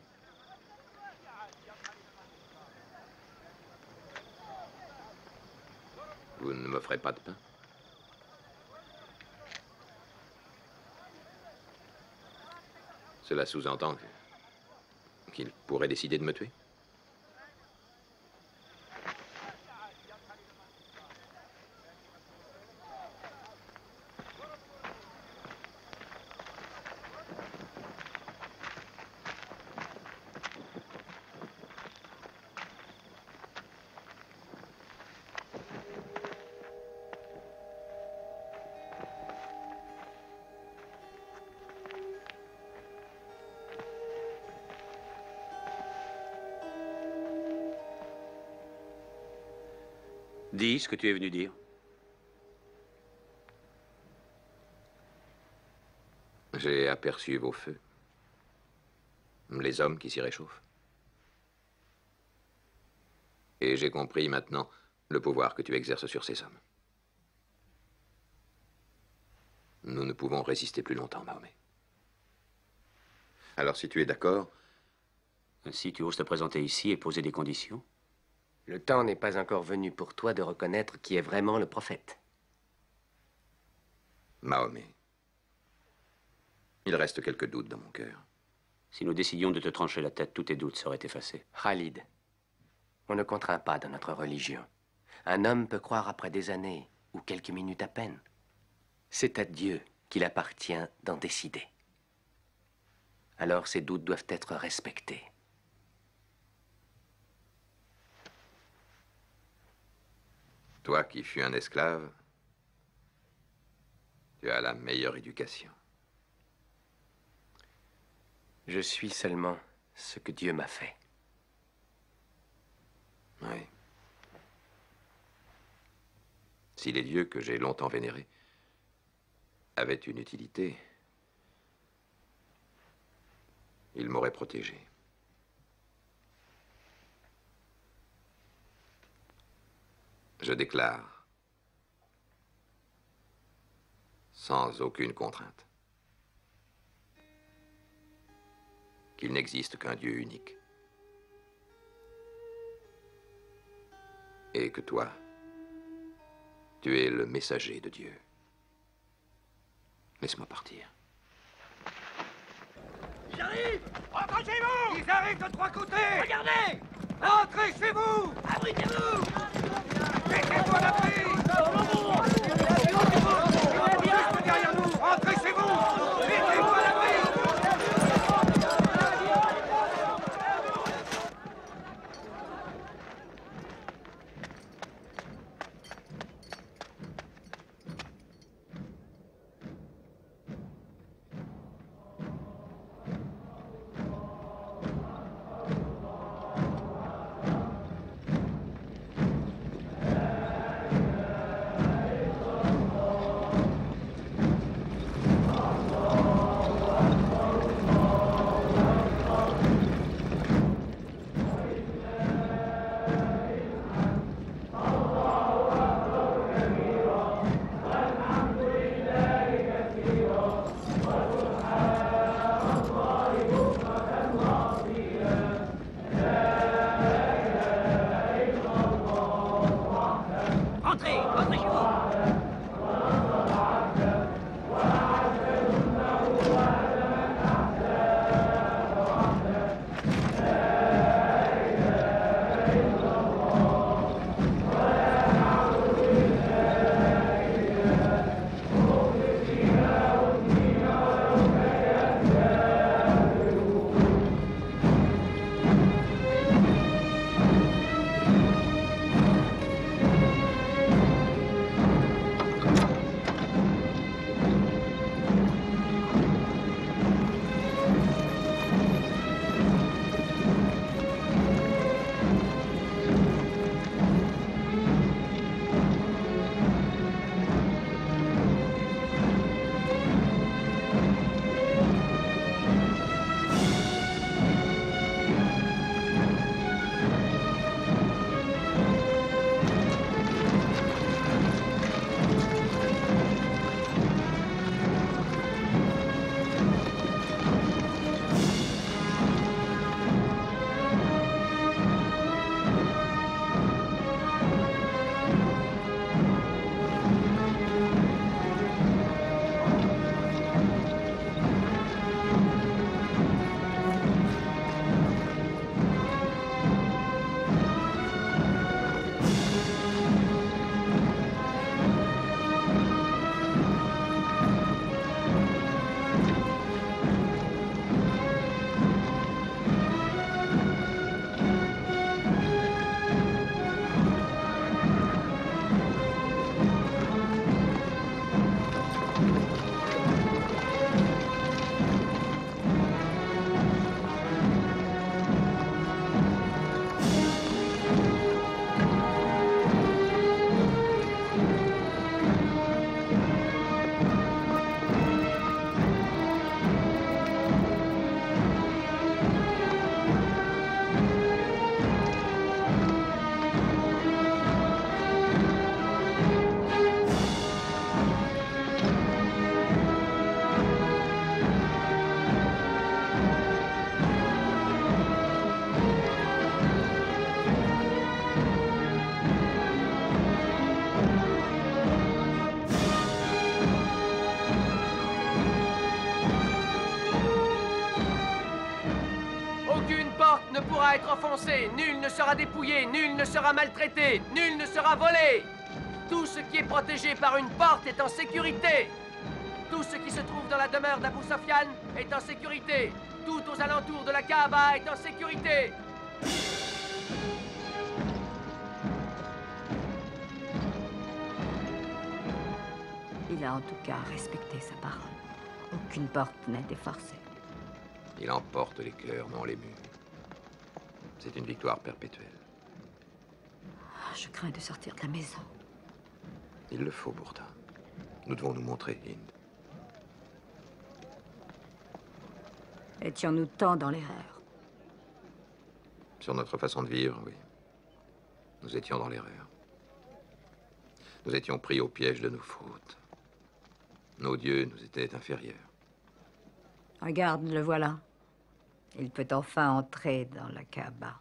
Vous ne m'offrez pas de pain? Cela sous-entend que- qu'il pourrait décider de me tuer? Dis ce que tu es venu dire. J'ai aperçu vos feux. Les hommes qui s'y réchauffent. Et j'ai compris maintenant le pouvoir que tu exerces sur ces hommes. Nous ne pouvons résister plus longtemps, Mahomet. Alors, si tu es d'accord... Si tu oses te présenter ici et poser des conditions. Le temps n'est pas encore venu pour toi de reconnaître qui est vraiment le prophète. Mahomet. Il reste quelques doutes dans mon cœur. Si nous décidions de te trancher la tête, tous tes doutes seraient effacés. Khalid, on ne contraint pas dans notre religion. Un homme peut croire après des années, ou quelques minutes à peine. C'est à Dieu qu'il appartient d'en décider. Alors ces doutes doivent être respectés. Toi qui fus un esclave, tu as la meilleure éducation. Je suis seulement ce que Dieu m'a fait. Oui. Si les dieux que j'ai longtemps vénérés avaient une utilité, ils m'auraient protégé. Je déclare Sans aucune contrainte. Qu'il n'existe qu'un Dieu unique. Et que toi, tu es le messager de Dieu. Laisse-moi partir. J'arrive! Rentrez chez vous! Ils arrivent de trois côtés! Regardez! Rentrez chez vous! Abritez-vous! Mettez-vous à l'abri! Juste derrière nous! Rentrez chez vous! Mettez-vous à l'abri! Être offensé, nul ne sera dépouillé, nul ne sera maltraité, nul ne sera volé. Tout ce qui est protégé par une porte est en sécurité. Tout ce qui se trouve dans la demeure d'Abou Sofiane est en sécurité. Tout aux alentours de la Kaaba est en sécurité. Il a en tout cas respecté sa parole. Aucune porte n'a été forcée. Il emporte les cœurs, non les murs. C'est une victoire perpétuelle. Je crains de sortir de la maison. Il le faut pourtant. Nous devons nous montrer, Hind. Étions-nous tant dans l'erreur? Sur notre façon de vivre, oui. Nous étions dans l'erreur. Nous étions pris au piège de nos fautes. Nos dieux nous étaient inférieurs. Regarde, le voilà. Il peut enfin entrer dans la Kaaba.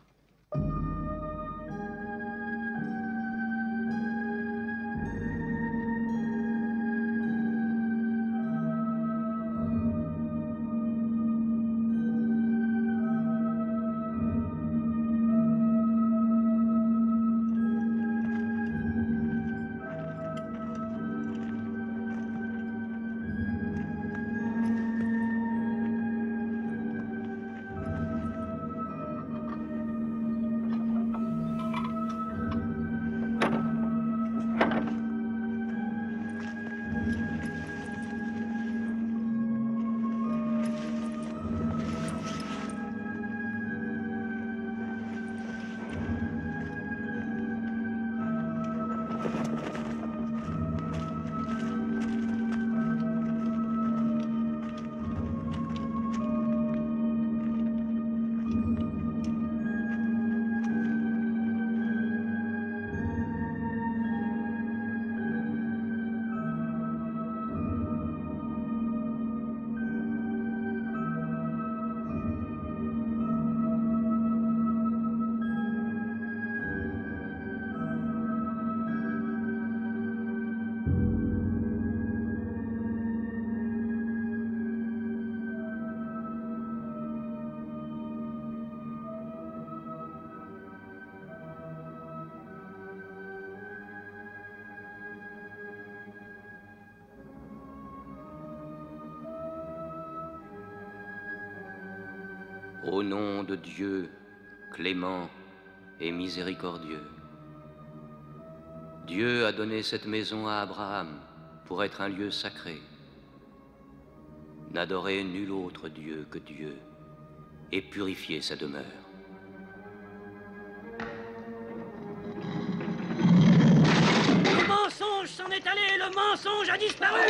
Au nom de Dieu, clément et miséricordieux, Dieu a donné cette maison à Abraham pour être un lieu sacré. N'adorez nul autre Dieu que Dieu et purifiez sa demeure. Le mensonge s'en est allé, le mensonge a disparu.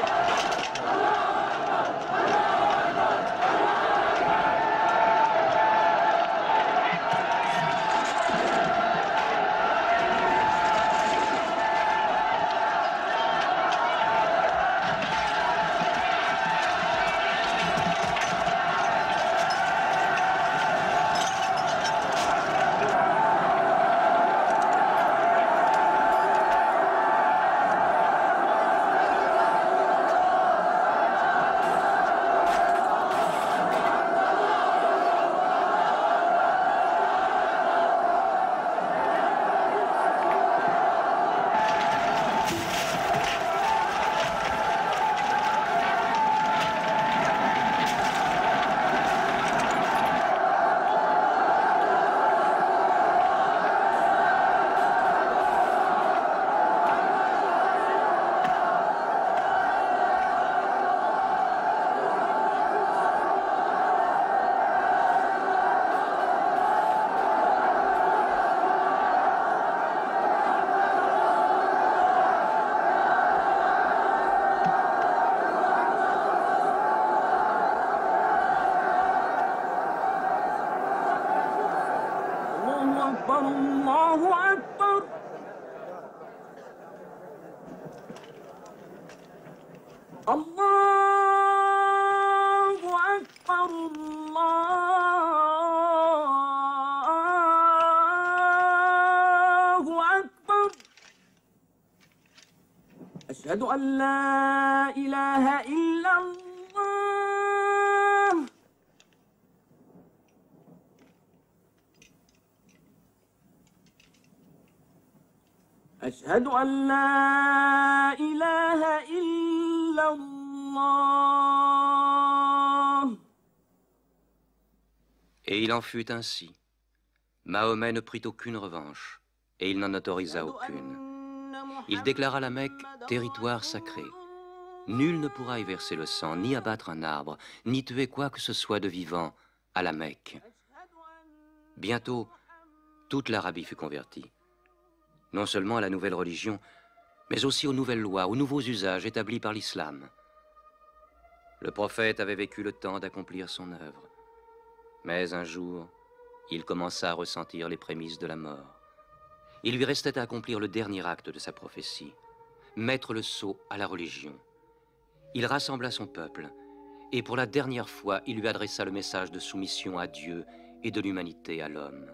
أشهد أن لا إله إلا الله أشهد أن لا إله إلا الله. Et il en fut ainsi. Mahomet ne prit aucune revanche, et il n'en autorisa aucune. Il déclara la Mecque territoire sacré. Nul ne pourra y verser le sang, ni abattre un arbre, ni tuer quoi que ce soit de vivant à la Mecque. Bientôt, toute l'Arabie fut convertie. Non seulement à la nouvelle religion, mais aussi aux nouvelles lois, aux nouveaux usages établis par l'islam. Le prophète avait vécu le temps d'accomplir son œuvre. Mais un jour, il commença à ressentir les prémices de la mort. Il lui restait à accomplir le dernier acte de sa prophétie, mettre le sceau à la religion. il rassembla son peuple, et pour la dernière fois, il lui adressa le message de soumission à Dieu et de l'humanité à l'homme.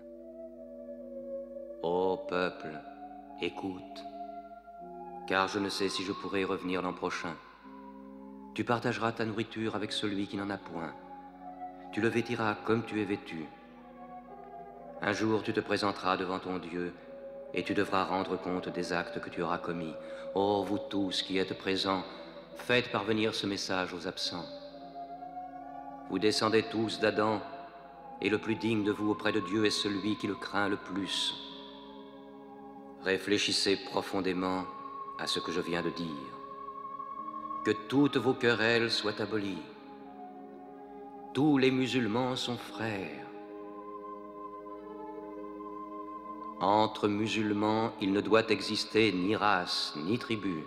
Ô peuple, écoute, car je ne sais si je pourrai revenir l'an prochain. Tu partageras ta nourriture avec celui qui n'en a point. Tu le vêtiras comme tu es vêtu. Un jour, tu te présenteras devant ton Dieu et tu devras rendre compte des actes que tu auras commis. Ô vous tous qui êtes présents, faites parvenir ce message aux absents. Vous descendez tous d'Adam, et le plus digne de vous auprès de Dieu est celui qui le craint le plus. Réfléchissez profondément à ce que je viens de dire. Que toutes vos querelles soient abolies. Tous les musulmans sont frères. Entre musulmans, il ne doit exister ni race, ni tribu.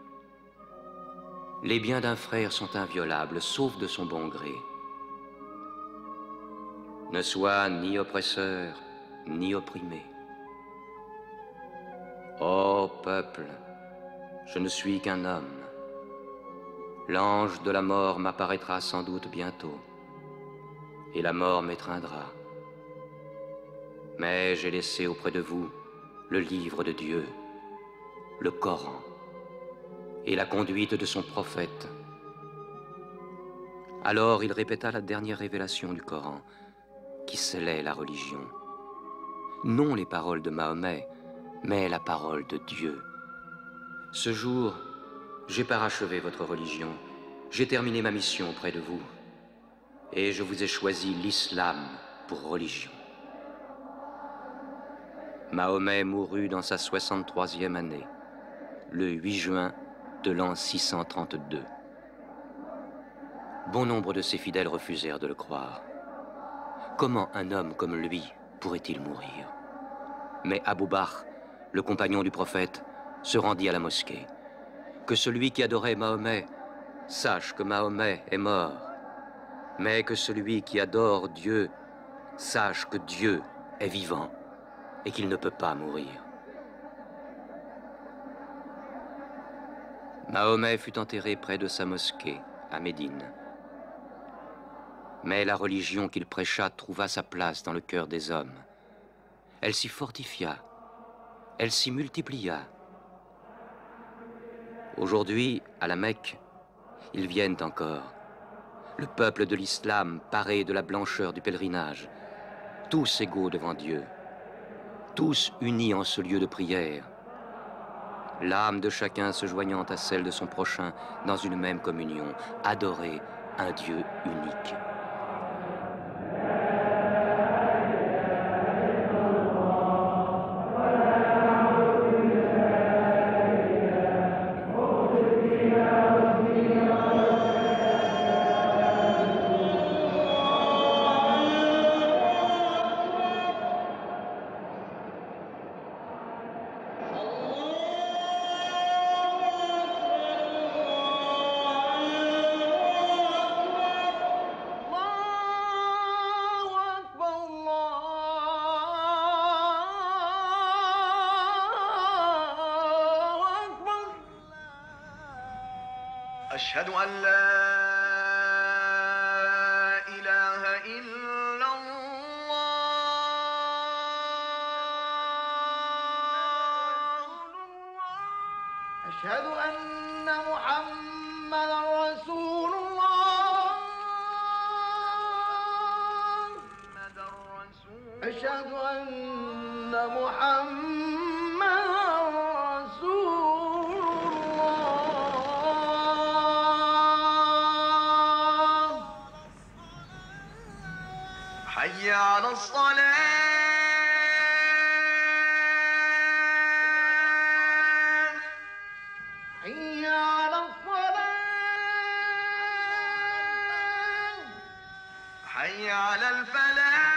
Les biens d'un frère sont inviolables, sauf de son bon gré. Ne sois ni oppresseur, ni opprimé. Ô peuple, je ne suis qu'un homme. L'ange de la mort m'apparaîtra sans doute bientôt, et la mort m'étreindra. Mais j'ai laissé auprès de vous le livre de Dieu, le Coran, et la conduite de son prophète. Alors il répéta la dernière révélation du Coran, qui scellait la religion. Non les paroles de Mahomet, mais la parole de Dieu. Ce jour, j'ai parachevé votre religion, j'ai terminé ma mission auprès de vous, et je vous ai choisi l'islam pour religion. Mahomet mourut dans sa soixante-troisième année, le huit juin de l'an six cent trente-deux. Bon nombre de ses fidèles refusèrent de le croire. Comment un homme comme lui pourrait-il mourir? Mais Abou Bakr, le compagnon du prophète, se rendit à la mosquée. Que celui qui adorait Mahomet sache que Mahomet est mort, mais que celui qui adore Dieu sache que Dieu est vivant et qu'il ne peut pas mourir. Mahomet fut enterré près de sa mosquée, à Médine. Mais la religion qu'il prêcha trouva sa place dans le cœur des hommes. Elle s'y fortifia, elle s'y multiplia. Aujourd'hui, à la Mecque, ils viennent encore. Le peuple de l'islam paré de la blancheur du pèlerinage, tous égaux devant Dieu, tous unis en ce lieu de prière, l'âme de chacun se joignant à celle de son prochain dans une même communion, adorer un Dieu unique. أشهد أن لا إله إلا الله أشهد أن محمدا رسول الله أشهد أن محمدا رسول حي على الصلاة حي على الصلاة حي على الفلاح